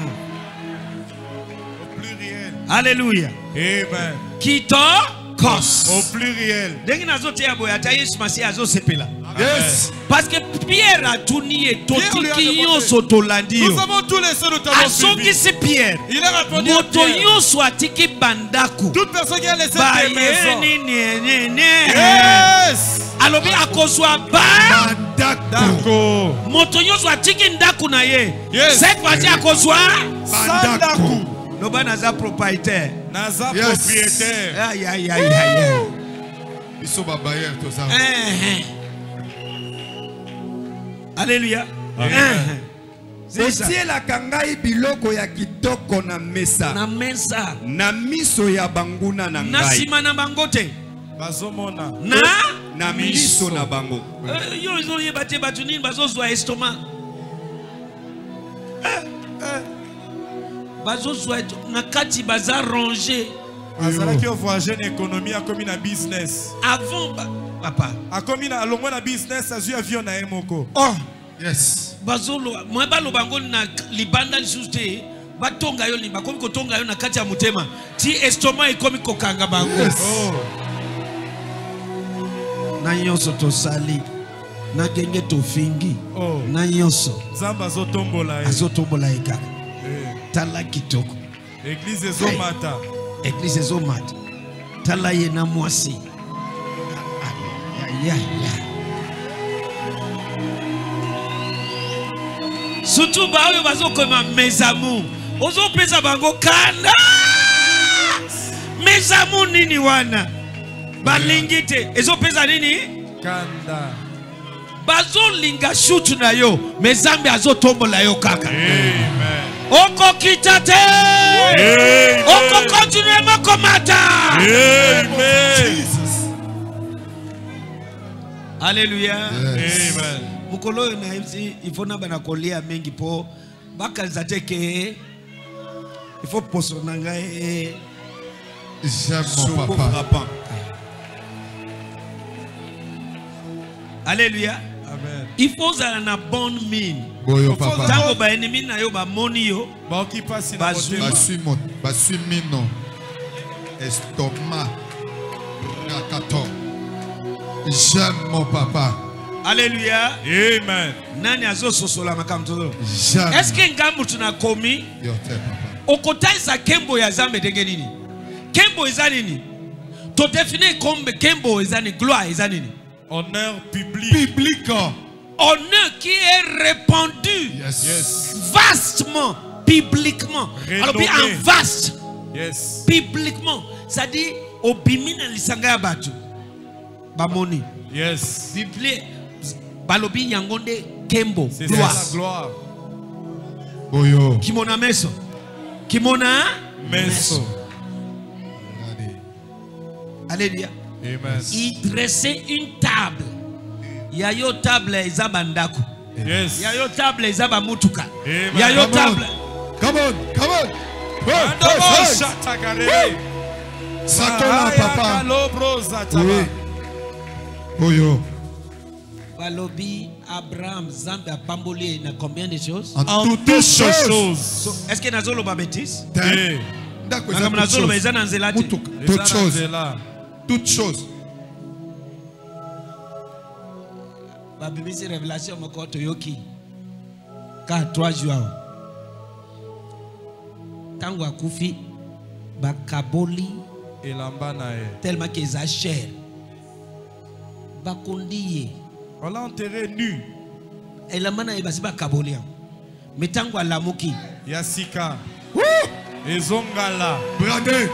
Au pluriel. Alléluia. Amen. Kitokos. Au pluriel. Dengi nazo tia boya ta Yesu masi azo sepela. Yes. Parce que Pierre a tout nié, totiki nyonso tolandi yo. Nous avons tous les seuls nous avons suivi. Asongi c'est Pierre. Il a répondu à Moto Pierre. nyonso atiki bandaku. Toute personne qui a laissé Ba des maisons. ye ni ni ni. Yes. Alobi akozwa ba D'accord. moto nyonso atiki ndaku na ye. Yes. Cette fois-ci akozwa Sandaku. loba naza propriétaire. Naza Yes. propriétaire. Aïe aïe aïe aïe. Ils sont babayers tous ça. Eh, eh. Alléluia. Amen. Eh, c'est ça. Otiela kangai biloko ya kitoko na mesa. Na mesa. Na miso ya banguna na Na ngai. sima na bango te. Bazomona. Na Na miso na bango. Eh, yo ils ont yé bate batu nini bazozwa estomac. Eh, eh. Bazozwa na kati baza ranger. Azalaki voyager na économie a commis na business. Avant ba- papa. A commis na longo na business azu avion na emoko. Oh, Yes. bazolo moi ba lobango na libanda lisusu te. Batonga yo limba komi kotonga yo na kati ya mutema. Ti estomac ikomi kokanga bango. Oh. Na nyonso tosali. Na genge tofingi. Oh. Na nyonso. Zamba zotombola e. Azotombola ekaka. Eh. Tala kitoko. Église ezomata. Église ezomata. Tala ye na mwasi. Ya, ya, ya. Surtout ba oyo bazokoma mes amours. Ozo pesa bango kanda. Mes amours nini wana? Balingi te. Ezo pesa nini? Kanda. Bazo linga shoot na yo. Mezambe azo tombola yo kaka. Amen. Oko kitate. Amen. Oko continuellement komata. Amen. Alléluia. Amen. Mukolo na hizi ifona bana kolia mengi po bakaza teke il faut poso nanga e J'aime mon papa. Alléluia. Amen. Il faut ça na bonne mine. Boyo papa. Tango ba ennemi na yo ba moni yo. Ba qui passe na Bazou. motema. Basui mon, basui mino. Estomac. Rakato. J'aime mon papa. Alléluia. Amen. Nani azo sosola makamto. J'aime. Est-ce que ngamu tunakomi Yo te papa. okotaisa kembo ya zambe ndenge nini? Kembo eza nini? To définir comme kembo eza ni gloire eza nini? Honneur public. Biblique. Honneur qui est répandu Yes. Yes. vastement, publiquement. Alors bien Renommé. en vaste, Yes. publiquement. C'est-à-dire au bimina lisanga ya batu. Bamoni. Yes. Bible balobi yangonde kembo C'est ça gloire. la gloire. Boyo. Kimona meso. Kimona Meso. Alléluia. Amen. Il dressait une table. Yayo table ezabandako. Yes. Yayo table ezabamutuka. Amen. Yayo Come table. on. Come on. Come on. Andamo Hey, hey. shatakarele. Sakola papa. Kalobro zataba. Oui. Boyo. Balobi Abraham Zambe a pamboli na combien de choses? En En toutes toutes choses. choses. So, est-ce que nazolo ba bêtise? Eh. D'accord, Nanga toutes nazolo ba choses. ezana nzela te. Mutuka. Eza Toutes na choses. nzela. Toutes choses. Ba B B C révélation moko toyoki. Ka trois jours. Tango akufi bakaboli elamba na ye. tellement qu'ils a cher. Bakondiye. On l'a enterré nu. Elamba na ye basi bakaboli. Metango alamuki. Yasika. Ezongala. Brade.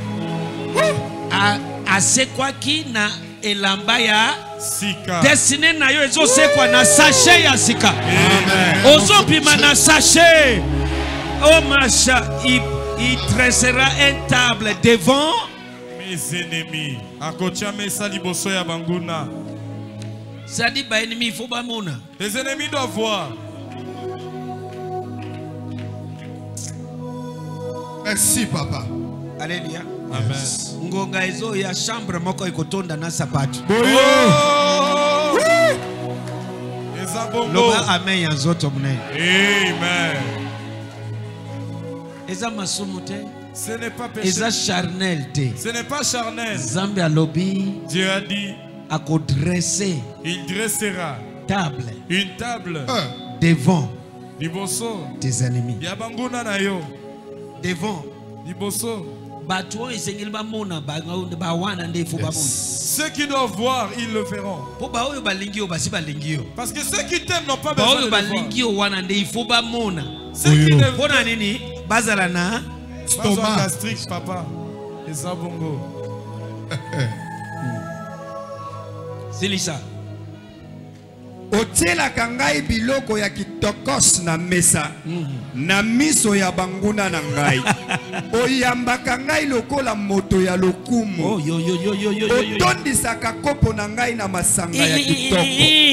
A a c'est quoi qui na elamba ya sika. Destiné na yo ezo c'est quoi na sachet ya sika. Amen. Ozo pima na sachet. Oh macha, il, il dressera une table devant mes ennemis. Akotia mesa liboso ya banguna. Ça dit ba ennemi il faut ba mona. Les ennemis doivent voir. Merci papa. Alléluia. Amen. Ngonga ezo ya chambre moko ikotonda na sapato. Oh! Loba amen ya zoto mne. Amen. Eza masumute. Ce n'est pas péché. Eza charnel te. Ce n'est pas charnel. Zambi alobi. Dieu a dit. A dresser. Il dressera. Table. Une table. Un. Devant. Liboso. Tes ennemis. Yabanguna na yo. Devant. Liboso. Ceux qui doivent voir, ils le feront. Parce que ceux qui t'aiment n'ont pas besoin de le voir. Ceux qui n'aiment pas gastrique, papa. Et ça, bongo. C'est Lisa. Otela kangai biloko ya kitokos na mesa na miso ya banguna na ngai oyamba kangai lokola moto ya lokumu oh yo yo yo yo yo yo otondisaka kopo na ngai na masanga ya kitoko.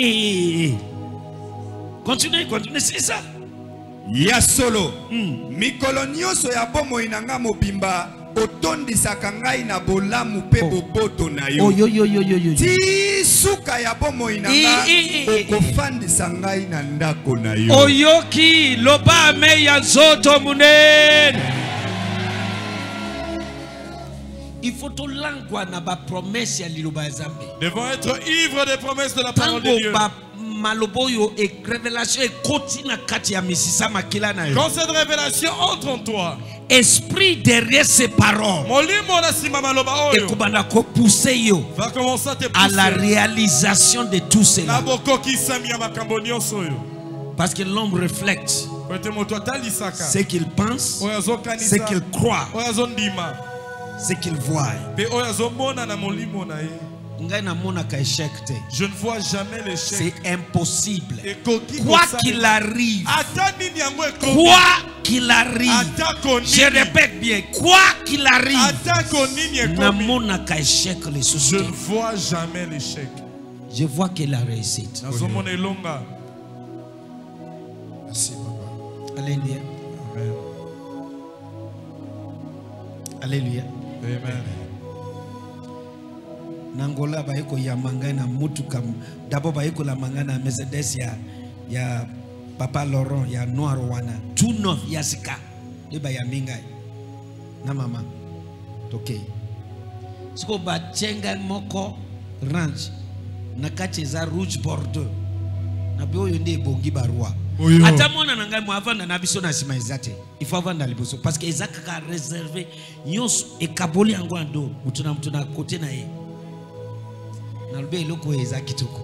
Continue continue c'est ça ya solo mikolo nyonso ya bomoi na nga mobimba otondisaka ngai na bolamu pe boboto na yo. Oh yo yo yo yo yo. Ti suka ya bomoi na nga okofandisa ngai na ndako na yo. Oyoki loba me ya zoto munene. Il faut to langwa na ba promesse ya liloba ya Zambe. Devons être ivres des promesses de la parole de Dieu. Maloboyo et révélation et continue kati ya misisa makila na yo. Quand cette révélation entre en toi, esprit derrière ces paroles et kubanda ko pousser yo va commencer à te pousser à la réalisation de tout cela. Parce que l'homme reflète ce qu'il pense, ce qu'il croit, ce qu'il voit. Je ne vois jamais l'échec. C'est impossible. Quoi qu'il arrive, quoi qu'il arrive, je répète bien, quoi qu'il arrive, je ne vois jamais l'échec. Je vois que la réussite. Merci papa. Alléluia. Amen. Alléluia. Amen. Nangola baiko ya mangana mutuka d'abord baiko la mangana Mercedes ya ya papa Laurent ya noir wana tout neuf ya sika liba ya mingai na mama toke siko ba chenga moko ranch na kacheza rouge bordeaux na bio yonde bongi barua ata mona na ngai mo avanda na biso na sima ezate il faut avanda liboso parce que ezaka ka réservé nyonso e kaboli yango ando mutu na mutu na côté na ye. Nalbe loko eza kitoko.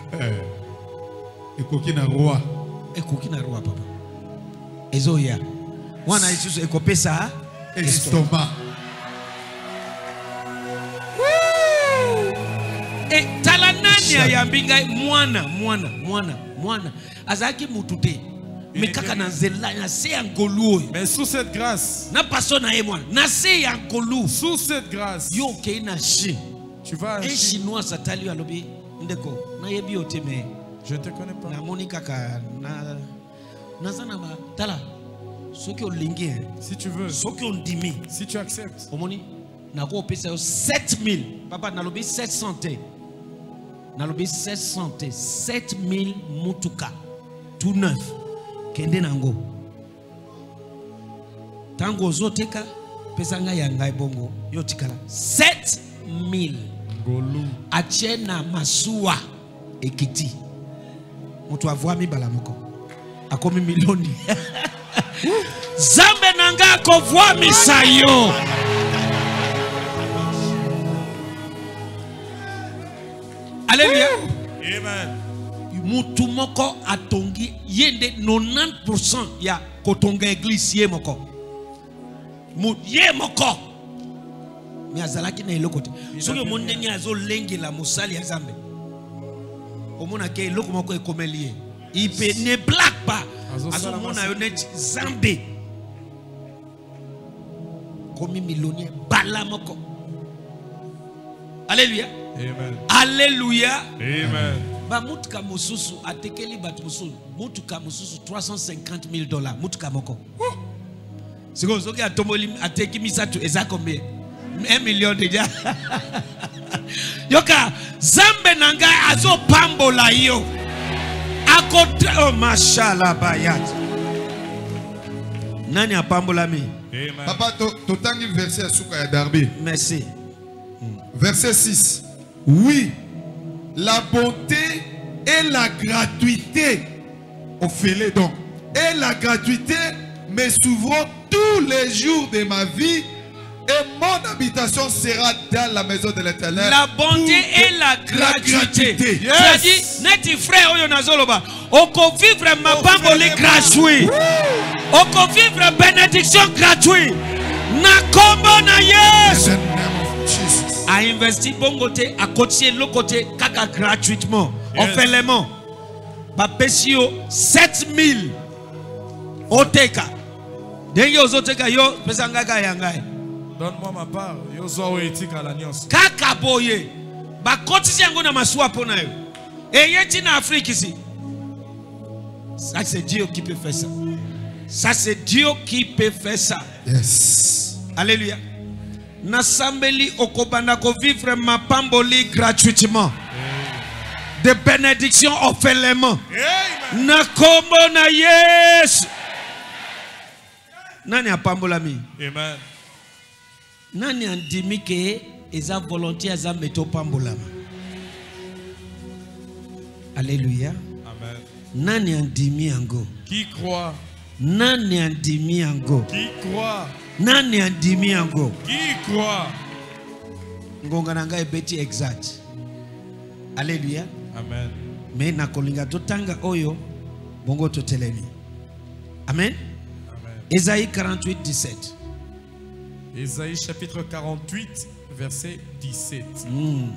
Ekoki na roi. Ekoki na roi papa. Ezoya. Wana isusu ekopesa estomac. E talanania ya mbinga mwana mwana mwana mwana azaki mutute. Mekaka na nzela na se angolu. Mais sous cette grâce. Na paso na ye mwana. Na se angolu. Sous cette grâce. Yo ke na chi. Tu vas un chinois satali alobi ndeko na yebi oteme je te connais pas na monika ka na nazana ma tala soki olingi si tu veux soki ondimi si tu acceptes omoni na ko pesa sept mille papa nalobi sept cents nalobi sept cents sept mille mutuka tout neuf kende nango tango zoteka pesa nga ya ngai bongo yotikala sept mille achena masua ekiti mutu avua mibala moko akomi milioni Zambe nanga ko voa misayo Alléluia. Amen. Mutu moko atongi yende quatre-vingt-dix pour cent ya kotonga église ye moko. Mu ye moko. Mi azalaki na eloko te. Soki monde ni azo lengi la musali ya Nzambe. Omona ke eloko moko ekomeli. Il ne blague pas. Azo mona yo net Nzambe. Komi millionnaire bala moko. Alléluia. Amen. Alléluia. Amen. Ba mutuka mususu atekeli batu mususu mutuka mususu trois cent cinquante mille dollars mutuka moko. Siko soki atomoli ateki misatu eza combien? un million déjà. Yoka Zambe nanga azo pambola yo. Akote oh mashallah bayat. Nani a pambola mi? Amen. Papa, tu tangi verset suka ya Darby. Merci. Verset six. Oui, la bonté et la gratuité, Ophélie donc, et la gratuité me suivront tous les jours de ma vie et mon habitation sera dans la maison de l'Éternel. La bonté et la gratuité. Yes. C'est-à-dire, neti frère oyo nazoloba, oko vivre ma pamboli gratuit. Oko vivre bénédiction gratuite. Na kombo na Yesu. A investi bon côté, à côté l'autre côté, kaka gratuitement. On fait les mots. Ba pesio sept mille. Oteka. Dengi ozoteka yo pesanga ga yangai. Donne-moi ma part. Yo zo etika la nyos. Kaka boye. Ba kotisi yango na masuwa pona yo. Et yeti na Afrique ici. Ça c'est Dieu qui peut faire ça. Ça c'est Dieu qui peut faire ça. Yes. Alléluia. Nasambeli okobanda ko vivre ma pamboli gratuitement. De bénédiction offellement. Na kombo na Yesu. Nani a pambola mi? Amen. Nani andimi ke eza volonté za meto pambola. Alléluia. Amen. Nani andimi ango? Qui croit? Nani andimi ango? Qui croit? Nani andimi ango? Qui croit? Ngonga nanga ebeti exact. Alléluia. Amen. Mais na kolinga totanga oyo bongo totelemi. Amen. Amen. Ésaïe quarante-huit, dix-sept. Ésaïe chapitre quarante-huit, verset dix-sept. Mm.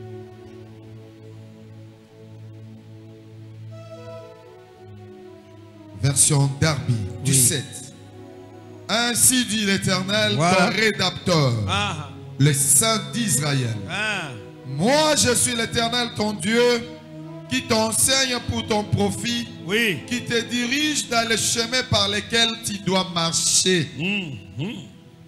Version Darby, Oui. dix-sept. Ainsi dit l'Éternel, Voilà. ton rédacteur, Ah. le Saint d'Israël. Ah. Moi, je suis l'Éternel, ton Dieu, qui t'enseigne pour ton profit, Oui. qui te dirige dans les chemins par lesquels tu dois marcher. Mm. Mm.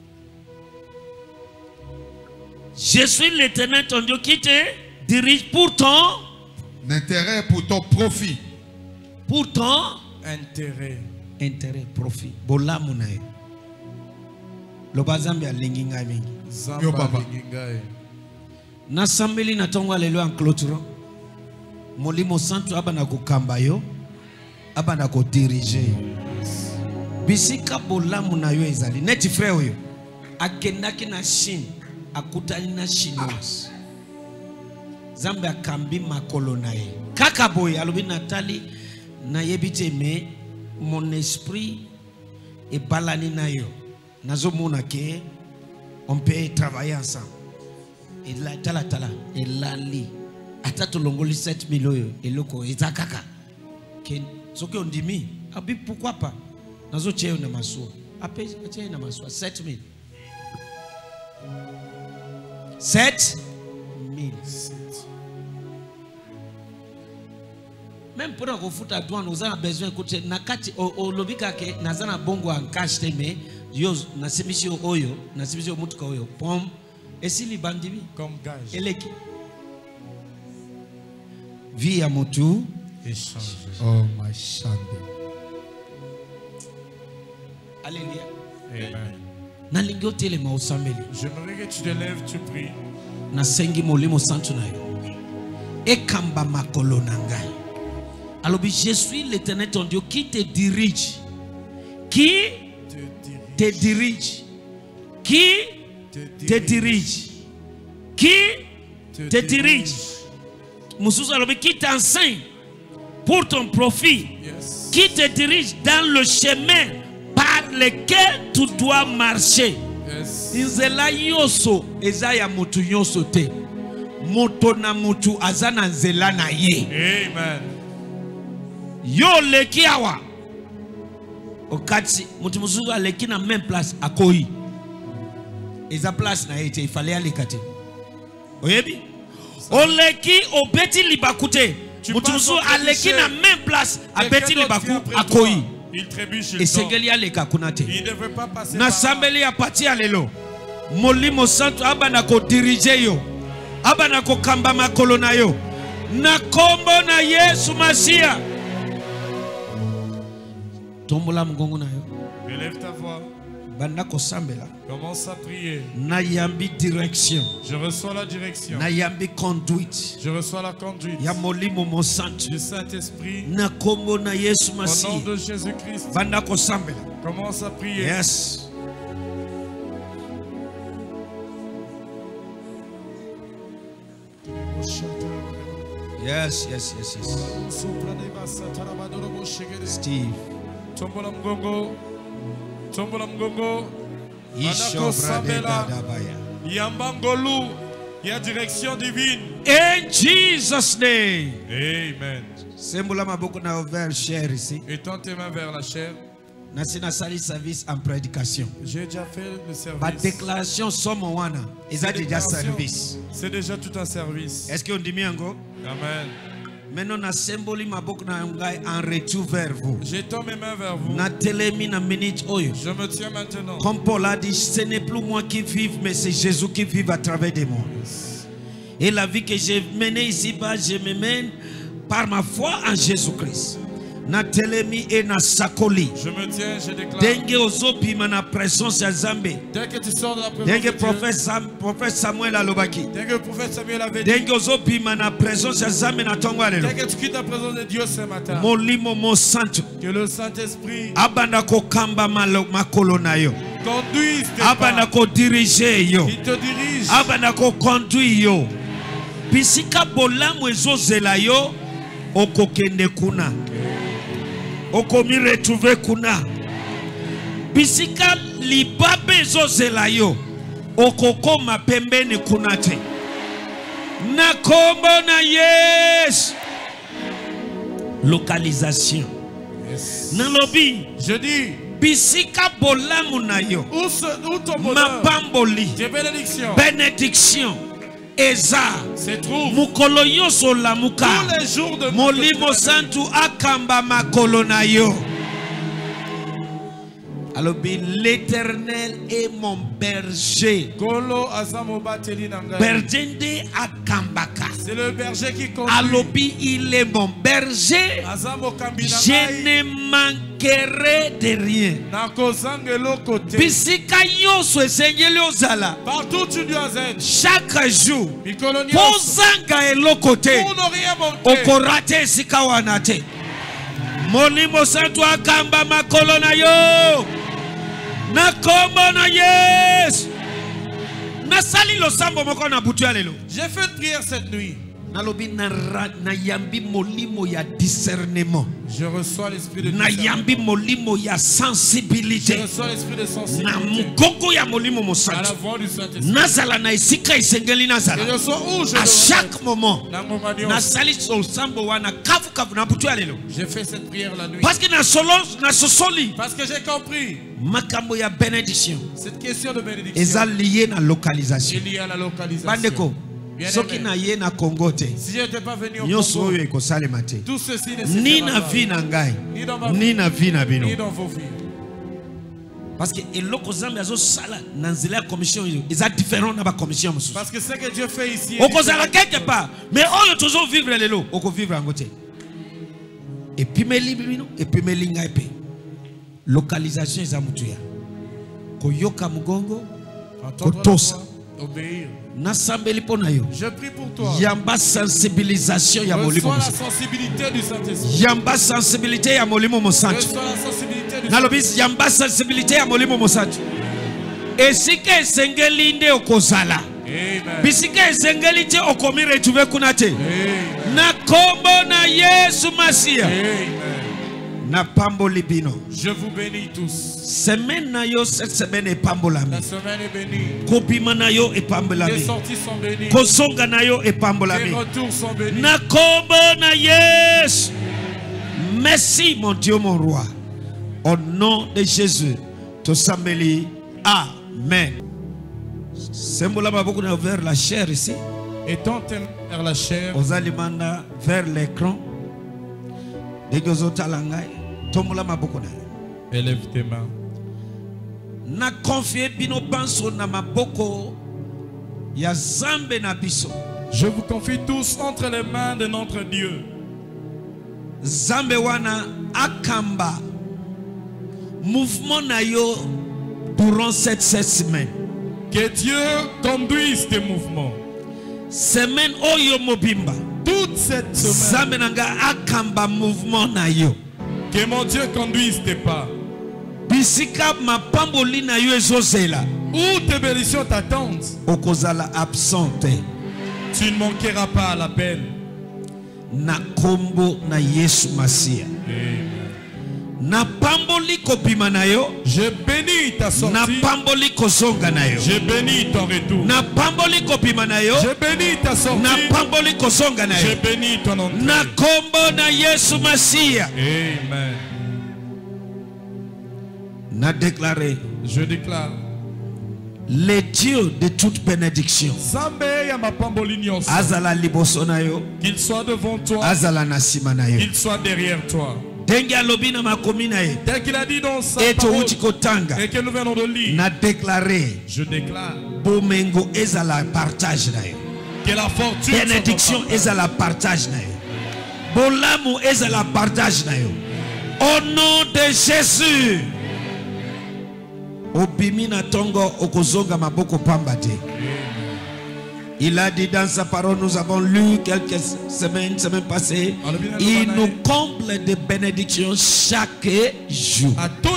Je suis l'Éternel ton Dieu qui te dirige pour ton L'intérêt pour ton profit. pour ton Intérêt. intérêt, profit. Bolamu na ye. Loba Zambe alingi ngai mingi. Zamba Yo, papa. lingingai. Nasambeli na tongo alelo en clôture. Molimo santo abana kokamba yo. Abana ko diriger. Bisika bolamu na yo ezali. Neti frère oyo. Akendaki na Chine. Akutani na chinoise. Zambe akambi makolo na ye. Kaka boy alobi Nathalie na yebite me mon esprit est balani na yo. Nazo mona ke on peut travailler ensemble. Et la tala tala et la li atatu longoli sept mille oyo eloko ezakaka. Ken soki on dit mi abi pourquoi pas. Nazo cheo na masua. Ape cheo na masua sept mille. sept mille. Même pour qu'on foute à douane, nous avons besoin d'écouter. Nakati au lobika ke nazana bongo en cash teme yo na semisio oyo na semisio mutuka oyo pom esili bandibi Comme gage. eleki vie à mutu Échange. Oh my Shande. alléluia Amen. na lingi otelema osambeli J'aimerais que tu te lèves, tu pries. na sengi molimo santu na yo ekamba makolo na ngai alobi je suis l'Éternel ton Dieu qui te dirige qui Te dirige. te dirige qui Te te dirige qui Te te dirige qui t'enseigne pour ton profit, Yes. qui te dirige dans le chemin par lequel tu dois marcher. Yes. Nzela yoso eza ya mutu yoso te. Moto na mutu azana nzela na ye. Amen. Yo leki awa. Okati mutu muzungu aleki na même place akoi. Eza place na yete ifale alekate. Oyebi? Oleki obeti libakute. Mutu muzungu aleki na même place abeti libaku akoi. Il trébuche, Et il c'est tombe. que y a les kakunate. Il ne veut pas passer Na par là. sambeli ya pati alelo. Molimo santo abana ko dirige yo. Abana ko kamba makolo na yo. Na kombo na Yesu Masia. Tombola mgongo na yo. Élève ta voix. Banda ko sambela. Commence à prier. Na yambi direction. Je reçois la direction. Na yambi conduite. Je reçois la conduite Ya molimo mo santo. du Saint-Esprit. Na kombo na Yesu Au nom Masia. de Jésus-Christ. Banda ko sambela. Commence à prier. Yes. Yes, yes, yes, yes. Steve. Tombola mgongo. Tombola mgongo. Isho Banako brade Sambela. dadabaya. Yambangolu. Il y a direction divine. In Jesus' name. Amen. Sembula maboko na over share ici. Étends tes mains vers la chair. Na sina sali service en prédication. J'ai déjà fait le service. Ba déclaration somo wana. Eza Ces déjà déclarations, service. C'est déjà tout un service. Est-ce que on dit miango? Amen. Maintenant na symboli maboko na ngai en retour vers vous. J'étends mes mains vers vous. Na telemi na minute oyo. Je me tiens maintenant. Comme Paul a dit, ce n'est plus moi qui vive, mais c'est Jésus qui vit à travers de moi. Et la vie que j'ai menée ici-bas, je me mène par ma foi en Jésus-Christ. Na telemi et na sakoli. Je me tiens, je déclare. Denge ozopima na présence ya Zambé. Dès que tu sors de la présence Denge de Dieu, prophète Sam, prophète Samuel alobaki. dès que le prophète Samuel avait dit, Denge ozopima na présence ya Zambé na tongo alelo. dès que tu quittes la présence de Dieu ce matin, Molimo mo santo. que le Saint-Esprit Abanda ko kamba malo makolo na yo. conduise tes Abanda pas, ko dirige yo. qu'il te dirige. Abanda ko conduit yo. Bisika bolamu ezozela yo okokende kuna. Okomi retrouver kuna. Bisika libabe ezozela yo okokoma pembeni kuna te. Na kombo na Yesu. Localisation. Yes. Na lobi. Je dis, Bisika bolamu na yo. où, ce, où ton bonheur, Mapamboli. tes bénédictions, Bénédiction. Eza. se trouvent Mukolo yoso lamuka. tous les jours de Molimo santu akamba makolo na yo. Alors l'Éternel est mon berger. Kolo azamoba teli nangai. Bergende akambaka. C'est le berger qui conduit. Alobi il est mon berger. Azamo kambi Je nangai. ne manquerai de rien. Nakozangelo kote. Bisika yoso esengeli ozala. Partout tu dois être. Chaque jour. Mikolo nyonso. Pozanga eloko te. Pour ne rien manquer. Okorate esika wana te. Molimo santu akamba makolo na yo. Na kombo na Yesu. Na sali lo sambo moko na butu ya lelo. J'ai fait une prière cette nuit. Nalobi na, na yambi molimo ya discernement. Je reçois l'esprit de Na discernement. yambi molimo ya Je sensibilité. reçois l'esprit de Na sensibilité. mugongo ya molimo À la mosantu. voix du Saint-Esprit. Nazala na esika isengeli nazala. Que je sois où je À dois chaque être. moment. Dans mon manion. Na sali so sambo wana kavu kavu na butu ya lelo. J'ai fait cette prière la nuit. Parce que na solo na sosoli Parce que j'ai compris makambo ya bénédiction. cette question de bénédiction. Eza lié na localisation. Il y a la localisation. Bandeko. Bien Soki aimé. na ye na Congo te. Si je n'étais pas venu au Nyonso Congo, oyo ekosalema te. tout ceci ne Ni se na fera vie pas. na ngai. Ni dans ma Ni vie. na vie na bino. Ni dans vos vies. Parce que eloko Nzambe azosala na nzela ya commission oyo eza différent na ba commission mosusu. Parce que ce que Dieu fait ici est Okozala différent. quelque part. Mais oyo tozo vivre lelo, oko vivre yango te. Et puis meli bino, et puis meli ngai pe. Localisation eza mutu ya. Koyoka mugongo, Entendre la kotosa. voix, obéir. Nasambeli pona yo. Je prie pour toi. Yamba sensibilisation ya molimo Reçois la mosantu. sensibilité du Saint-Esprit. Yamba sensibilité ya molimo mosantu. Reçois la sensibilité du Nalobi Saint-Esprit. yamba sensibilité ya molimo mosantu. Esika esengeli nde okozala. Bisika ezengeli te okomi retrouver kuna te. Na kombo na Yesu Masia. Na pamboli bino. Je vous bénis tous. Semaine na yo cette semaine est pambolami. La semaine est bénie. Kopima na yo est pambolami. Les sorties sont bénies. Kosonga na yo est pambolami. Les retours sont bénis. Na kombo na Yesu. Merci mon Dieu mon roi. Au nom de Jésus. Tosambeli. Amen. Sembolama beaucoup vers la chair ici. Et tant vers la chair. Aux aliments vers l'écran. Élève tes mains. Na confie bino banso na maboko ya zambe na biso. Je vous confie tous entre les mains de notre Dieu. Zambe wana akamba mouvement na yo durant cette, cette semaine. Que Dieu conduise tes mouvements. Semaine oyo mobimba. Toute cette semaine. Zambe nanga akamba mouvement na yo. Que mon Dieu conduise tes pas. Bisika mapamboli na yo ezozela. Où tes bénédictions t'attendent. Okozala absente. Tu ne manqueras pas à l'appel. Na kombo na Yesu Masia. Na pamboli kopima na yo. Je bénis ta sortie. Na pamboli kozonga na yo. Je bénis ton retour. Na pamboli kopima na yo. Je bénis ta sortie. Na pamboli kozonga na yo. Je bénis ton entrée. Na kombo na Yesu Masia. Amen. Na déclaré. Je déclare. Le Dieu de toute bénédiction. Azala liboso na yo. Qu'il soit devant toi. Azala na sima na yo. Qu'il soit derrière toi. Tel qu'il a dit dans sa et parole et que nous venons de lire, n'a déclaré, je déclare Bomengo ezala partage na yo. Que la fortune bénédiction ezala partage na yo. Bolamu ezala partage na yo. Au nom de Jésus. Obimina tongo okozonga maboko pambate. Il a dit dans sa parole, nous avons lu quelques semaines, semaines passées, il nous comble de bénédictions chaque jour.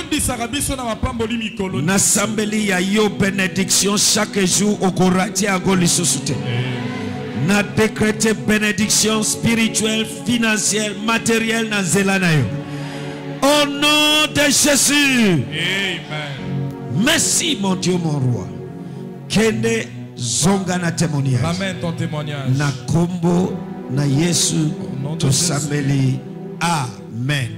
N'assemblée ya yo bénédiction chaque jour au Korati à Golisosute. N'a décrété bénédiction spirituelle, financière, matérielle dans Zelanayo. Au nom de Jésus. Amen. Merci mon Dieu, mon roi. Kende zonga na témoignage. Ramène ton témoignage. Na kombo na Yesu to sameli. Amen.